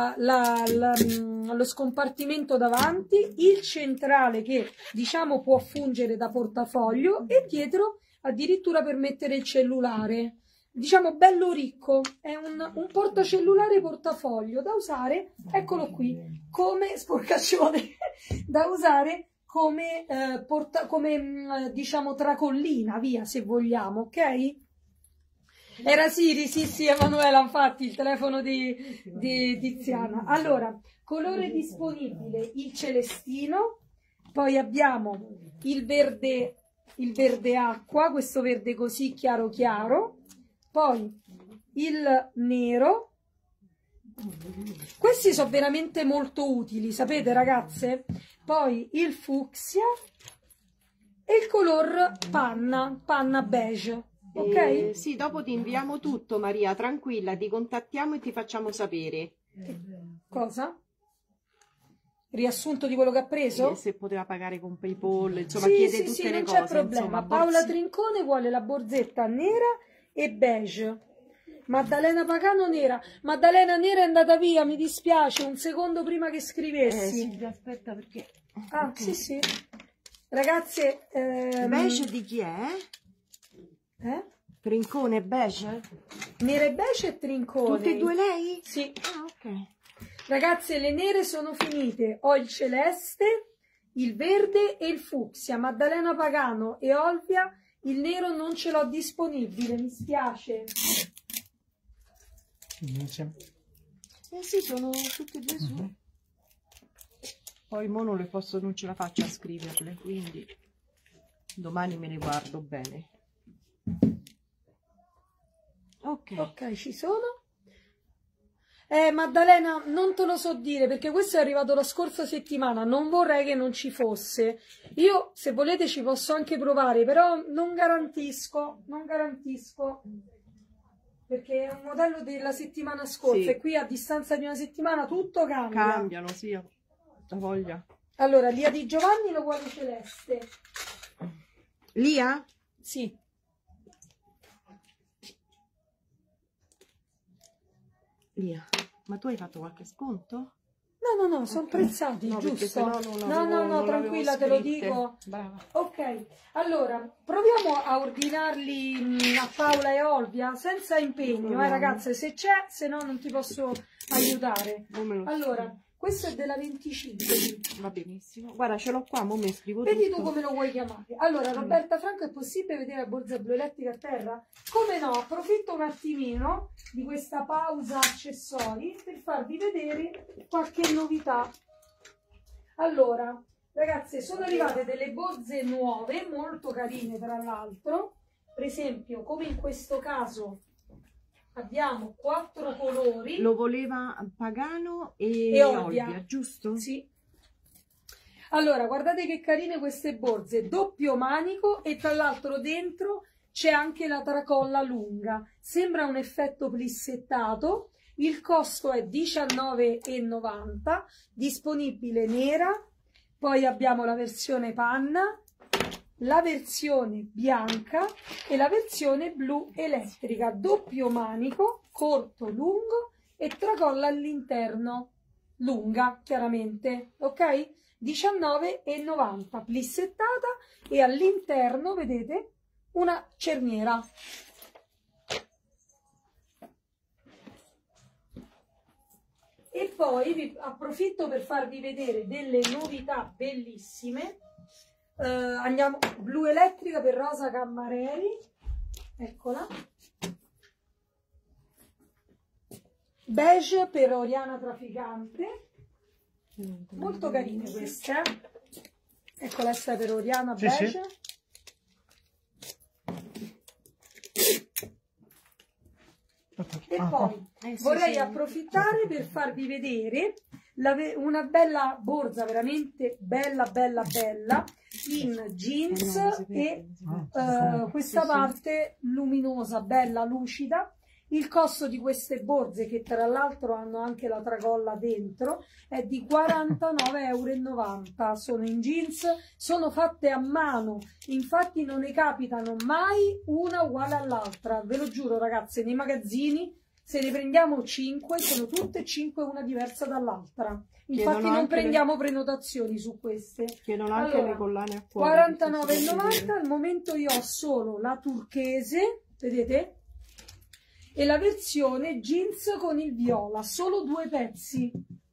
lo scompartimento davanti, il centrale che, diciamo, può fungere da portafoglio e dietro addirittura per mettere il cellulare. Diciamo bello ricco, è un portacellulare portafoglio da usare, eccolo qui, come sporcaccione, da usare come, diciamo tracollina, via, se vogliamo, ok? Era Siri, sì, Emanuela, infatti, il telefono di Tiziana. Allora, colore disponibile, il celestino, poi abbiamo il verde acqua, questo verde così chiaro chiaro, poi il nero. Questi sono veramente molto utili, sapete ragazze? Poi il fucsia e il color panna beige. Ok? Sì, dopo ti inviamo tutto, Maria, tranquilla, ti contattiamo e ti facciamo sapere. Cosa? Riassunto di quello che ha preso? Se poteva pagare con PayPal, insomma, Sì, chiede sì, tutte sì, le non cose. c'è problema. Insomma, Paola borsi- Trincone vuole la borsetta nera e beige. Maddalena Pagano nera. Maddalena nera è andata via, mi dispiace, un secondo prima che scrivessi. sì, aspetta perché... Ah, Ok. sì, sì. Ragazze, Beige di chi è? Trincone beige? nera e beige e Trincone. Tutte e due lei? Sì. Ah, ok. Ragazze, le nere sono finite. Ho il celeste, il verde e il fucsia. Maddalena Pagano e Olvia, il nero non ce l'ho disponibile, mi spiace. Insieme. Sì, sono tutte e due su. Poi mo non ce la faccio a scriverle, quindi domani me le guardo bene. Ok. Ok, ci sono. Maddalena, non te lo so dire perché questo è arrivato la scorsa settimana, non vorrei che non ci fosse. Io, se volete, ci posso anche provare, però non garantisco, perché è un modello della settimana scorsa Sì. e qui a distanza di una settimana tutto cambia. Cambiano, sì, ho la voglia. Allora, Lia di Giovanni lo vuole celeste. Lia? Sì. Lia, ma tu hai fatto qualche sconto? No, sono prezzati, No, perché giusto? sennò non avevo- No, non tranquilla, te l'avevo lo scritte. dico. Brava. Ok, allora, proviamo a ordinarli a Paola e Olvia senza impegno, ragazze, se c'è, se no non ti posso aiutare. Non me lo Allora, questo è della 25. Va benissimo. Guarda, ce l'ho qua, mo me scrivo Vedi tutto. tu come lo vuoi chiamare. Allora, Roberta Franco, è possibile vedere la borsa blu elettrica a terra? Come no, approfitto un attimino di questa pausa accessori per farvi vedere qualche novità. Allora, ragazze, sono arrivate delle borse nuove, molto carine tra l'altro. Per esempio, come in questo caso, abbiamo 4 colori. Lo voleva Pagano e, E Olvia. Olvia, giusto? Sì. Allora, guardate che carine queste borse, doppio manico e tra l'altro dentro c'è anche la tracolla lunga. Sembra un effetto plissettato. Il costo è €19,90, disponibile nera. Poi abbiamo la versione panna, la versione bianca e la versione blu elettrica, doppio manico, corto, lungo e tracolla all'interno, lunga chiaramente, ok? €19,90, plissettata e all'interno, vedete, una cerniera. E poi vi approfitto per farvi vedere delle novità bellissime. Andiamo blu elettrica per Rosa Cammareri, eccola. Beige per Oriana Traficante, molto carine queste. Ecco questa per Oriana Sì, beige. sì. E Ah, poi sì, vorrei sì. approfittare per farvi vedere una bella borsa, veramente bella in jeans e questa parte luminosa, bella, lucida. Il costo di queste borse, che tra l'altro hanno anche la tracolla dentro, è di €49,90. Sono in jeans, sono fatte a mano, infatti non ne capitano mai una uguale all'altra. Ve lo giuro, ragazze, nei magazzini, se ne prendiamo 5, sono tutte 5 una diversa dall'altra. Infatti Chiedono non anche prendiamo prenotazioni su queste. Chiedono anche Allora, le collane a cuore. €49,90. Al momento io ho solo la turchese, vedete? E la versione jeans con il viola, solo 2 pezzi.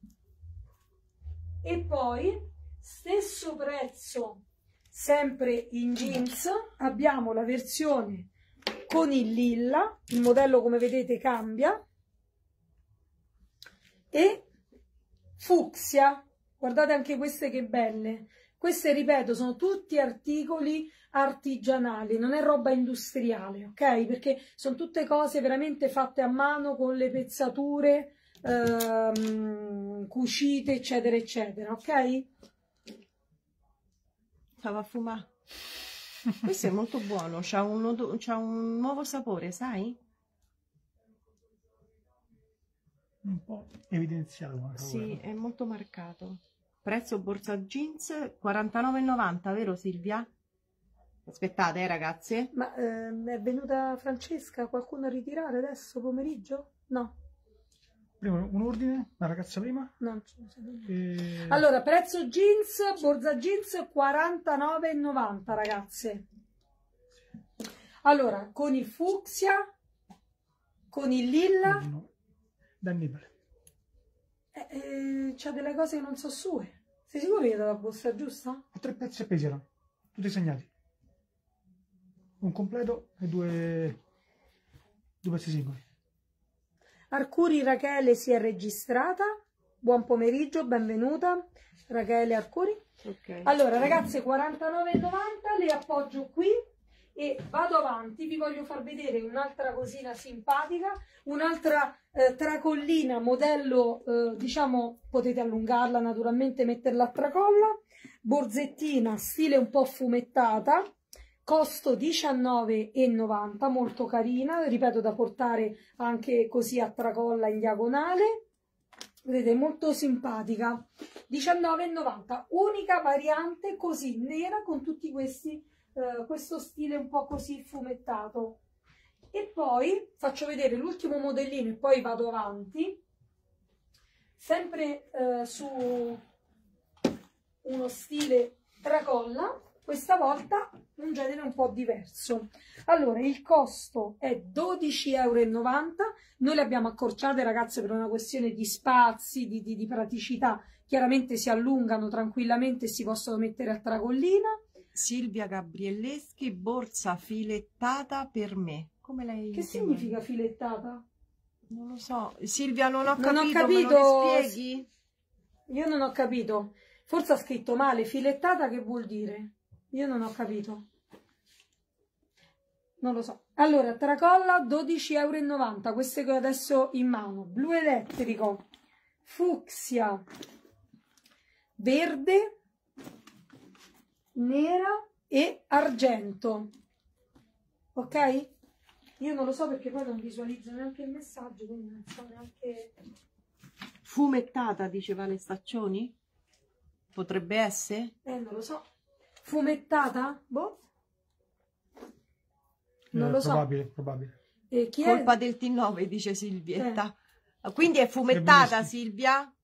E poi, stesso prezzo, sempre in jeans, abbiamo la versione con il lilla, il modello come vedete cambia, e fucsia, guardate anche queste che belle. Queste, ripeto, sono tutti articoli artigianali, non è roba industriale, ok? Perché sono tutte cose veramente fatte a mano con le pezzature, cucite, eccetera, eccetera, ok? Stava a fumare. Questo è molto buono, c'ha un nuovo sapore, sai? Un po' evidenziato. come Sì, sapore. è molto marcato. Prezzo borsa jeans 49,90, vero Silvia? Aspettate, ragazze. Ma è venuta Francesca? Qualcuno a ritirare adesso pomeriggio? No, Prima un ordine, la ragazza prima. no. Non ce ne sono. E... Allora, prezzo jeans, borsa jeans 49,90 ragazze. Allora, con il fucsia, con il lilla, Da Nibale. c'ha delle cose che non so sue. Sei sicuro che gli hai dato la borsa giusta? A 3 pezzi appesi erano, tutti segnati. Un completo e due pezzi singoli. Arcuri Rachele si è registrata. Buon pomeriggio, benvenuta. Rachele Arcuri. Ok. Allora, ragazze, 49,90 le appoggio qui e vado avanti. Vi voglio far vedere un'altra cosina simpatica, un'altra tracollina, modello, diciamo, potete allungarla naturalmente, metterla a tracolla, borsettina, stile un po' fumettata, costo 19,90, molto carina, ripeto, da portare anche così a tracolla in diagonale. Vedete, molto simpatica. 19,90, unica variante così nera con tutti questi questo stile un po' così fumettato. E poi faccio vedere l'ultimo modellino e poi vado avanti, sempre su uno stile tracolla, questa volta un genere un po' diverso. Allora, il costo è 12,90 €. Noi le abbiamo accorciate, ragazze, per una questione di spazi, di praticità. Chiaramente si allungano tranquillamente e si possono mettere a tracollina. Silvia Gabrielleschi, borsa filettata per me. Come lei Che chiama? significa filettata? Non lo so. Silvia, non ho Non ho capito, capito. me lo spieghi? Io non ho capito. Forse ha scritto male. Filettata che vuol dire? Io non ho capito. Non lo so. Allora, tracolla 12,90 €. Queste che ho adesso in mano. Blu elettrico, fucsia, verde, nera e argento. Ok? Io non lo so perché poi non visualizzo neanche il messaggio, quindi non so neanche... Fumettata, diceva le Staccioni? Potrebbe essere? non lo so. Fumettata? Boh. Non lo so. Probabile. Chi Colpa è? del T9, dice Silvietta. Quindi è fumettata, Gabrielleschi. Silvia?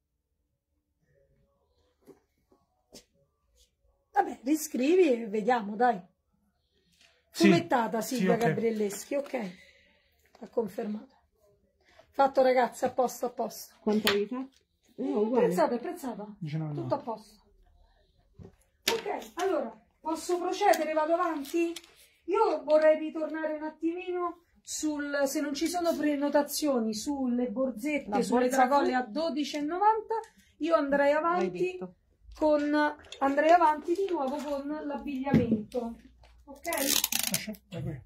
Vabbè, riscrivi e vediamo, dai. Sì. Fumettata, Sì, Silvia ok. Gabrielleschi, ok. Ha confermato. Fatto, ragazze, a posto, a posto. Quanto avevi fatto? No, uguale. Apprezzata, apprezzata. 19,90. Tutto a posto. Ok, allora, posso procedere? Vado avanti? Io vorrei ritornare un attimino sul, se non ci sono prenotazioni sulle borsette, La sulle borsa tracolle a 12,90, io andrei L'hai avanti detto. andrei avanti di nuovo con l'abbigliamento. Ok? Lascia, vai qui.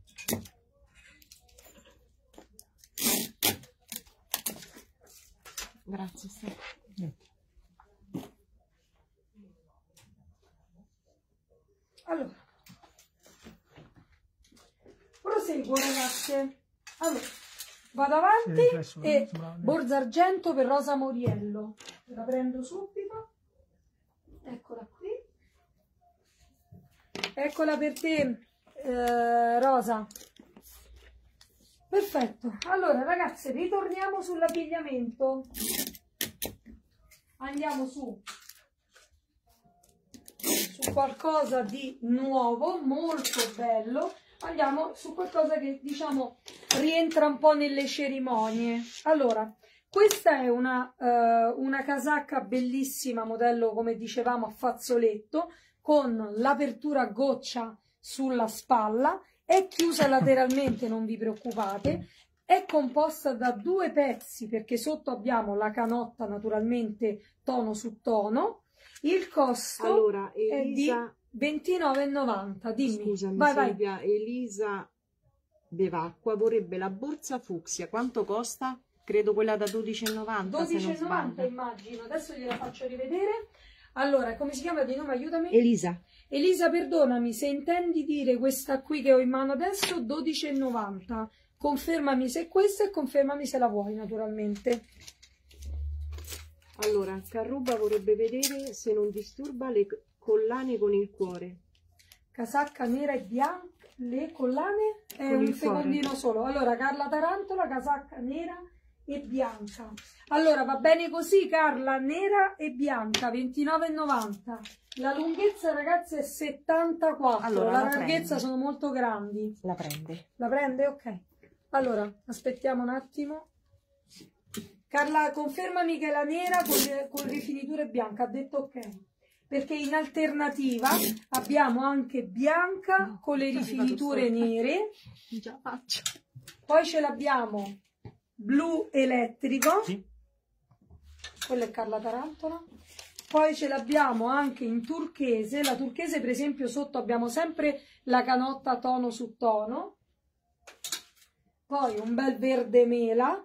Grazie, Stefano. Niente. Allora, proseguo, ragazze. Allora, vado avanti Sì, riflesso, e sembra- borsa argento per Rosa Moriello. La prendo subito. Eccola qui. Eccola per te, Rosa. Perfetto. Allora, ragazze, ritorniamo sull'abbigliamento. Andiamo su qualcosa di nuovo, molto bello. Andiamo su qualcosa che, diciamo, rientra un po' nelle cerimonie. Allora, questa è una casacca bellissima, modello, come dicevamo, a fazzoletto, con l'apertura a goccia sulla spalla. È chiusa lateralmente, non vi preoccupate. È composta da 2 pezzi, perché sotto abbiamo la canotta, naturalmente, tono su tono. Il costo Allora, è di Elisa, 29,90. Dimmi. scusami Vai, vai. Silvia, Elisa Bevacqua vorrebbe la borsa fucsia. Quanto costa? Credo quella da 12,90. se non 12,90 sbaglio. immagino. Adesso gliela faccio rivedere. Allora, come si chiama di nome? Aiutami. Elisa. Elisa, perdonami, se intendi dire questa qui che ho in mano adesso, 12,90. Confermami se è questa e confermami se la vuoi, naturalmente. Allora, Carruba vorrebbe vedere se non disturba le collane con il cuore. Casacca nera e bianca, le collane è Con un il cuore. secondino solo. Allora, Carla Tarantola, casacca nera e bianca. Allora, va bene così, Carla, nera e bianca, 29,90. La lunghezza, ragazzi, è 74. Allora, la la larghezza prende. sono molto grandi. La prende. La prende? Ok. Allora, aspettiamo un attimo. Carla, confermami che è la nera con rifiniture bianche. Ha detto ok. Perché in alternativa abbiamo anche bianca con le rifiniture nere. Già faccio. Poi ce l'abbiamo blu elettrico. Sì. Quella è Carla Tarantola. Poi ce l'abbiamo anche in turchese. La turchese, per esempio, sotto abbiamo sempre la canotta tono su tono. Poi un bel verde mela,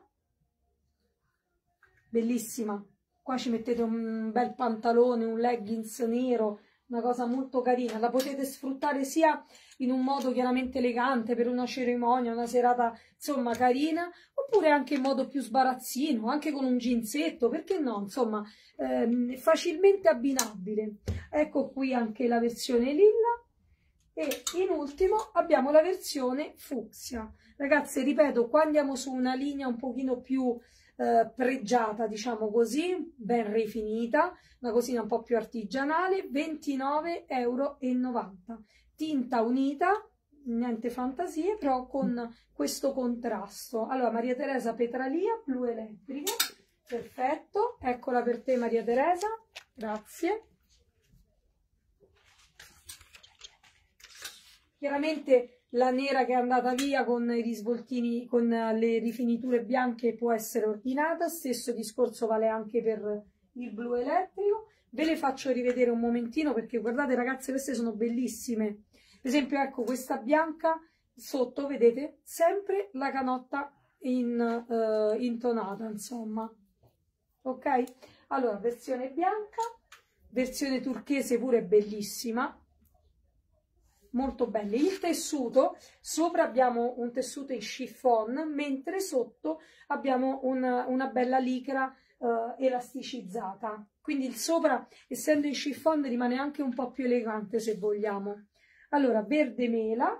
bellissima. Qua ci mettete un bel pantalone, un leggings nero, una cosa molto carina. La potete sfruttare sia in un modo chiaramente elegante per una cerimonia, una serata insomma carina, oppure anche in modo più sbarazzino, anche con un jeansetto, perché no? Insomma, facilmente abbinabile. Ecco qui anche la versione lilla. E in ultimo abbiamo la versione fucsia. Ragazze, ripeto, qua andiamo su una linea un pochino più pregiata, diciamo così, ben rifinita, una cosina un po' più artigianale, 29,90 €. Tinta unita, niente fantasie, però con questo contrasto. Allora, Maria Teresa Petralia, blu elettrica, perfetto, eccola per te Maria Teresa, grazie. Chiaramente la nera che è andata via con i risvoltini, con le rifiniture bianche può essere ordinata, stesso discorso vale anche per il blu elettrico. Ve le faccio rivedere un momentino perché guardate ragazze, queste sono bellissime. Per esempio ecco questa bianca, sotto vedete sempre la canotta intonata, insomma. Ok? Allora, versione bianca, versione turchese pure bellissima. Molto belle. Il tessuto, sopra abbiamo un tessuto in chiffon, mentre sotto abbiamo una bella licra elasticizzata. Quindi il sopra, essendo in chiffon, rimane anche un po' più elegante se vogliamo. Allora, verde mela,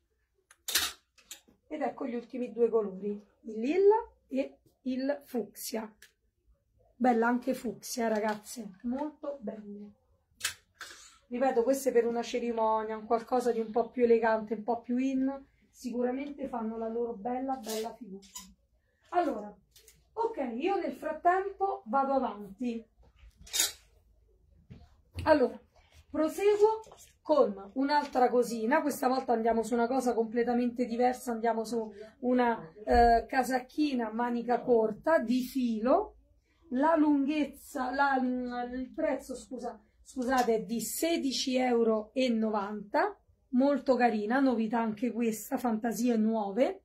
ed ecco gli ultimi due colori, il lilla e il fucsia. Bella anche fucsia, ragazze, molto belle. Ripeto, queste per una cerimonia, un qualcosa di un po' più elegante, un po' più in, sicuramente fanno la loro bella figura. Allora, ok, io nel frattempo vado avanti. Allora, proseguo con un'altra cosina, questa volta andiamo su una cosa completamente diversa, andiamo su una casacchina manica corta di filo, la lunghezza, il prezzo, scusate, è di 16,90 €, molto carina, novità anche questa, fantasie nuove,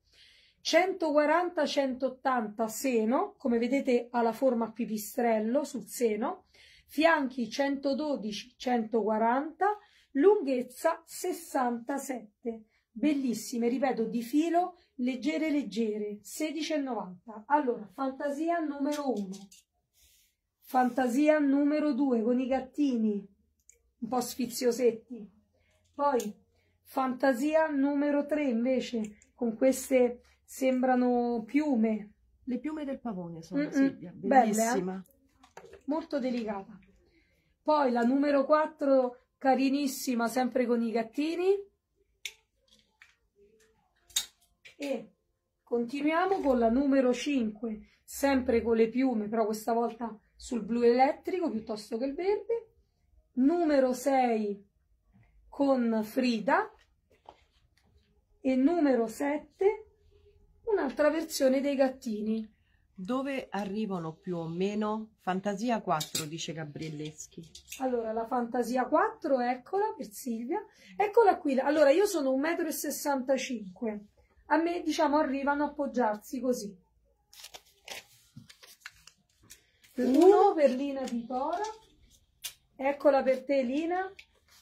140-180 seno, come vedete ha la forma a pipistrello sul seno, fianchi 112-140, lunghezza 67, bellissime, ripeto, di filo, leggere, 16,90 €. Allora, fantasia numero 1. Fantasia numero 2 con i gattini un po' sfiziosetti. Poi fantasia numero 3 invece con queste sembrano piume. Le piume del pavone sono, Silvia, Belle, bellissima. Molto delicata. Poi la numero 4 carinissima, sempre con i gattini. E continuiamo con la numero 5, sempre con le piume, però questa volta sul blu elettrico piuttosto che il verde. Numero 6 con Frida. E numero 7 un'altra versione dei gattini. Dove arrivano più o meno? Fantasia 4, dice Gabrielleschi. Allora, la fantasia 4, eccola per Silvia. Eccola qui. Allora, io sono 1,65 m. A me, diciamo, arrivano a appoggiarsi così. Uno perlina di tora eccola per te Lina.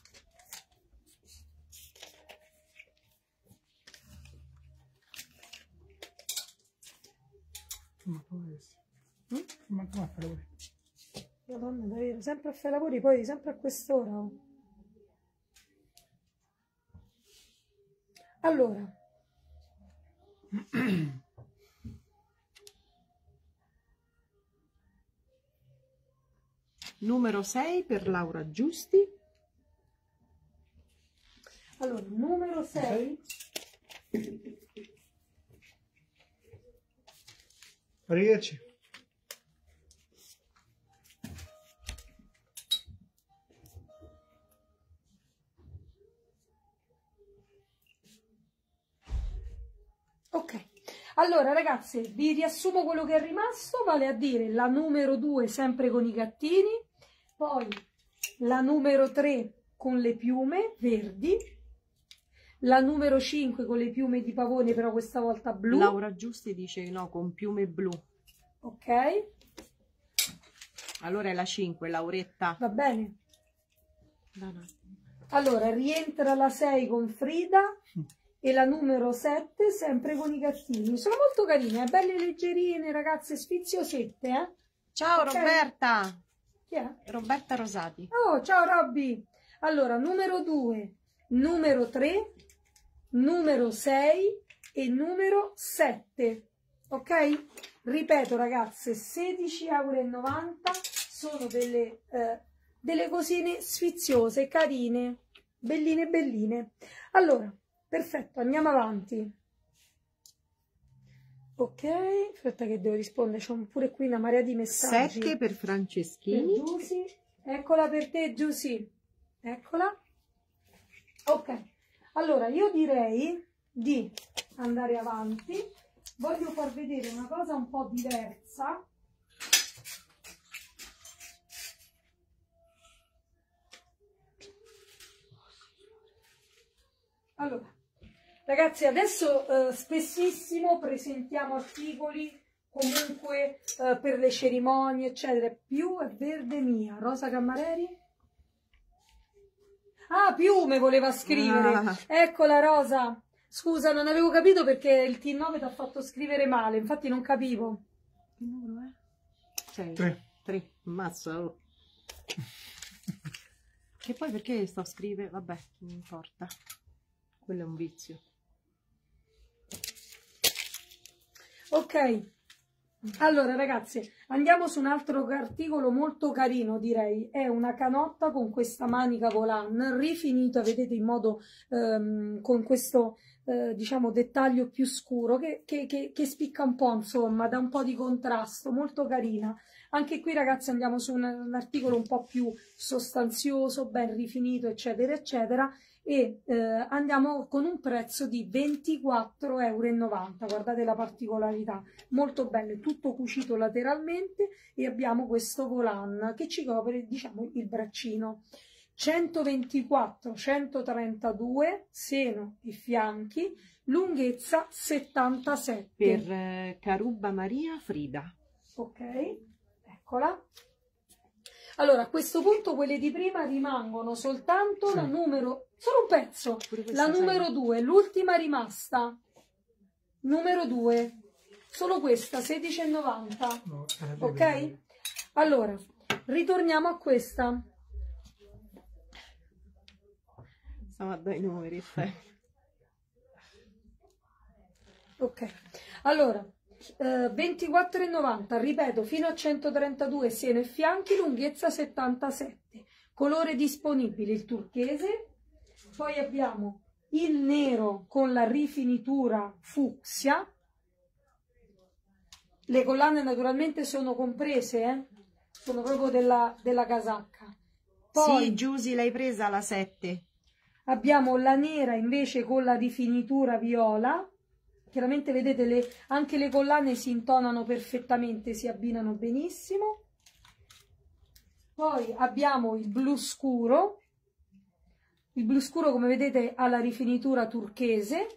Ma come ma come fare lavori? Madonna, davvero, sempre a fare lavori, poi sempre a quest'ora. Oh. Allora. Numero 6 per Laura Giusti. Allora, numero 6. Arrivederci. Ok, allora ragazzi, vi riassumo quello che è rimasto, vale a dire la numero 2 sempre con i gattini, poi la numero 3 con le piume verdi, la numero 5 con le piume di pavone però questa volta blu. Laura Giusti dice no, con piume blu. Ok. Allora è la 5, Lauretta. Va bene. No. Allora rientra la 6 con Frida e la numero 7 sempre con i gattini. Sono molto carine, belle leggerine ragazze, sfiziosette, eh? Ciao Ok. Roberta. Chi è? Roberta Rosati. Oh, ciao Robby. Allora, numero 2, numero 3, numero 6 e numero 7. Ok? Ripeto ragazze, 16,90 € sono delle cosine sfiziose, carine, belline belline. Allora, perfetto, andiamo avanti. Ok, aspetta che devo rispondere, c'ho pure qui una marea di messaggi. 7 per Franceschini. Per Giusy, eccola per te Giusy, eccola. Ok, allora io direi di andare avanti, voglio far vedere una cosa un po' diversa. Allora, ragazzi, adesso spessissimo presentiamo articoli comunque per le cerimonie, eccetera. Più è verde mia. Rosa Cammareri? Ah, piume voleva scrivere. Ah. Eccola Rosa. Scusa, non avevo capito perché il T9 ti ha fatto scrivere male, infatti non capivo. Che numero è? 6. 3. 3. Ammazza. Oh. Che poi perché sto a scrivere? Vabbè, non importa. Quello è un vizio. Ok, allora ragazzi, andiamo su un altro articolo molto carino, direi. È una canotta con questa manica volant, rifinita, vedete, in modo con questo diciamo dettaglio più scuro che spicca un po', insomma, dà un po' di contrasto, molto carina. Anche qui ragazzi andiamo su un articolo un po' più sostanzioso, ben rifinito, eccetera, eccetera. E andiamo con un prezzo di 24,90 €. Guardate la particolarità, molto bello, tutto cucito lateralmente e abbiamo questo volant che ci copre, diciamo, il braccino. 124, 132 seno e fianchi, lunghezza 77. Per Caruba Maria Frida. Ok, eccola. Allora, a questo punto quelle di prima rimangono soltanto Sì. la numero, solo un pezzo, Pure questa la numero sai. 2, l'ultima rimasta, numero 2, solo questa, 16,90, No, ok? Allora, ritorniamo a questa, Stiamo a dare i numeri. ok, allora, 24,90, ripeto, fino a 132 seno e fianchi, lunghezza 77, colore disponibile, il turchese, poi abbiamo il nero con la rifinitura fucsia, le collane naturalmente sono comprese, sono proprio della casacca, poi Sì, Giusy, l'hai presa la 7. abbiamo la nera invece con la rifinitura viola. Chiaramente vedete anche le collane si intonano perfettamente, si abbinano benissimo. Poi abbiamo il blu scuro. Il blu scuro, come vedete, ha la rifinitura turchese.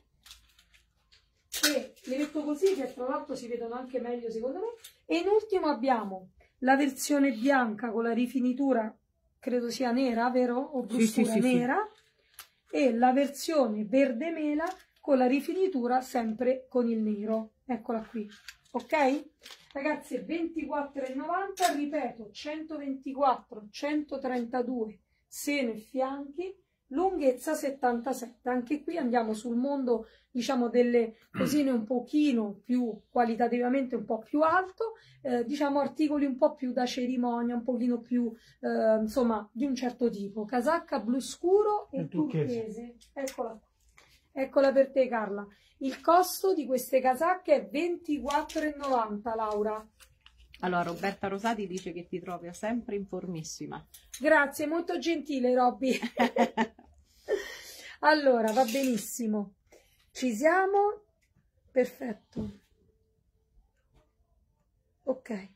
E le metto così che tra l'altro si vedono anche meglio secondo me. E in ultimo abbiamo la versione bianca con la rifinitura credo sia nera, vero? O blu Sì, scura, sì, sì, nera. E la versione verde mela con la rifinitura sempre con il nero. Eccola qui, ok? Ragazzi, 24,90, ripeto, 124, 132 seno e fianchi, lunghezza 77. Anche qui andiamo sul mondo, diciamo, delle cosine un pochino più qualitativamente un po' più alto, diciamo articoli un po' più da cerimonia, un pochino più insomma di un certo tipo. Casacca blu scuro e turchese. Eccola qua. Eccola per te, Carla. Il costo di queste casacche è 24,90, Laura. Allora, Roberta Rosati dice che ti trovi sempre informissima. Grazie, molto gentile, Robby. Allora, va benissimo. Ci siamo? Perfetto. Ok.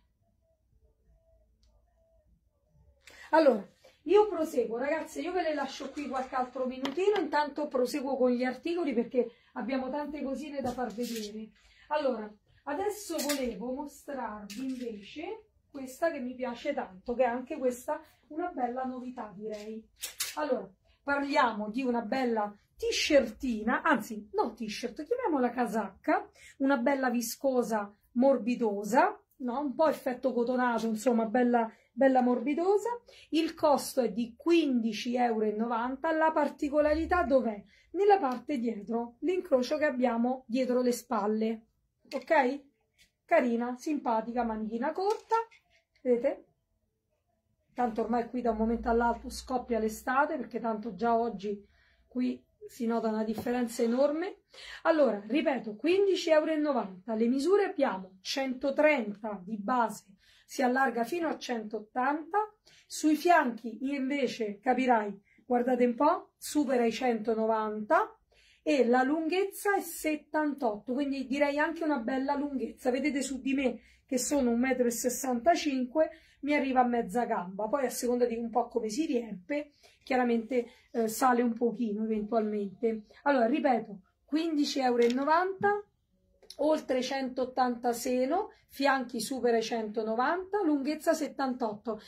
Allora, io proseguo, ragazze, io ve le lascio qui qualche altro minutino, intanto proseguo con gli articoli perché abbiamo tante cosine da far vedere. Allora, adesso volevo mostrarvi invece questa che mi piace tanto, che è anche questa una bella novità, direi. Allora, parliamo di una bella t-shirtina, anzi, no t-shirt, chiamiamola casacca, una bella viscosa morbidosa, no? Un po' effetto cotonato, insomma, bella morbidosa. Il costo è di 15,90 €. La particolarità dov'è? Nella parte dietro, l'incrocio che abbiamo dietro le spalle, ok? Carina, simpatica, manichina corta, vedete? Tanto ormai qui da un momento all'altro scoppia l'estate, perché tanto già oggi qui si nota una differenza enorme. Allora, ripeto, 15,90 €. Le misure abbiamo 130 di base, si allarga fino a 180, sui fianchi invece, capirai, guardate un po', supera i 190 e la lunghezza è 78, quindi direi anche una bella lunghezza. Vedete su di me che sono 1,65 m, mi arriva a mezza gamba, poi a seconda di un po' come si riempie, chiaramente sale un pochino eventualmente. Allora, ripeto, 15,90 €, oltre 180 seno, fianchi supera i 190, lunghezza 78.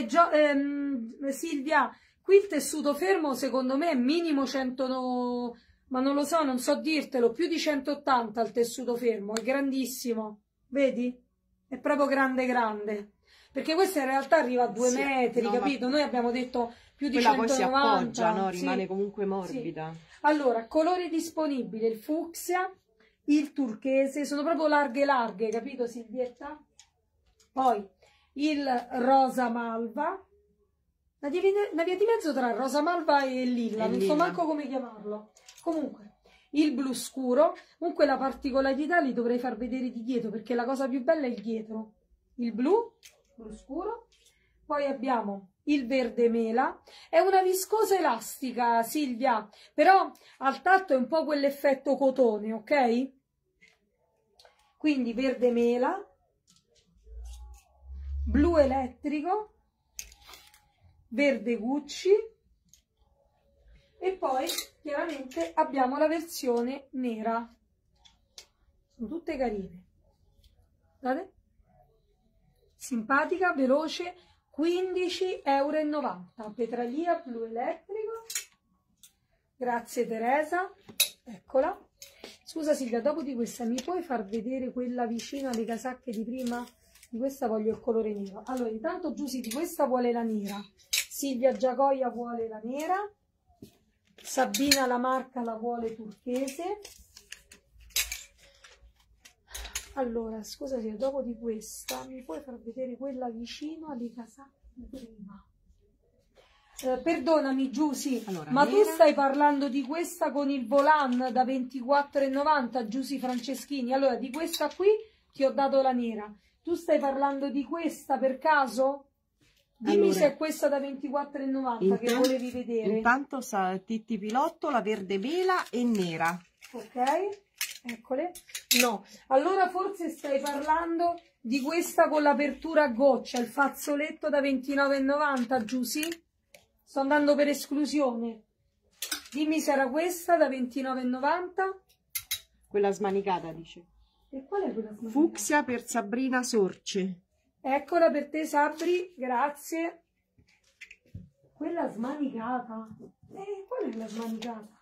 Silvia, qui il tessuto fermo secondo me è minimo 100, ma non lo so, non so dirtelo, più di 180 il tessuto fermo, è grandissimo, vedi? È proprio grande grande, perché questo in realtà arriva a 2 metri, no, capito? Noi abbiamo detto più di quella 190. poi si appoggia, no? Sì. Rimane comunque morbida. Sì. Allora, colori disponibili, il fucsia, il turchese, sono proprio larghe larghe, capito Silvietta? Poi il rosa malva, una via di mezzo tra rosa malva e lilla, non so manco come chiamarlo. Comunque, il blu scuro, comunque la particolarità li dovrei far vedere di dietro, perché la cosa più bella è il dietro. Il blu scuro, poi abbiamo il verde mela, è una viscosa elastica, Silvia, però al tatto è un po' quell'effetto cotone, ok? Quindi verde mela, blu elettrico, verde Gucci e poi chiaramente abbiamo la versione nera. Sono tutte carine. Guardate? Simpatica, veloce, 15,90 €. Petralia blu elettrico. Grazie Teresa. Eccola. Scusa Silvia, dopo di questa mi puoi far vedere quella vicina alle casacche di prima? Di questa voglio il colore nero. Allora, intanto Giusy di questa vuole la nera. Silvia Giacoia vuole la nera. Sabina la marca la vuole turchese. Allora, scusa Silvia, dopo di questa mi puoi far vedere quella vicino alle casacche di prima? Perdonami Giusy, allora, ma nera. Tu stai parlando di questa con il volan da 24,90, Giusy Franceschini. Allora, di questa qui ti ho dato la nera. Tu stai parlando di questa per caso? Dimmi allora, se è questa da 24,90 che volevi vedere. Intanto sa Titti Pilotto, la verde mela e nera. Ok, eccole. No, allora forse stai parlando di questa con l'apertura a goccia, il fazzoletto da 29,90, Giusy? Sto andando per esclusione. Dimmi se era questa da 29,90. Quella smanicata, dice. E qual è quella smanicata? Fucsia per Sabrina Sorce. Eccola per te Sabri, grazie. Quella smanicata. Qual è la smanicata?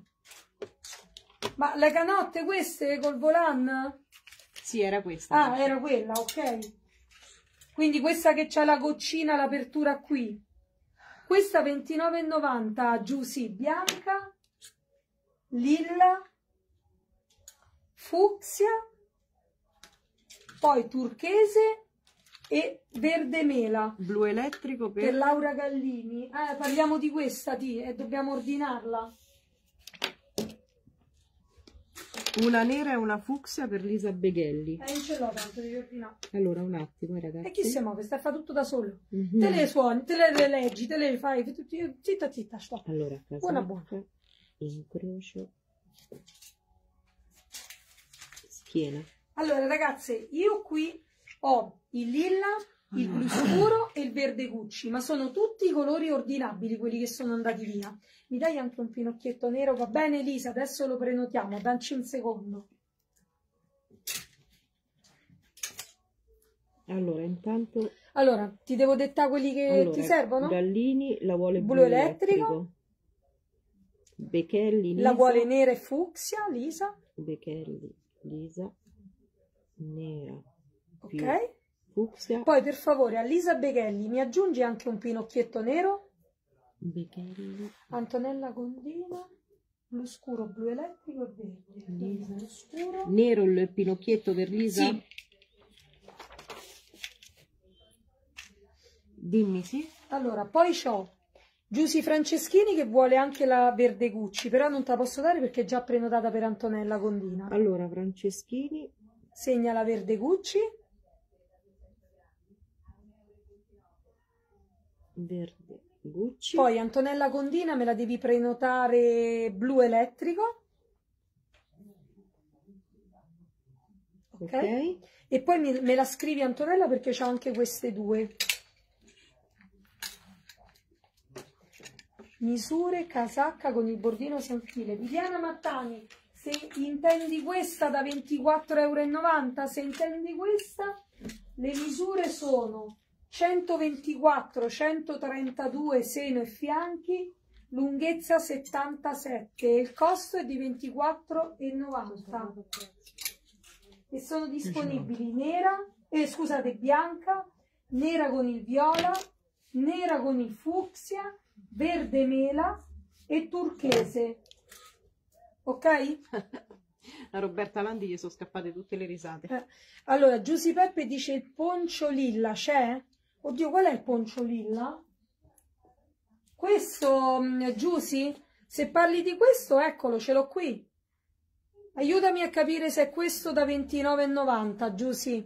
Ma le canotte queste col volan? Sì, era questa. Ah, era quella, ok. Quindi questa che c'ha la goccina, l'apertura qui. Questa 29,90, Giusy, bianca, lilla, fucsia, poi turchese e verde mela. Blu elettrico Per Laura Gallini. Parliamo di questa, e dobbiamo ordinarla. una nera e una fucsia per Lisa Beghelli. Non ce l'ho tanto, devi ordinare. Allora, un attimo, ragazzi. E chi si muove? Sta a fare tutto da solo. Mhm. Te le suoni, te le leggi, te le fai. Zitta, zitta, sto. Allora, Buona, casacca, incrocio, schiena. Allora, ragazze, io qui ho il lilla, il blu scuro e il verde Gucci, ma sono tutti i colori ordinabili, quelli che sono andati via. Mi dai anche un pinocchietto nero? Va bene, Elisa? Adesso lo prenotiamo, danci un secondo. Allora, intanto... Allora, ti devo dettare quelli che allora, ti servono? Gallini la vuole Blu elettrico. Bechelli, Lisa. La vuole nera e fucsia, Lisa. Bechelli, Lisa. Nera. più Ok. fucsia. Poi, per favore, a Lisa Beghelli mi aggiungi anche un pinocchietto nero. Bechelli. Antonella Gondina, blu scuro, blu elettrico e verde. Lisa. Blu scuro. Nero il pinocchietto per Lisa? Sì. Dimmi sì. Allora, poi c'ho Giusy Franceschini che vuole anche la verde Gucci, però non te la posso dare perché è già prenotata per Antonella Gondina. Allora, Franceschini. Segna la verde Gucci. Verde Gucci. Poi Antonella Gondina me la devi prenotare blu elettrico. Ok. E poi me la scrivi Antonella perché c'ho anche queste due. Misure, casacca con il bordino sans file. Viviana Mattani, se intendi questa da 24,90 €, se intendi questa, le misure sono 124, 132 seno e fianchi, lunghezza 77 e il costo è di 24,90 € e sono disponibili nera, scusate, bianca, nera con il viola, nera con il fucsia, verde mela e turchese. Ok? La Roberta Landi gli sono scappate tutte le risate. Allora, Giuseppe dice il poncio lilla c'è? Oddio, qual è il poncio lilla? Questo, Giusy? Se parli di questo, eccolo, ce l'ho qui. Aiutami a capire se è questo da 29,90, Giusy.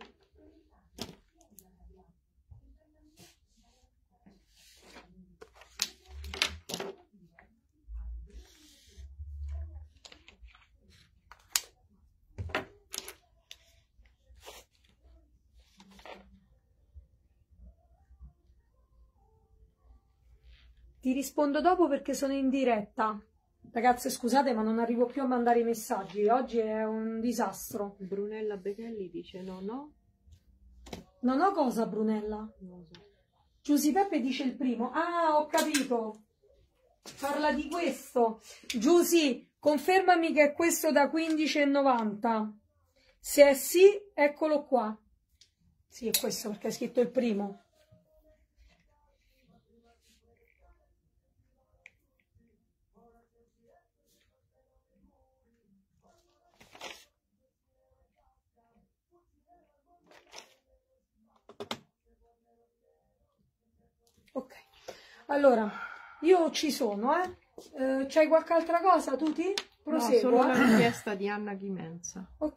Ti rispondo dopo perché sono in diretta. Ragazze, scusate, ma non arrivo più a mandare i messaggi. Oggi è un disastro. Brunella Bechelli dice no, no. Non ho cosa, Brunella? Non lo so. Giuseppe dice il primo. Ah, ho capito. Parla di questo. Giusy, confermami che è questo da 15,90. Se è sì, eccolo qua. Sì, è questo perché è scritto il primo. Ok, allora, io ci sono, c'hai qualche altra cosa, Tuti? Proseguo, No, solo la richiesta di Anna Chimenza. Ok.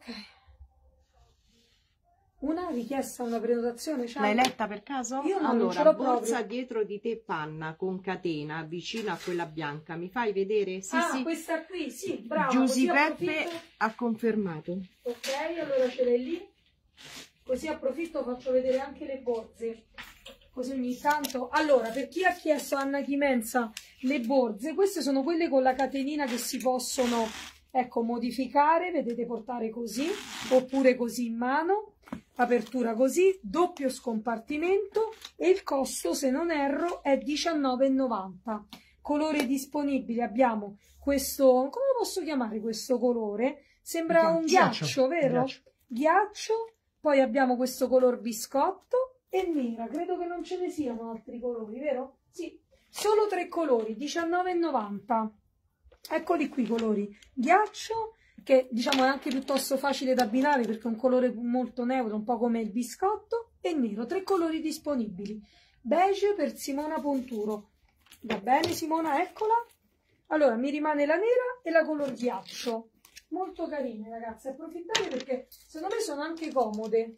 Una richiesta, una prenotazione, c'hai? L'hai letta per caso? Io no, non allora, ce l'ho borsa proprio. dietro di te panna con catena vicino a quella bianca. Mi fai vedere? Sì, Ah, sì. questa qui, sì, brava. così Giuseppe approfitto. ha confermato. Ok, allora ce l'hai lì. Così approfitto, faccio vedere anche le borse. Così ogni tanto. Allora, per chi ha chiesto a Anna Chimenza le borse, queste sono quelle con la catenina che si possono, ecco, modificare. Vedete, portare così, oppure così in mano. apertura così, doppio scompartimento e il costo, se non erro, è 19,90. Colore disponibile, abbiamo questo, come lo posso chiamare questo colore? Sembra un ghiaccio, vero? Ghiaccio, poi abbiamo questo color biscotto e nera, credo che non ce ne siano altri colori, vero? Sì, solo 3 colori, 19,90. Eccoli qui i colori, ghiaccio, che diciamo è anche piuttosto facile da abbinare perché è un colore molto neutro, un po' come il biscotto, e nero, 3 colori disponibili. Beige per Simona Ponturo. Va bene Simona, eccola. Allora, mi rimane la nera e la color ghiaccio. Molto carine ragazze, approfittate perché secondo me sono anche comode.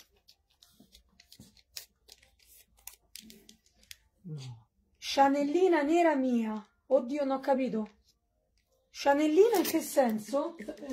Chanellina nera mia. Oddio, non ho capito. Chanellina in che senso?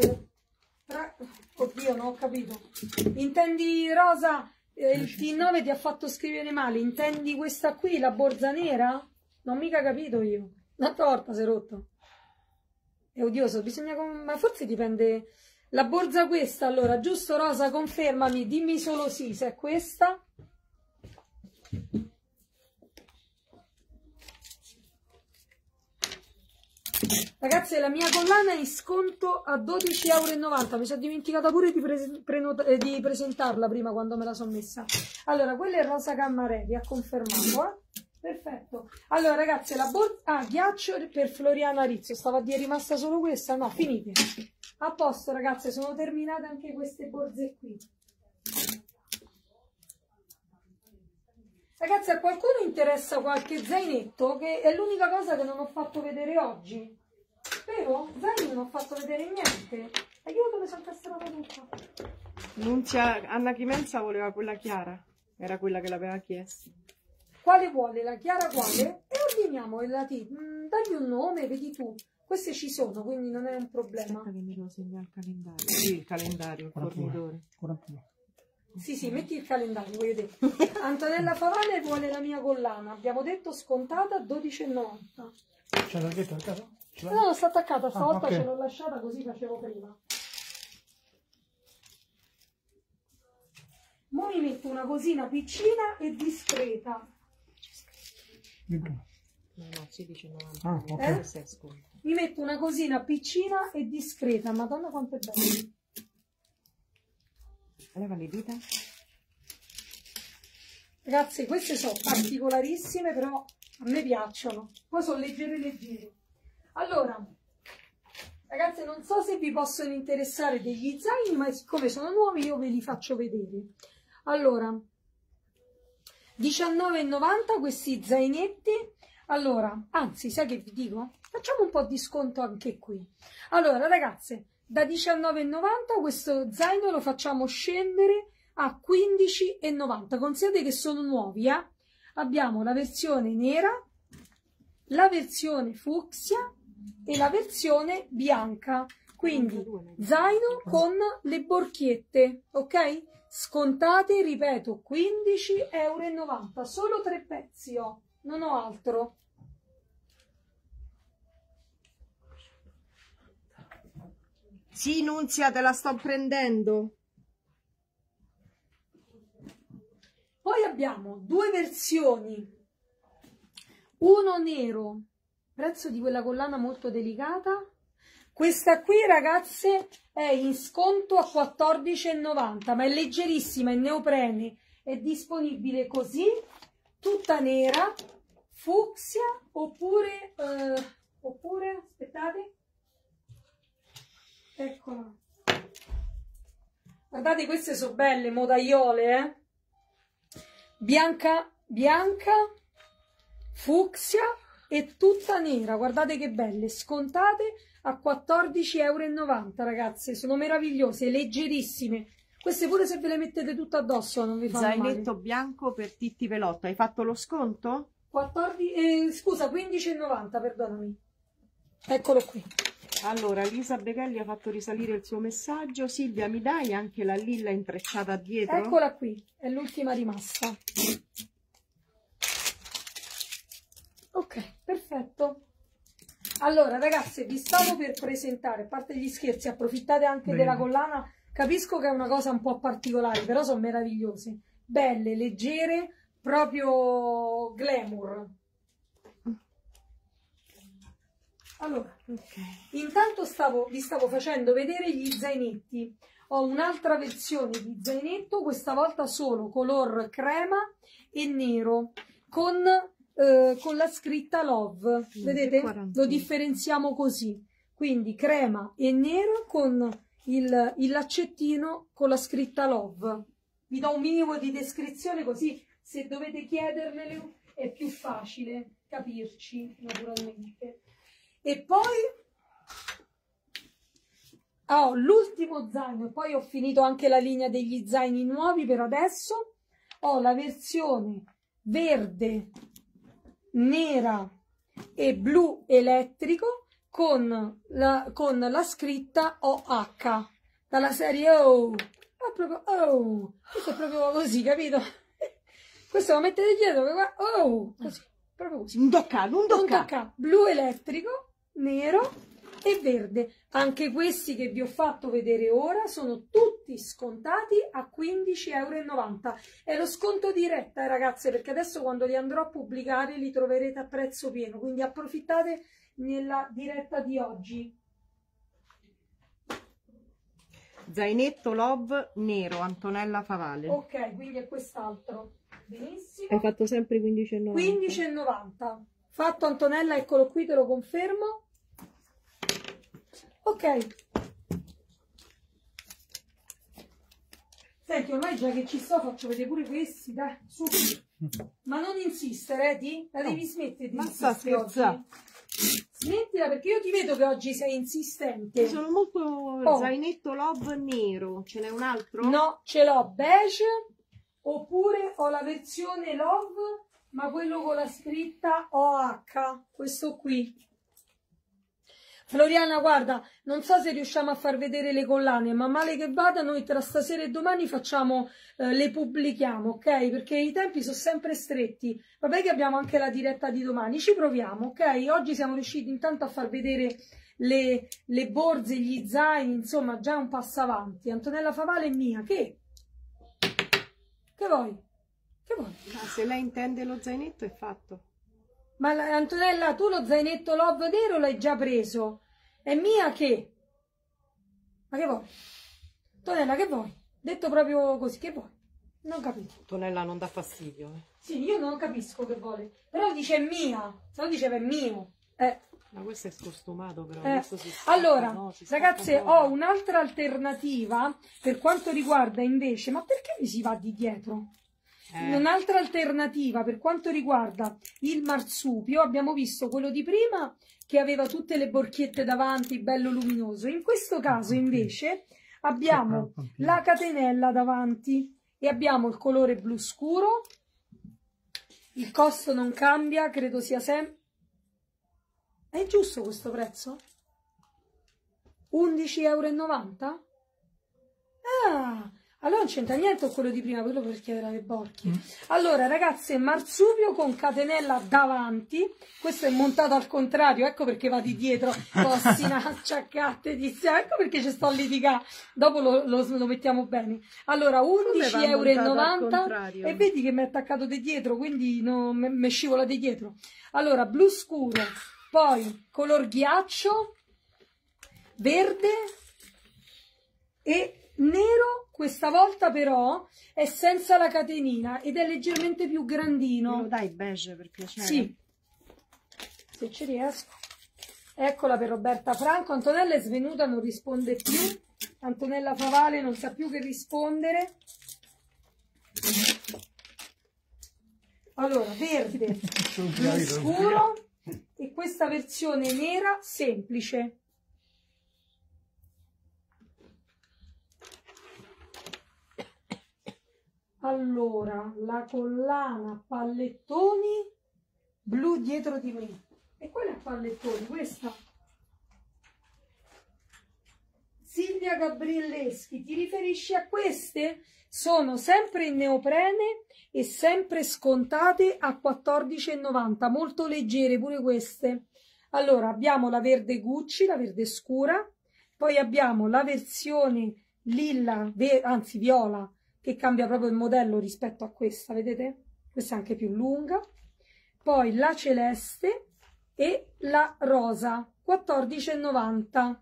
Oddio, non ho capito. Intendi rosa? Il T9 ti ha fatto scrivere male. Intendi questa qui, la borsa nera? Non ho mica capito io. La torta si è rotto. È odioso, bisogna... Ma forse dipende... La borsa questa, allora, giusto Rosa? Confermami, dimmi solo sì, se è questa. Ragazzi, la mia collana è in sconto a 12,90 €. Mi sono dimenticata pure di presentarla prima quando me la sono messa. Allora, quella è Rosa Cammarelli, ha confermato, Perfetto. Allora, ragazzi, la borsa... Ah, ghiaccio per Floriana Rizzo. Stava a dire, è rimasta solo questa? No, finite. A posto, ragazze, sono terminate anche queste borse qui. Ragazzi, a qualcuno interessa qualche zainetto? Che è l'unica cosa che non ho fatto vedere oggi. Vero? Zaino non ho fatto vedere niente. Aiuto, mi sono castrata tutta. Nunzia, Anna Chimenza voleva quella chiara. Era quella che l'aveva chiesto. Quale vuole? La chiara quale? E ordiniamo il latino. Dagli un nome, vedi tu. Queste ci sono, quindi non è un problema. Aspetta che mi devo segnare il calendario. Sì, il calendario, il fornitore. 41. Sì, metti il calendario, voglio dire. Antonella Favale vuole la mia collana. Abbiamo detto scontata 12,90. C'è la targhetta a casa? No, sta attaccata, stavolta ok. ce l'ho lasciata così facevo prima. Mo mi metto una cosina piccina e discreta. 21. No, 16,90. Ah, ok. Questo è sconto. Mi metto una cosina piccina e discreta. Madonna quanto è bello. Leva le dita. Ragazzi, queste sono particolarissime, però a me piacciono. Poi sono leggere. Allora, ragazzi, non so se vi possono interessare degli zaini, ma siccome sono nuovi io ve li faccio vedere. Allora, 19,90 questi zainetti. Allora, anzi, sai che vi dico? Facciamo un po' di sconto anche qui. Allora, ragazze, da 19,90 questo zaino lo facciamo scendere a 15,90. Considerate che sono nuovi, Abbiamo la versione nera, la versione fucsia e la versione bianca. Quindi zaino con le borchiette, ok? Scontate, ripeto, 15,90 €. Solo 3 pezzi ho, non ho altro. Sì, Nunzia, te la sto prendendo. Poi abbiamo 2 versioni, uno nero, prezzo di quella collana molto delicata. Questa qui, ragazze, è in sconto a 14,90, ma è leggerissima, è neoprene, è disponibile così, tutta nera, fucsia, oppure, aspettate, eccola. Guardate, queste sono belle, modaiole, bianca, fucsia e tutta nera. Guardate che belle, scontate a 14,90 €, ragazze. Sono meravigliose, leggerissime. Queste pure se ve le mettete tutte addosso non vi fanno Zainetto male. bianco per Titti Velotto. Hai fatto lo sconto? 15,90, perdonami. Eccolo qui. Allora, Lisa Beghelli ha fatto risalire il suo messaggio. Silvia, mi dai anche la lilla intrecciata dietro? Eccola qui, è l'ultima rimasta. Ok, perfetto. Allora, ragazze, vi stavo per presentare, a parte gli scherzi, approfittate anche Bene. della collana capisco che è una cosa un po' particolare, però sono meravigliose, belle, leggere, proprio glamour. Allora, intanto vi stavo facendo vedere gli zainetti. Ho un'altra versione di zainetto, questa volta solo color crema e nero, con la scritta Love. Vedete? Lo differenziamo così. Quindi crema e nero con il laccettino con la scritta Love. Vi do un minimo di descrizione così se dovete chiedermelo è più facile capirci, naturalmente. E poi ho l'ultimo zaino e poi ho finito anche la linea degli zaini nuovi per adesso. Ho la versione verde, nera e blu elettrico con la scritta OH dalla serie Oh. È proprio Oh. Questo è proprio così, capito? Questo lo mettete dietro, oh, così, proprio così. Un tocca. Blu elettrico, nero e verde. Anche questi che vi ho fatto vedere ora sono tutti scontati a 15,90 €. È lo sconto diretta, ragazze, perché adesso quando li andrò a pubblicare li troverete a prezzo pieno, quindi approfittate nella diretta di oggi. Zainetto Love nero, Antonella Favale. Ok, quindi è quest'altro. Benissimo. Hai fatto sempre 15,90. 15,90. Fatto, Antonella, eccolo qui, te lo confermo. Ok. Senti, ormai già che ci sto faccio vedere pure questi, dai, su. Ma non insistere, Di? La devi smettere di insistere oggi. Smettila, perché io ti vedo che oggi sei insistente. Sono molto zainetto Love nero. Ce n'è un altro? No, ce l'ho beige, oppure ho la versione Love, ma quello con la scritta OH, questo qui. Floriana, guarda, non so se riusciamo a far vedere le collane, ma male che vada, noi tra stasera e domani facciamo, le pubblichiamo, ok? Perché i tempi sono sempre stretti. Vabbè che abbiamo anche la diretta di domani, ci proviamo, ok? Oggi siamo riusciti intanto a far vedere le borse, gli zaini, insomma, già un passo avanti. Antonella Favale è mia, che vuoi? Che vuoi? Ah, se lei intende lo zainetto è fatto. Ma Antonella, tu lo zainetto Love nero l'hai già preso. È mia che? Ma che vuoi? Antonella, che vuoi? Detto proprio così, che vuoi? Non capisco. Antonella non dà fastidio. Sì, io non capisco che vuole. Però dice è mia, se no diceva è mio. Ma questo è scostumato però. Allora, no, ragazze, ho un'altra alternativa per quanto riguarda invece... Ma perché mi si va di dietro? Un'altra alternativa per quanto riguarda il marsupio, abbiamo visto quello di prima che aveva tutte le borchiette davanti, bello luminoso. In questo caso invece abbiamo la catenella davanti e abbiamo il colore blu scuro. Il costo non cambia, credo sia sempre... È giusto questo prezzo? 11,90 €? Ah! Allora non c'entra niente con quello di prima, quello perché era le borchie. Allora, ragazze, marsupio con catenella davanti. Questo è montato al contrario, ecco perché va di dietro. Possina, acciaccate, ecco perché ci sto a litigare. Dopo lo mettiamo bene. Allora, 11,90 € e vedi che mi è attaccato di dietro, quindi mi scivola di dietro. Allora, blu scuro, poi color ghiaccio, verde e nero. Questa volta però è senza la catenina ed è leggermente più grandino. Lo dai beige per piacere? Sì, se ci riesco. Eccola per Roberta Franco. Antonella è svenuta, non risponde più. Antonella Favale non sa più che rispondere. Allora, verde, blu scuro e questa versione nera semplice. Allora, la collana a pallettoni blu dietro di me. E quella a pallettoni, questa. Silvia Gabrielleschi, ti riferisci a queste? Sono sempre in neoprene e sempre scontate a 14,90 €, molto leggere pure queste. Allora, abbiamo la verde Gucci, la verde scura, poi abbiamo la versione lilla, anzi viola, che cambia proprio il modello rispetto a questa, vedete? Questa è anche più lunga. Poi la celeste e la rosa, 14,90.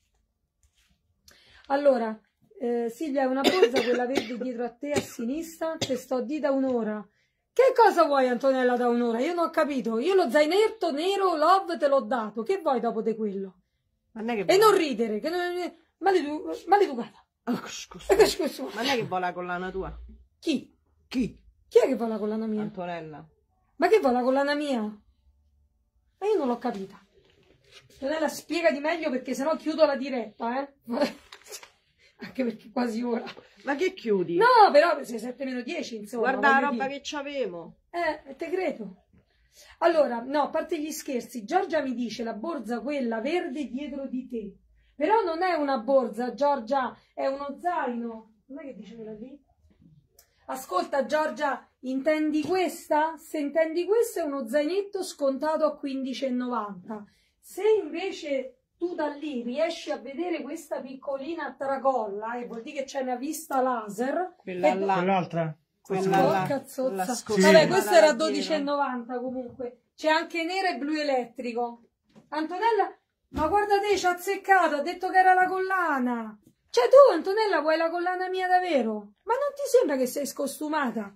Allora, Silvia, è una borsa quella verde dietro a te a sinistra, te sto di da un'ora. Che cosa vuoi, Antonella, da un'ora? Io non ho capito. Io lo zainetto nero Love te l'ho dato. Che vuoi dopo di quello? Non è che E non ridere, che non... maleducata. Ma non è che vuole la collana tua? Chi? Chi? Chi è che vuole la collana mia? Antonella. Ma che vuole la collana mia? Ma io non l'ho capita. Antonella, spiegati meglio perché sennò chiudo la diretta, eh? Anche perché quasi ora. Ma che chiudi? No, però sei 7 meno 10, insomma. Guarda la voglio roba dire. che c'avevo. Te credo. Allora, no, a parte gli scherzi, Giorgia mi dice la borsa quella verde dietro di te. Però non è una borsa, Giorgia, è uno zaino. Non è che dice quella lì? Ascolta, Giorgia, intendi questa? Se intendi questo è uno zainetto scontato a 15,90. Se invece tu da lì riesci a vedere questa piccolina tracolla, e vuol dire che c'è una vista laser, Quella là. Quell'altra? Quella là. Cazzozza. La Sì. Vabbè, questo era la gira. 12,90 comunque. C'è anche nero e blu elettrico. Antonella, ma guarda te, ci ha azzeccato, ha detto che era la collana. Cioè tu, Antonella, vuoi la collana mia davvero? Ma non ti sembra che sei scostumata?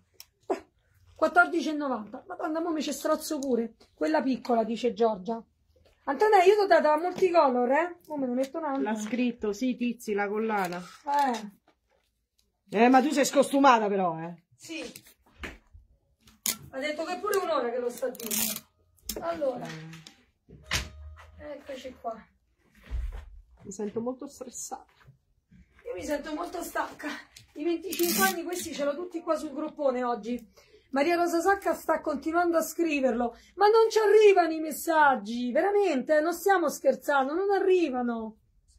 14,90. Madonna, mo mi ci strozzo pure. Quella piccola, dice Giorgia. Antonella, io ti ho dato la multicolor, eh? Mo me ne metto un'altra. L'ha scritto, sì, Tizi, la collana. Eh. Ma tu sei scostumata però, Sì, ha detto che è pure un'ora che lo sta dicendo. Allora, eccoci qua. Mi sento molto stressata. Io mi sento molto stanca. I 25 anni questi ce l'ho tutti qua sul groppone oggi. Maria Rosa Sacca sta continuando a scriverlo, ma non ci arrivano i messaggi, veramente, non stiamo scherzando, non arrivano.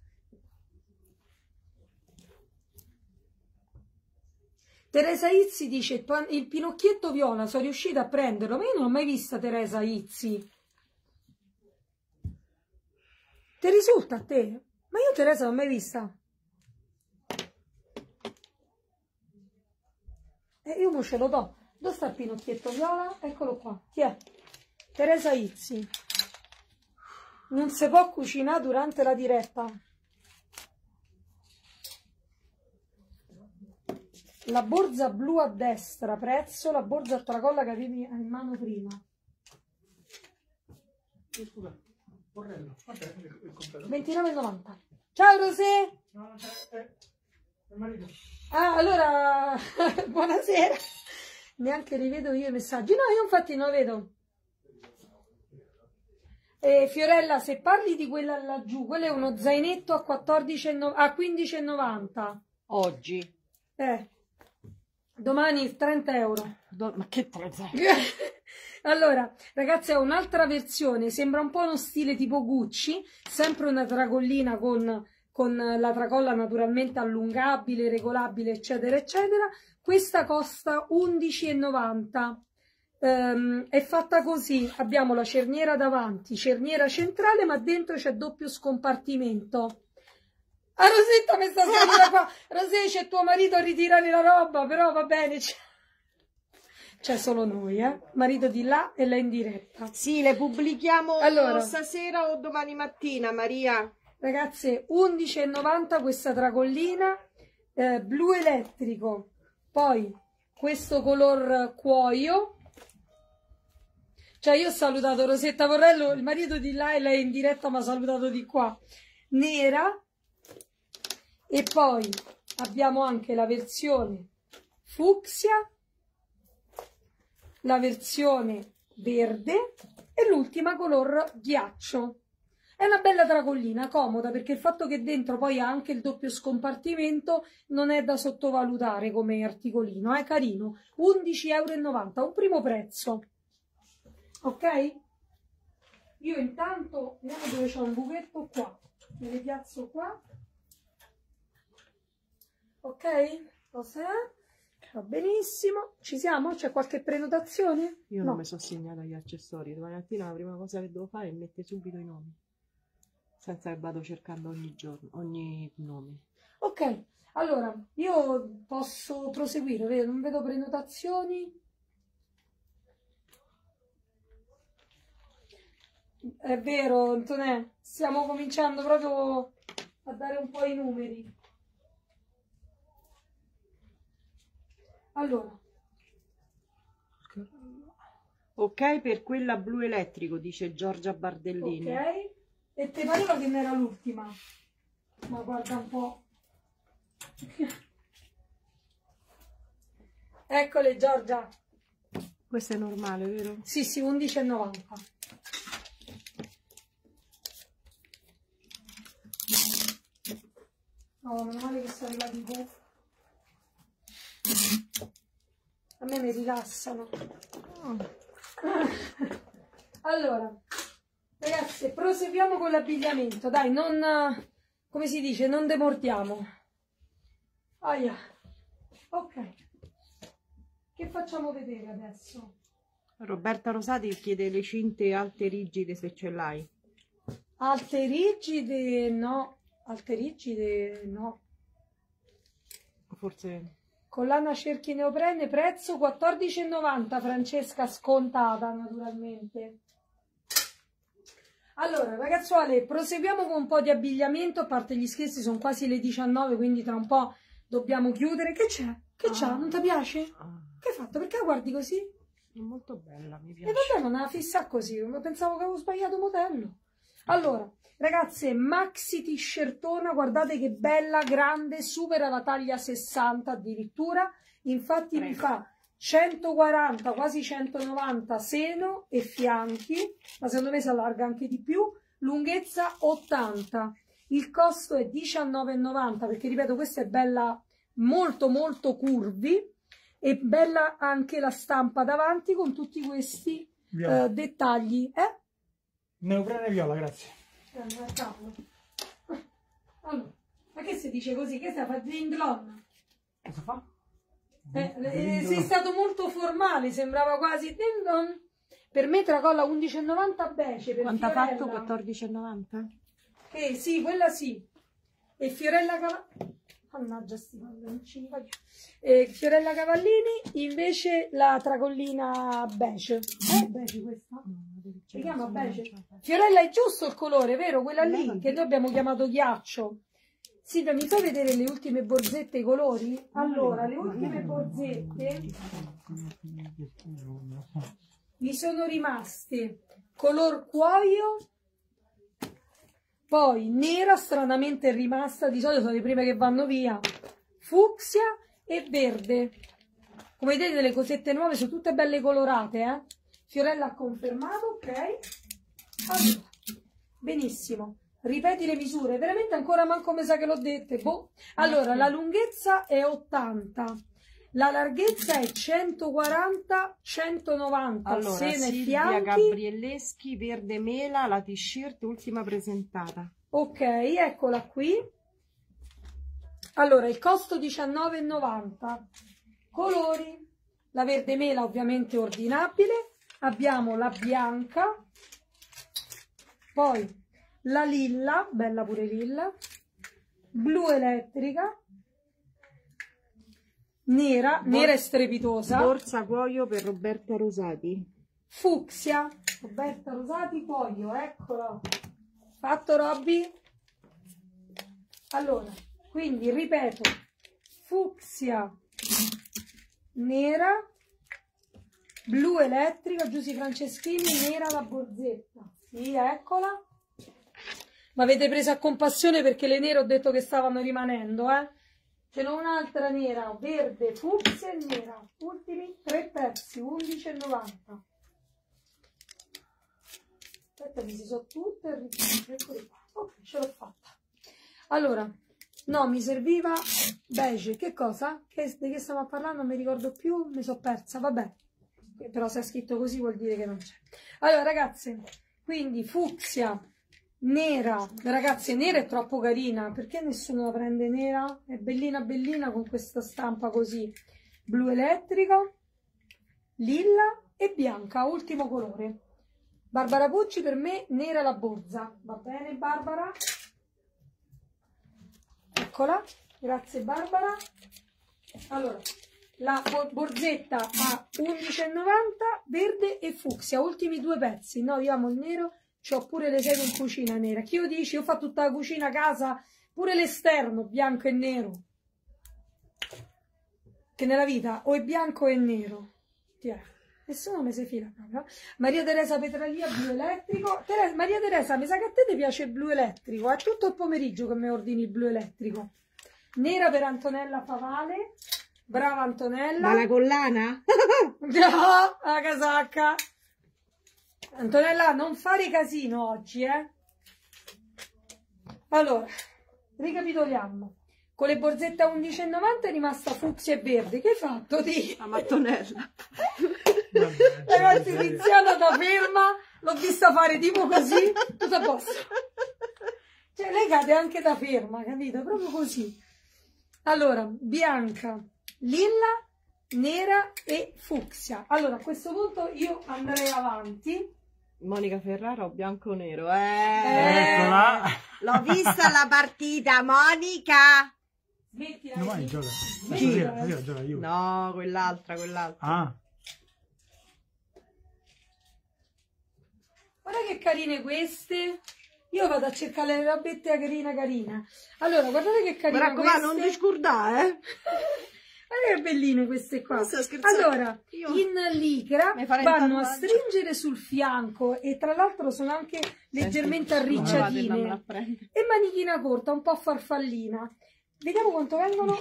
Teresa Izzi dice, il pinocchietto viola, sono riuscita a prenderlo, ma io non l'ho mai vista Teresa Izzi. Ti risulta a te? Ma io Teresa non l'ho mai vista. Io mo ce lo do. Dove sta il pinocchietto viola? Eccolo qua. Chi è? Teresa Izzi. Non si può cucinare durante la diretta. La borsa blu a destra, prezzo, la borsa a tracolla che avevi in mano prima. Scusa, borrello. Vabbè, il completo. 29,90. Ciao Rosé! No, c'è il marito. Ah, allora, buonasera. Neanche rivedo io i messaggi. No, io infatti non vedo. Fiorella, se parli di quella laggiù, quello è uno zainetto a 15,90. Oggi. Domani 30 euro. Ma che 30? Allora, ragazzi, ho un'altra versione. Sembra un po' uno stile tipo Gucci. Sempre una tracollina con la tracolla naturalmente allungabile, regolabile, eccetera, eccetera. Questa costa 11,90. È fatta così, abbiamo la cerniera davanti, cerniera centrale, ma dentro c'è doppio scompartimento. Ah, Rosetta mi sta scrivendo qua, Rosè, c'è tuo marito a ritirare la roba, però va bene, c'è solo noi, marito di là e lei in diretta. Sì, le pubblichiamo Allora, stasera o domani mattina, Maria. Ragazze, 11,90 questa tracollina, blu elettrico, poi questo color cuoio. Cioè io ho salutato Rosetta Porrello, il marito di là e lei in diretta mi ha salutato di qua, nera. E poi abbiamo anche la versione fucsia, la versione verde e l'ultima color ghiaccio. È una bella tracollina, comoda, perché il fatto che dentro poi ha anche il doppio scompartimento non è da sottovalutare come articolino, è carino. 11,90 €, un primo prezzo. Ok? Io intanto, vediamo dove c'è un buchetto qua, me le piazzo qua. Ok? Cos'è? Va benissimo. Ci siamo? C'è qualche prenotazione? Io No. non mi sono segnata gli accessori. Domani mattina la prima cosa che devo fare è mettere subito i nomi. Senza che vado cercando ogni giorno, ogni nome. Ok, allora io posso proseguire, vedo, non vedo prenotazioni. È vero, Antonè, stiamo cominciando proprio a dare un po' i numeri. Allora. Ok, per quella blu elettrico, dice Giorgia Bardellini. Ok, e te pareva che ne era l'ultima? Ma guarda un po'. Eccole Giorgia. Questo è normale, vero? Sì, sì, 11,90. No, meno male che sono arrivati i buchi. A me mi rilassano. Allora, ragazze, proseguiamo con l'abbigliamento. Dai, non, come si dice, non demordiamo. Aia. Ok. Che facciamo vedere adesso? Roberta Rosati chiede le cinte alte rigide se ce l'hai. Alte rigide no. Alte rigide no. Forse... Collana cerchi neoprene, prezzo 14,90, Francesca, scontata naturalmente. Allora ragazzuole, proseguiamo con un po' di abbigliamento, a parte gli scherzi sono quasi le 19, quindi tra un po' dobbiamo chiudere. Che c'è? Che c'ha? Non ti piace? Che hai fatto? Perché la guardi così? È molto bella, mi E piace. vabbè, non la fissa così, pensavo che avevo sbagliato modello. Allora, ragazze, maxi t-shirtona, guardate che bella, grande, supera la taglia 60 addirittura, infatti mi fa 140, quasi 190 seno e fianchi, ma secondo me si allarga anche di più, lunghezza 80, il costo è 19,90 perché ripeto questa è bella molto molto curvi e bella anche la stampa davanti con tutti questi dettagli. Neoprene viola, grazie. Allora, ma che si dice così? Che sta facendo Zinglon? Cosa fa? Sei stato molto formale, sembrava quasi Zinglon. Per me tracolla 11,90 beige. Per Quanto ha Fiorella. fatto? 14,90? Sì, quella sì. E Fiorella Cavallini. Mannaggia sti palloncini. Fiorella Cavallini invece la tracollina beige. Beige questa? Si chiama beige. Fiorella è giusto il colore, vero? Quella lì che noi abbiamo chiamato ghiaccio. Silvia, mi fai vedere le ultime borsette, i colori? Allora, le ultime borsette mi sono rimaste color cuoio, poi nera, stranamente è rimasta, di solito sono le prime che vanno via, fucsia e verde. Come vedete le cosette nuove sono tutte belle colorate, eh? Fiorella ha confermato, ok? Allora, benissimo. Ripeti le misure, veramente ancora manco mi sa che l'ho dette. Boh. Allora, la lunghezza è 80, la larghezza è 140, 190, allora, seno e Silvia fianchi. Gabrielleschi, verde mela, la t-shirt ultima presentata. Ok, eccola qui. Allora, il costo 19,90. Colori, la verde mela ovviamente ordinabile, abbiamo la bianca, poi la lilla, bella pure lilla, blu elettrica, nera, nera e strepitosa, Borsa cuoio per Roberta Rosati. fucsia, Roberta Rosati, cuoio, eccola, fatto Robby. Allora, quindi ripeto, fucsia, nera, blu elettrica, Giusy Franceschini, nera la borsetta, sì, eccola. Ma avete preso a compassione perché le nere ho detto che stavano rimanendo, eh? Ce n'ho un'altra nera, verde, fucsia e nera. Ultimi 3 pezzi, 11,90. Aspetta, mi si sono tutte e eccoli qua. Ok, ce l'ho fatta. Allora, no, mi serviva beige. Che cosa? Di che stiamo parlando? Non mi ricordo più, mi sono persa, vabbè. Però se è scritto così vuol dire che non c'è. Allora, ragazze, quindi fucsia, nera, ragazze, nera è troppo carina, perché nessuno la prende nera? È bellina bellina con questa stampa così, blu elettrico, lilla e bianca, ultimo colore. Barbara Pucci per me nera la borsa, va bene Barbara? Eccola, Grazie Barbara. Allora, la borsetta a 11,90, verde e fucsia, ultimi due pezzi. Noi amo il nero, c'ho pure le sedie in cucina nera. Chi io dici? Io ho fatto tutta la cucina a casa, pure l'esterno, bianco e nero. Che nella vita o è bianco o è nero. Tiè. Nessuno mi si fila proprio. Maria Teresa Petralia, blu elettrico. Maria Teresa, mi sa che a te ti piace il blu elettrico. È tutto il pomeriggio che mi ordini il blu elettrico. Nera per Antonella Favale. Brava Antonella. Ma la collana? No, la casacca. Antonella, non fare casino oggi, eh. Allora, ricapitoliamo. Con le borsette a 11,90 è rimasta fucsia e verde. Che hai fatto? La mattonella. Ragazzi, Tiziana da ferma, l'ho vista fare tipo così, tutto a posto. Cioè, lei cade anche da ferma, capito? Proprio così. Allora, bianca, lilla, nera e fucsia. Allora, a questo punto io andrei avanti. Monica Ferrara o bianco o nero? Eccola. L'ho vista la partita, Monica! Smettila. Domani gioca. Smettila. Stasera gioca io. No, quell'altra. Ah. Guarda che carine queste. Io vado a cercare le robette carina. Allora, guardate che carine Mi raccomando, queste. non ti scordare, Guarda che belline queste qua. Non sto scherzando. Allora, Io in licra mi farei vanno un a tatuaggio. stringere sul fianco e tra l'altro sono anche leggermente arricciatine. E manichina corta, un po' farfallina. Vediamo quanto vengono.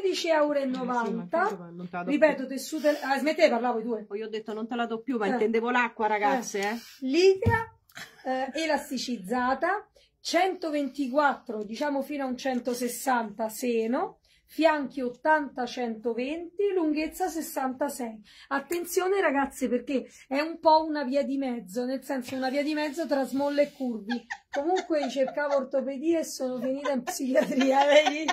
16,90 €. Ripeto, tessute. Ah, smettete, parlavo i due. Poi io ho detto non te la do più, ma intendevo l'acqua, ragazze. Licra elasticizzata, 124, diciamo fino a un 160 seno, fianchi 80-120, lunghezza 66. Attenzione ragazze, perché è un po' una via di mezzo, nel senso una via di mezzo tra small e curvi. Comunque cercavo ortopedia e sono finita in psichiatria, vedi?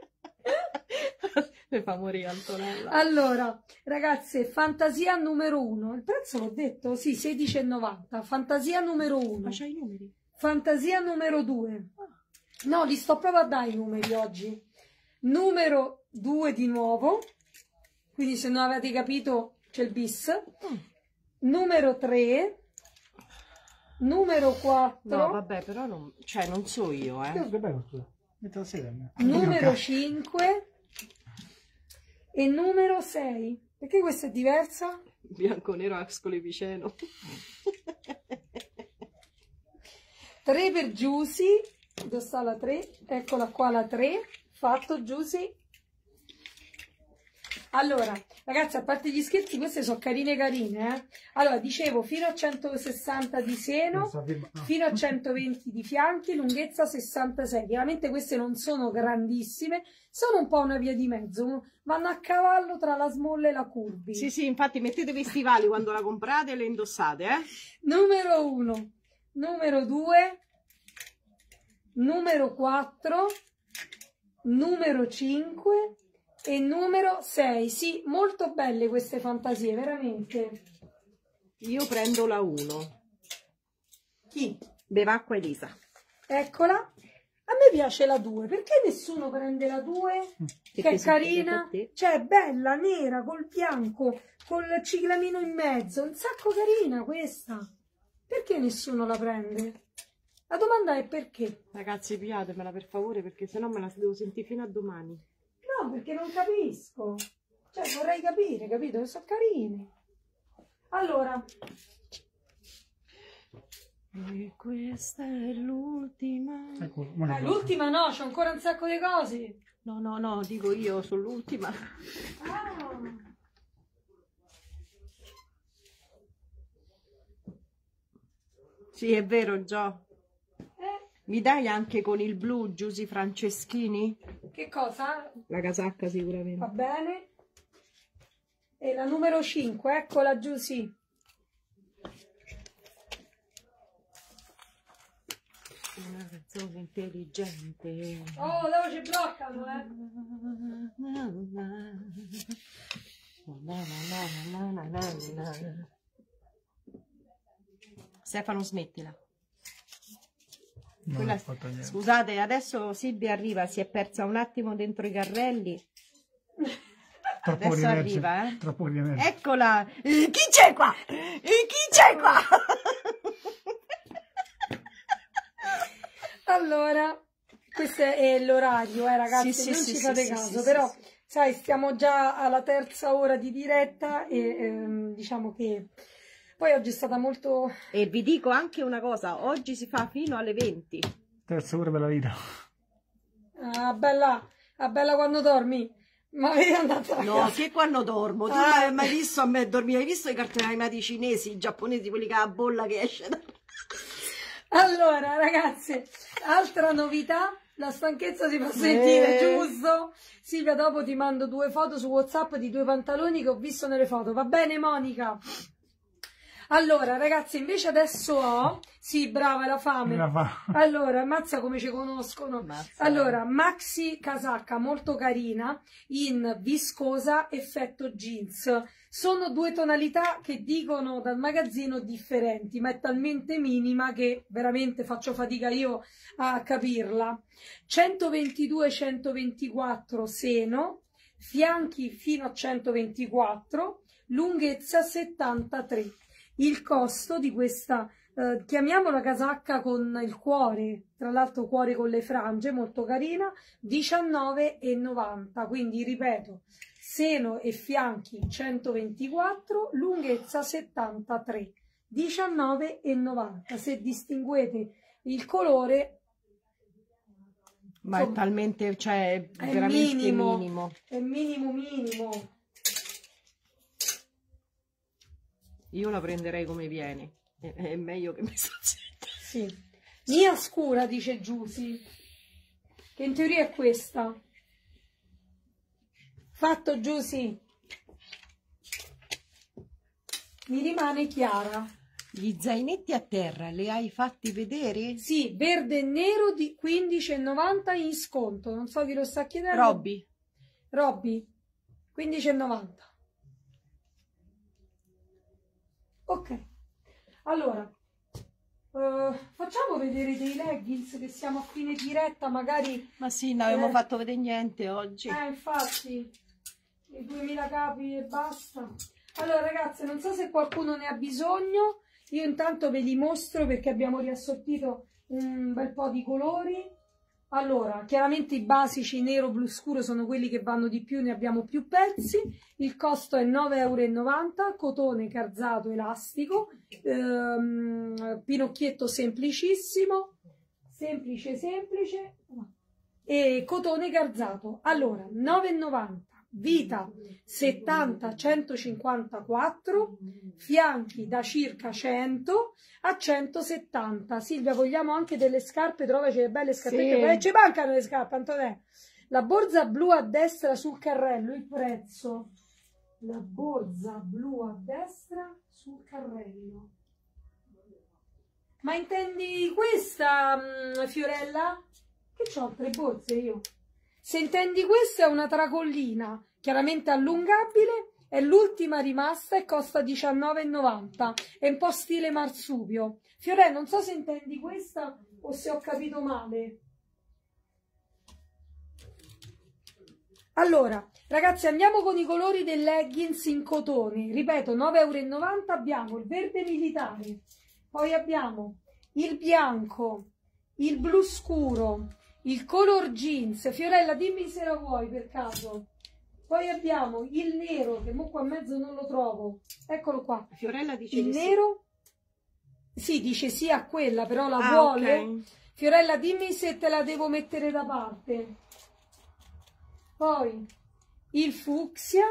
Mi fa morire Antonella. Allora, ragazze, fantasia numero 1. Il prezzo l'ho detto? Sì, 16,90. Fantasia numero 1. Ma c'hai i numeri? Fantasia numero 2. No, li sto proprio a dare i numeri oggi. Numero 2 di nuovo. Quindi se non avete capito c'è il bis. Numero 3. Numero 4. No, vabbè, però non, cioè, non so io, Che bello, scusa. Metto la sera. Numero 5. E numero 6. Perché questa è diversa? Bianco nero a Scolipiceno. 3 per Giusy. Dove sta la 3? Eccola qua la 3. Fatto Giusy. Allora, ragazzi, a parte gli scherzi, queste sono carine. Allora, dicevo, fino a 160 di seno, fino a 120 di fianchi, lunghezza 66. Chiaramente queste non sono grandissime, sono un po' una via di mezzo, vanno a cavallo tra la small e la curvy. Sì, infatti mettetevi i stivali quando la comprate e le indossate, Numero 1, numero 2, numero 4, numero 5 e numero 6. Sì, molto belle queste fantasie, veramente. Io prendo la 1. Chi? Bevacqua Elisa. Eccola. A me piace la 2. Perché nessuno prende la 2? Che è carina. Cioè, è bella, nera, col bianco, col ciclamino in mezzo. Un sacco carina questa. Perché nessuno la prende? La domanda è perché? Ragazzi, piatemela per favore, perché sennò me la devo sentire fino a domani. No, perché non capisco. Cioè, vorrei capire, capito? Che sono carini. Allora. E questa è l'ultima. Ecco, L'ultima no, c'è ancora un sacco di cose. No, dico io, sono l'ultima. Ah. Sì, è vero, Gio. Mi dai anche con il blu Giusy Franceschini? Che cosa? La casacca sicuramente. Va bene. E la numero 5, eccola giù, sì. Una canzone intelligente. Oh, loro ci bloccano, Stefano, smettila. Non Quella- ho fatto niente. Scusate, adesso Silvia arriva, si è persa un attimo dentro i carrelli. Tra poco Adesso riemerge. arriva, eh. Tra poco riemerge. Eccola! Chi c'è qua? Chi c'è qua? Allora, questo è l'orario, ragazzi, Sì, sì, non sì, ci sì, fate sì, caso, sì, però, sì, sì. sai, stiamo già alla terza ora di diretta e diciamo che poi oggi è stata molto... E vi dico anche una cosa, oggi si fa fino alle 20. Terza ora per la vita. Ah, bella quando dormi, ma è andata a No, casa. che quando dormo? Tu Ah. non hai mai visto a me dormire? Hai visto i cartoni animati cinesi, i giapponesi, quelli che ha la bolla che esce da... Allora, ragazzi, altra novità, la stanchezza si fa sentire, giusto? Silvia, dopo ti mando 2 foto su WhatsApp di 2 pantaloni che ho visto nelle foto, va bene, Monica? Allora, ragazzi, invece adesso ho... Sì, brava, la fame. La fa. Allora, ammazza come ci conoscono. Ammazza. Allora, maxi casacca molto carina in viscosa effetto jeans. Sono 2 tonalità che dicono dal magazzino differenti, ma è talmente minima che veramente faccio fatica io a capirla. 122-124 seno, fianchi fino a 124, lunghezza 73. Il costo di questa, chiamiamola casacca con il cuore, tra l'altro cuore con le frange, molto carina, 19,90. Quindi ripeto, seno e fianchi 124, lunghezza 73, 19,90. Se distinguete il colore, Ma è insomma, talmente, cioè, è veramente minimo. minimo. è minimo. Io la prenderei come viene. È meglio che mi sto zitta. Sì. Mia scura, dice Giusy, che in teoria è questa. Fatto, Giusy. Mi rimane chiara. Gli zainetti a terra, li hai fatti vedere? Sì, verde e nero di 15,90 in sconto. Non so chi lo sta chiedendo. Robby? 15,90. Ok. Allora, facciamo vedere dei leggings che siamo a fine diretta, magari... Ma sì, non avevamo fatto vedere niente oggi. Infatti, i 2000 capi e basta. Allora, ragazze, non so se qualcuno ne ha bisogno. Io intanto ve li mostro perché abbiamo riassortito un bel po' di colori. Allora, chiaramente i basici nero, blu scuro sono quelli che vanno di più, ne abbiamo più pezzi. Il costo è 9,90 €, cotone carzato elastico, pinocchietto semplicissimo, semplice, e cotone carzato. Allora, 9,90 €, vita 70-154, fianchi da circa 100 a 170. Silvia, vogliamo anche delle scarpe? Trovaci le belle scarpette. Sì. Ci mancano le scarpe, Antonella. La borsa blu a destra sul carrello, il prezzo. La borsa blu a destra sul carrello. Ma intendi questa, Fiorella? Che c'ho 3 borse io. Se intendi questa è una tracollina, chiaramente allungabile, è l'ultima rimasta e costa 19,90. È un po' stile marsupio. Fiorella, non so se intendi questa o se ho capito male. Allora, ragazzi, andiamo con i colori del leggings in cotone. Ripeto, 9,90 € abbiamo il verde militare, poi abbiamo il bianco, il blu scuro, il color jeans. Fiorella, dimmi se la vuoi per caso. Poi abbiamo il nero, che mo qua in mezzo non lo trovo. Eccolo qua. Fiorella dice Il di sì. nero, sì, dice sì a quella, però la Ah, vuole. ok. Fiorella, dimmi se te la devo mettere da parte. Poi il fucsia,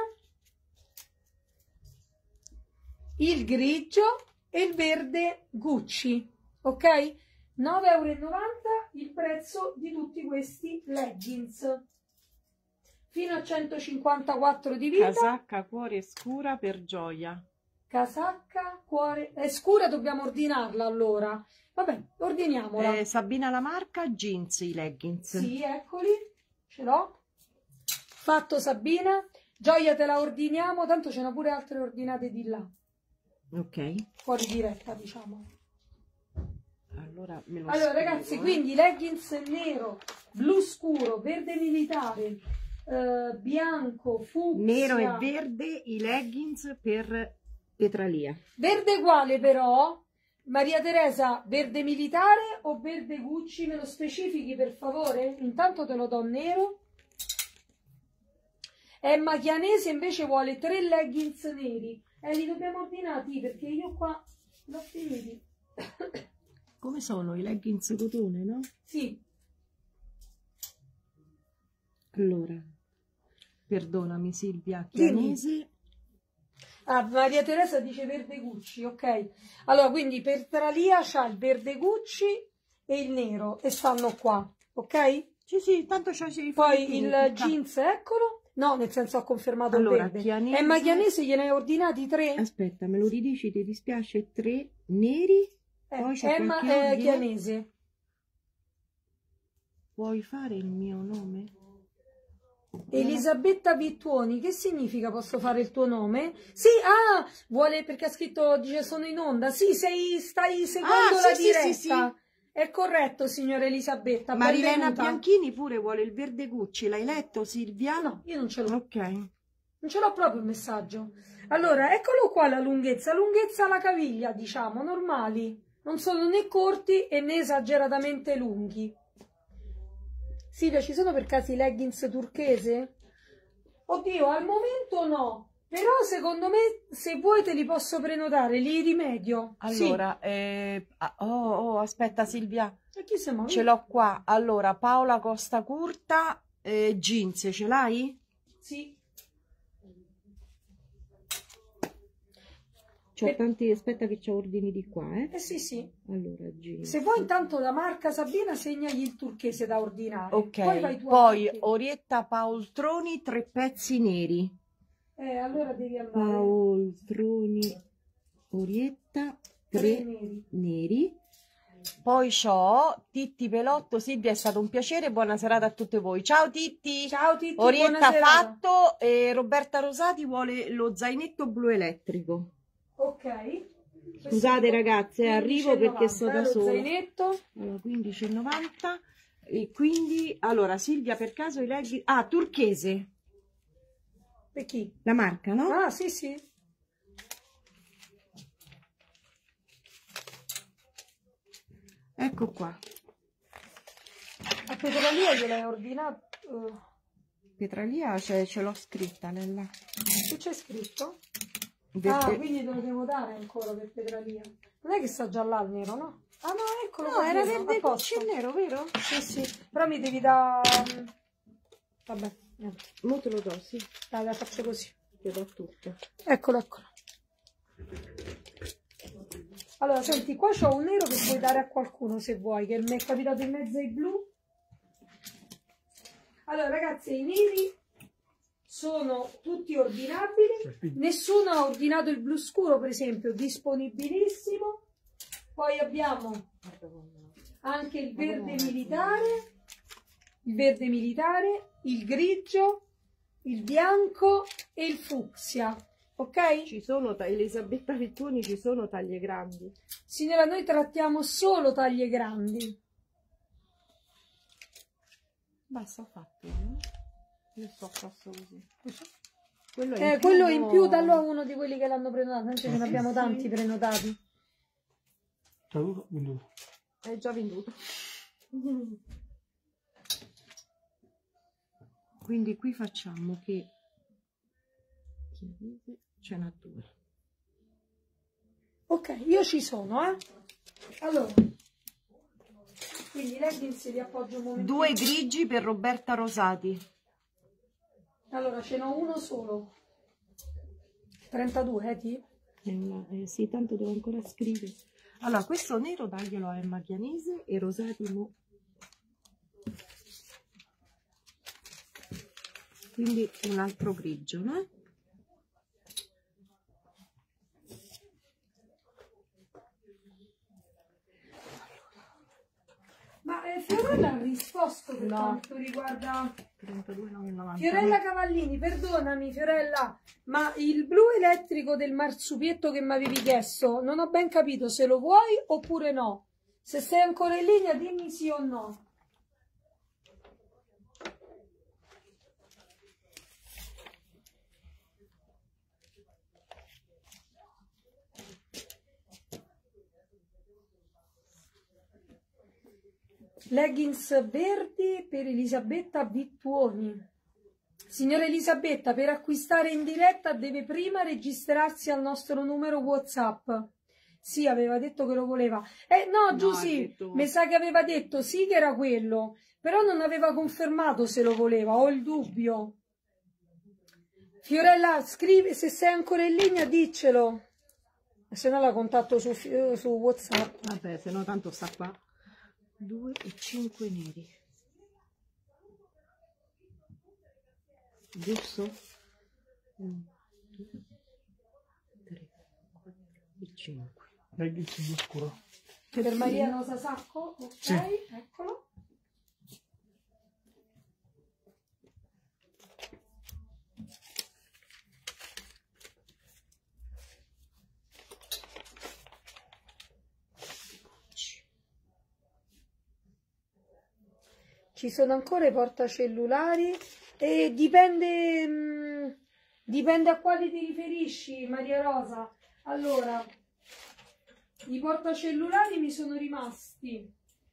il grigio e il verde Gucci, ok? 9,90 € il prezzo di tutti questi leggings. Fino a 154 di vita. Casacca cuore scura per Gioia. Casacca, cuore... È scura, dobbiamo ordinarla allora. Vabbè, ordiniamola. Sabina la marca, jeans, i leggings. Sì, eccoli, ce l'ho. Fatto, Sabina. Gioia, te la ordiniamo, tanto ce n'è pure altre ordinate di là. Ok. Fuori diretta, diciamo. Allora, me lo Allora scrivo, ragazzi, quindi leggings nero, blu scuro, verde militare, bianco, fucsia. Nero e verde i leggings per Petralia. Verde uguale però, Maria Teresa, verde militare o verde Gucci? Me lo specifichi per favore? Intanto te lo do nero. Emma Chianese invece vuole 3 leggings neri. Li dobbiamo ordinati perché io qua l'ho finiti. Come sono i leggings cotone, no? Sì. Allora, perdonami Silvia, Chianese. Ah, Maria Teresa dice verde Gucci, ok. Allora, quindi per Tralia c'ha il verde Gucci e il nero e stanno qua, ok? Sì, tanto c'è si Poi il jeans, eccolo. No, nel senso ho confermato allora, il verde. Chianese... Emma Chianese gliene hai ordinati 3? Aspetta, me lo ridici, ti dispiace? 3 neri? Poi c'è Emma qualche ordine? Chianese. Puoi fare il mio nome? Elisabetta Vittuoni, che significa posso fare il tuo nome? Sì, vuole perché ha scritto, dice sono in onda. Sì, stai seguendo la diretta. Sì. È corretto, signora Elisabetta. Marilena benvenuta. Bianchini pure vuole il verde Gucci. L'hai letto, Silvia? No, io non ce l'ho. Ok. Non ce l'ho proprio il messaggio. Allora, eccolo qua la lunghezza. Lunghezza alla caviglia, diciamo, normali. Non sono né corti e né esageratamente lunghi. Silvia, ci sono per caso i leggings turchese? Oddio, al momento no. Però secondo me, se vuoi te li posso prenotare, li rimedio. Allora, aspetta Silvia, Sì. E chi siamo? ce l'ho qua. Allora, Paola Costa Curta, jeans, ce l'hai? Sì. C'ho tanti, aspetta che c'ho ordini di qua, Sì. Allora, jeans. Se vuoi intanto la marca Sabina segnagli il turchese da ordinare. Ok, Poi vai tu poi avanti. Orietta Paoltroni, 3 pezzi neri. Allora devi andare. Paoltroni, Orietta, 3 neri. neri. Poi c'ho Titti Pelotto. Silvia, è stato un piacere, buona serata a tutte voi. Ciao Titti. Ciao Titti, Orietta buona serata. fatto e Roberta Rosati vuole lo zainetto blu elettrico. Ok. Scusate ragazze, arrivo 15,90, perché sto da lo sola. zainetto. Allora, 15,90 e quindi, allora Silvia, per caso i leggings... Ah, turchese, Per chi? la marca, no? Ah, sì. Ecco qua. A Petralia gliel'hai ordinato. Petralia ce l'ho scritta nella... Che c'è scritto? Verde- Quindi te lo devo dare ancora per Petralia. Non è che sta già là il nero, no? Ah no, eccolo. No, qua era dietro, verde a posto. Gucci e nero, vero? Sì. Però mi devi dare... Vabbè, niente. Mo te lo do, sì. Dai, la faccio così. Te do tutto. Eccolo. Allora, senti, qua c'ho un nero che puoi dare a qualcuno se vuoi, che mi è capitato in mezzo ai blu. Allora, ragazzi, i neri sono tutti ordinabili. Nessuno ha ordinato il blu scuro, per esempio, disponibilissimo. Poi abbiamo anche il verde militare, il grigio, il bianco e il fucsia. Ok? Ci sono, Elisabetta Vittuoni, ci sono taglie grandi. Signora, noi trattiamo solo taglie grandi. Basta, fatto. Io sto posto così. Quello, Quello in più dallo a uno di quelli che l'hanno prenotato, noi ce ne abbiamo tanti prenotati. Venduto. È già venduto. Quindi qui facciamo che ce n'ha 2. Ok, io ci sono, Allora, quindi i leggings li appoggio un momento. 2 grigi per Roberta Rosati. Allora, ce n'ho uno solo. 32, ti? Sì, tanto devo ancora scrivere. Allora, questo nero daglielo a Emma Chianese e Rosati mo. Quindi un altro grigio, no? Ma Fiorella ha risposto per No. quanto riguarda... 32,90. Fiorella Cavallini, perdonami Fiorella, ma il blu elettrico del marsupietto che mi avevi chiesto, non ho ben capito se lo vuoi oppure no. Se sei ancora in linea, dimmi sì o no. Leggings verdi per Elisabetta Vittuoni. Signora Elisabetta, per acquistare in diretta deve prima registrarsi al nostro numero WhatsApp. Sì, aveva detto che lo voleva. No, Giusy, mi sa che aveva detto sì che era quello, però non aveva confermato se lo voleva, ho il dubbio. Fiorella, scrivi, se sei ancora in linea diccelo, se no la contatto su WhatsApp. Vabbè, se no tanto sta qua. 2 e 5 neri. Giusto? 1, 2, 3, 4 e 5. Leggings blu scuro. Per Maria Rosa Sacco? Ok, Sì. Eccolo. Ci sono ancora i portacellulari e dipende a quali ti riferisci, Maria Rosa. Allora, i portacellulari mi sono rimasti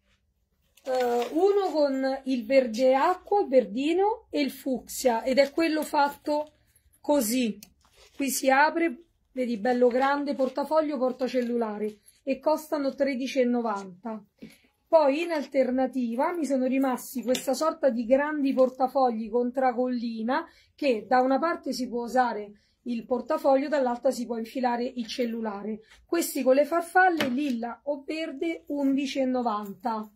uno con il verde acqua, il verdino e il fucsia, ed è quello fatto così. Qui si apre, vedi, bello grande, portafoglio, portacellulari, e costano 13,90. Poi in alternativa mi sono rimasti questa sorta di grandi portafogli con tracollina, che da una parte si può usare il portafoglio, dall'altra si può infilare il cellulare. Questi con le farfalle lilla o verde 11,90.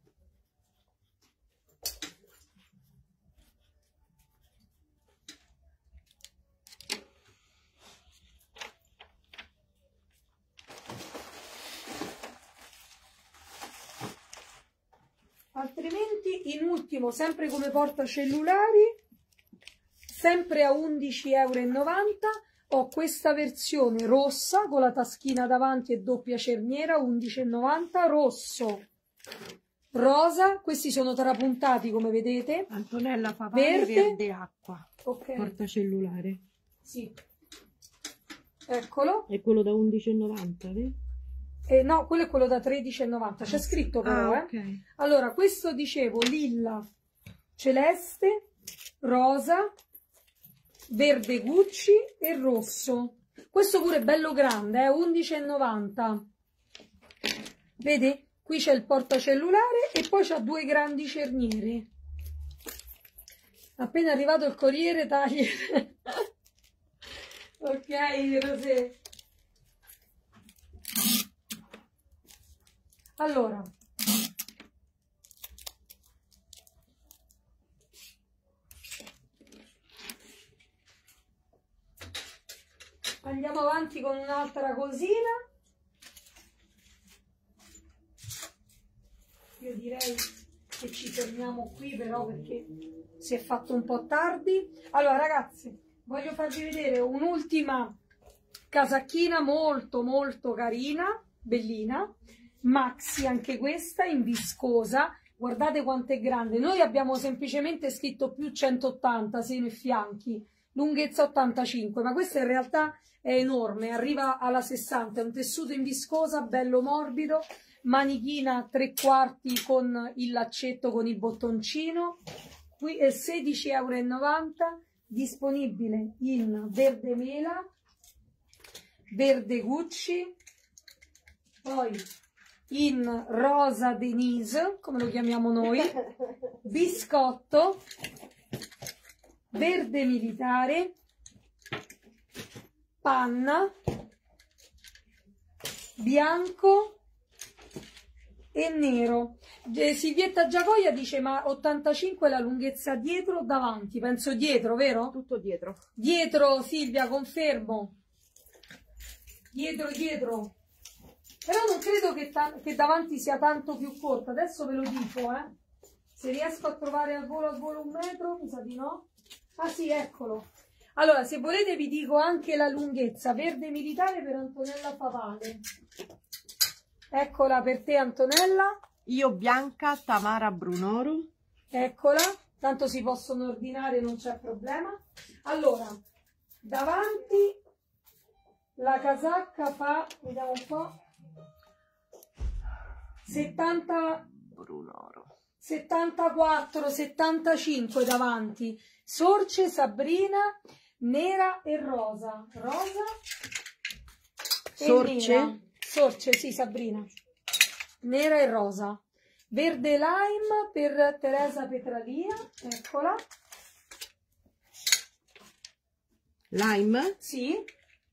Altrimenti in ultimo, sempre come portacellulari, sempre a 11,90 €, ho questa versione rossa con la taschina davanti e doppia cerniera, 11,90 €, rosso, rosa, questi sono trapuntati come vedete, Antonella Favale, verde acqua. ok, Portacellulare. sì, eccolo, È quello da 11,90, vedi? no, quello è quello da 13,90, c'è scritto però, ok. Allora, questo dicevo lilla, celeste, rosa, verde Gucci e rosso. Questo pure è bello grande, 11,90. Vedi? Qui c'è il portacellulare e poi c'ha due grandi cerniere. Appena arrivato il corriere tagli. Ok, Rosé. Allora, andiamo avanti con un'altra cosina. Io direi che ci fermiamo qui però perché si è fatto un po' tardi. Allora ragazzi, voglio farvi vedere un'ultima casacchina molto molto carina, bellina, maxi anche questa, in viscosa. Guardate quanto è grande. Noi abbiamo semplicemente scritto più 180 seno e fianchi, lunghezza 85, ma questa in realtà è enorme, arriva alla 60, è un tessuto in viscosa, bello morbido, manichina 3/4 con il laccetto con il bottoncino, qui è 16,90 €, disponibile in verde mela, verde Gucci, poi in rosa Denise, come lo chiamiamo noi, biscotto, verde militare, panna, bianco e nero. Silvietta Giacoia dice ma 85 è la lunghezza dietro o davanti? Penso dietro, vero? Tutto dietro. Dietro, Silvia, confermo. Dietro. Però non credo che davanti sia tanto più corta. Adesso ve lo dico, Se riesco a trovare al volo 1 metro, mi sa di no. Ah sì, eccolo. Allora, se volete vi dico anche la lunghezza. Verde militare per Antonella Favale. Eccola per te Antonella. Io bianca, Tamara Brunoro. Eccola, tanto si possono ordinare, non c'è problema. Allora, davanti la casacca fa, vediamo un po', 70, Brunoro. 74, 75 davanti. Sorce, Sabrina, nera e rosa. Rosa e Sorce? nera. Sorce, sì, Sabrina. Nera e rosa. Verde lime per Teresa Petralia, eccola. Lime? Sì.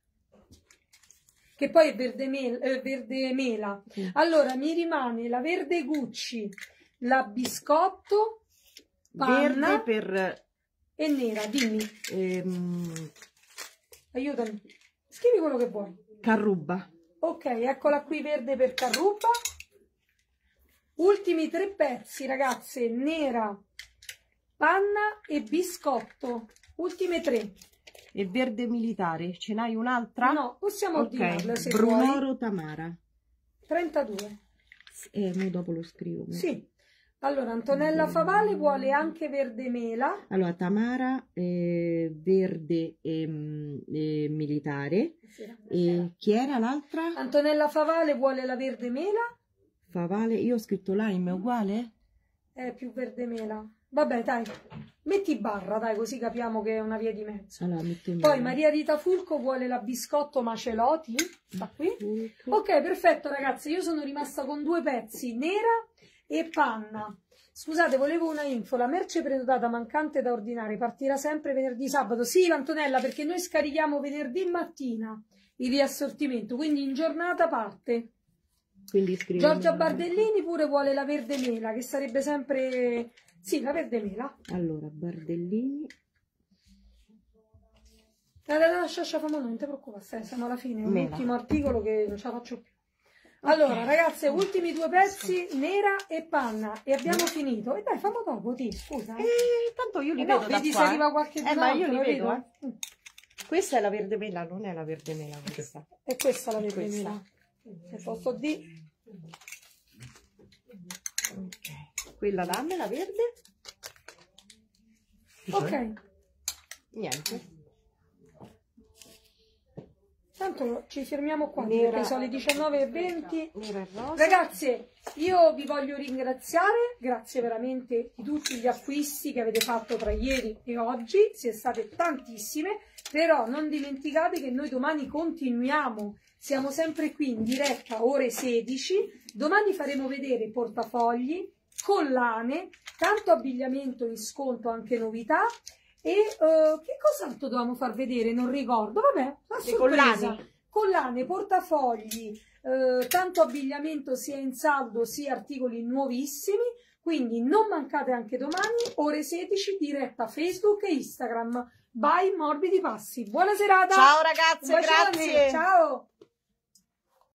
Che poi è verde mela. Allora, mi rimane la verde Gucci, la biscotto, panna Verde per... e nera. Dimmi, aiutami. Scrivi quello che vuoi. Carruba. Ok, eccola qui, verde per Carruba. Ultimi 3 pezzi, ragazze, nera, panna e biscotto. Ultime 3. E verde militare. Ce n'hai un'altra? No, possiamo ordinarle se vuoi. Brunoro, Tamara. 32. Mo dopo lo scrivo. Sì. Allora, Antonella Favale vuole anche verde mela. Allora, Tamara, verde e militare. E chi era l'altra? Antonella Favale vuole la verde mela. Favale, io ho scritto lime, è uguale? È più verde mela. Vabbè, dai, metti barra, dai, così capiamo che è una via di mezzo. Allora, metto in Poi mano. Maria Rita Fulco vuole la biscotto macelotti. Sta qui. Ok, perfetto, ragazzi. Io sono rimasta con 2 pezzi, nera e panna. Scusate, volevo una info. La merce prenotata mancante da ordinare partirà sempre venerdì sabato. Sì, Antonella, perché noi scarichiamo venerdì mattina il riassortimento, quindi in giornata parte. Quindi scrivo. Giorgia Bardellini pure vuole la verde mela, che sarebbe sempre... Sì, la verde mela. Allora, Bardellini. Facciamo non ti preoccupare, siamo alla fine. È un Mela. ultimo articolo che non ce la faccio più. Allora, ragazze, ultimi 2 pezzi, nera e panna. E abbiamo finito. E dai, fammo dopo, ti scusa. Tanto io li No, vedo da vedi se qua. arriva qualche Ma io li altro, vedo, capito? Questa è la verde mela, non è la verde mela questa. E questa la verde Questa. mela. Se posso dire... Ok. Quella dammela verde? Ok. Niente. Tanto ci fermiamo qua, Nera. perché sono le 19:20. Nera e rosa. Ragazze, io vi voglio ringraziare, grazie veramente di tutti gli acquisti che avete fatto tra ieri e oggi, siete state tantissime, però non dimenticate che noi domani continuiamo, siamo sempre qui in diretta ore 16, domani faremo vedere portafogli, collane, tanto abbigliamento in sconto, anche novità. E che cos'altro dovevamo far vedere? Non ricordo. Vabbè, una Le sorpresa. collane. Collane, portafogli, tanto abbigliamento sia in saldo sia articoli nuovissimi. Quindi non mancate anche domani, ore 16, diretta Facebook e Instagram. By Morbidi Passi. Buona serata. Ciao ragazze, Un bacione, grazie. Ciao.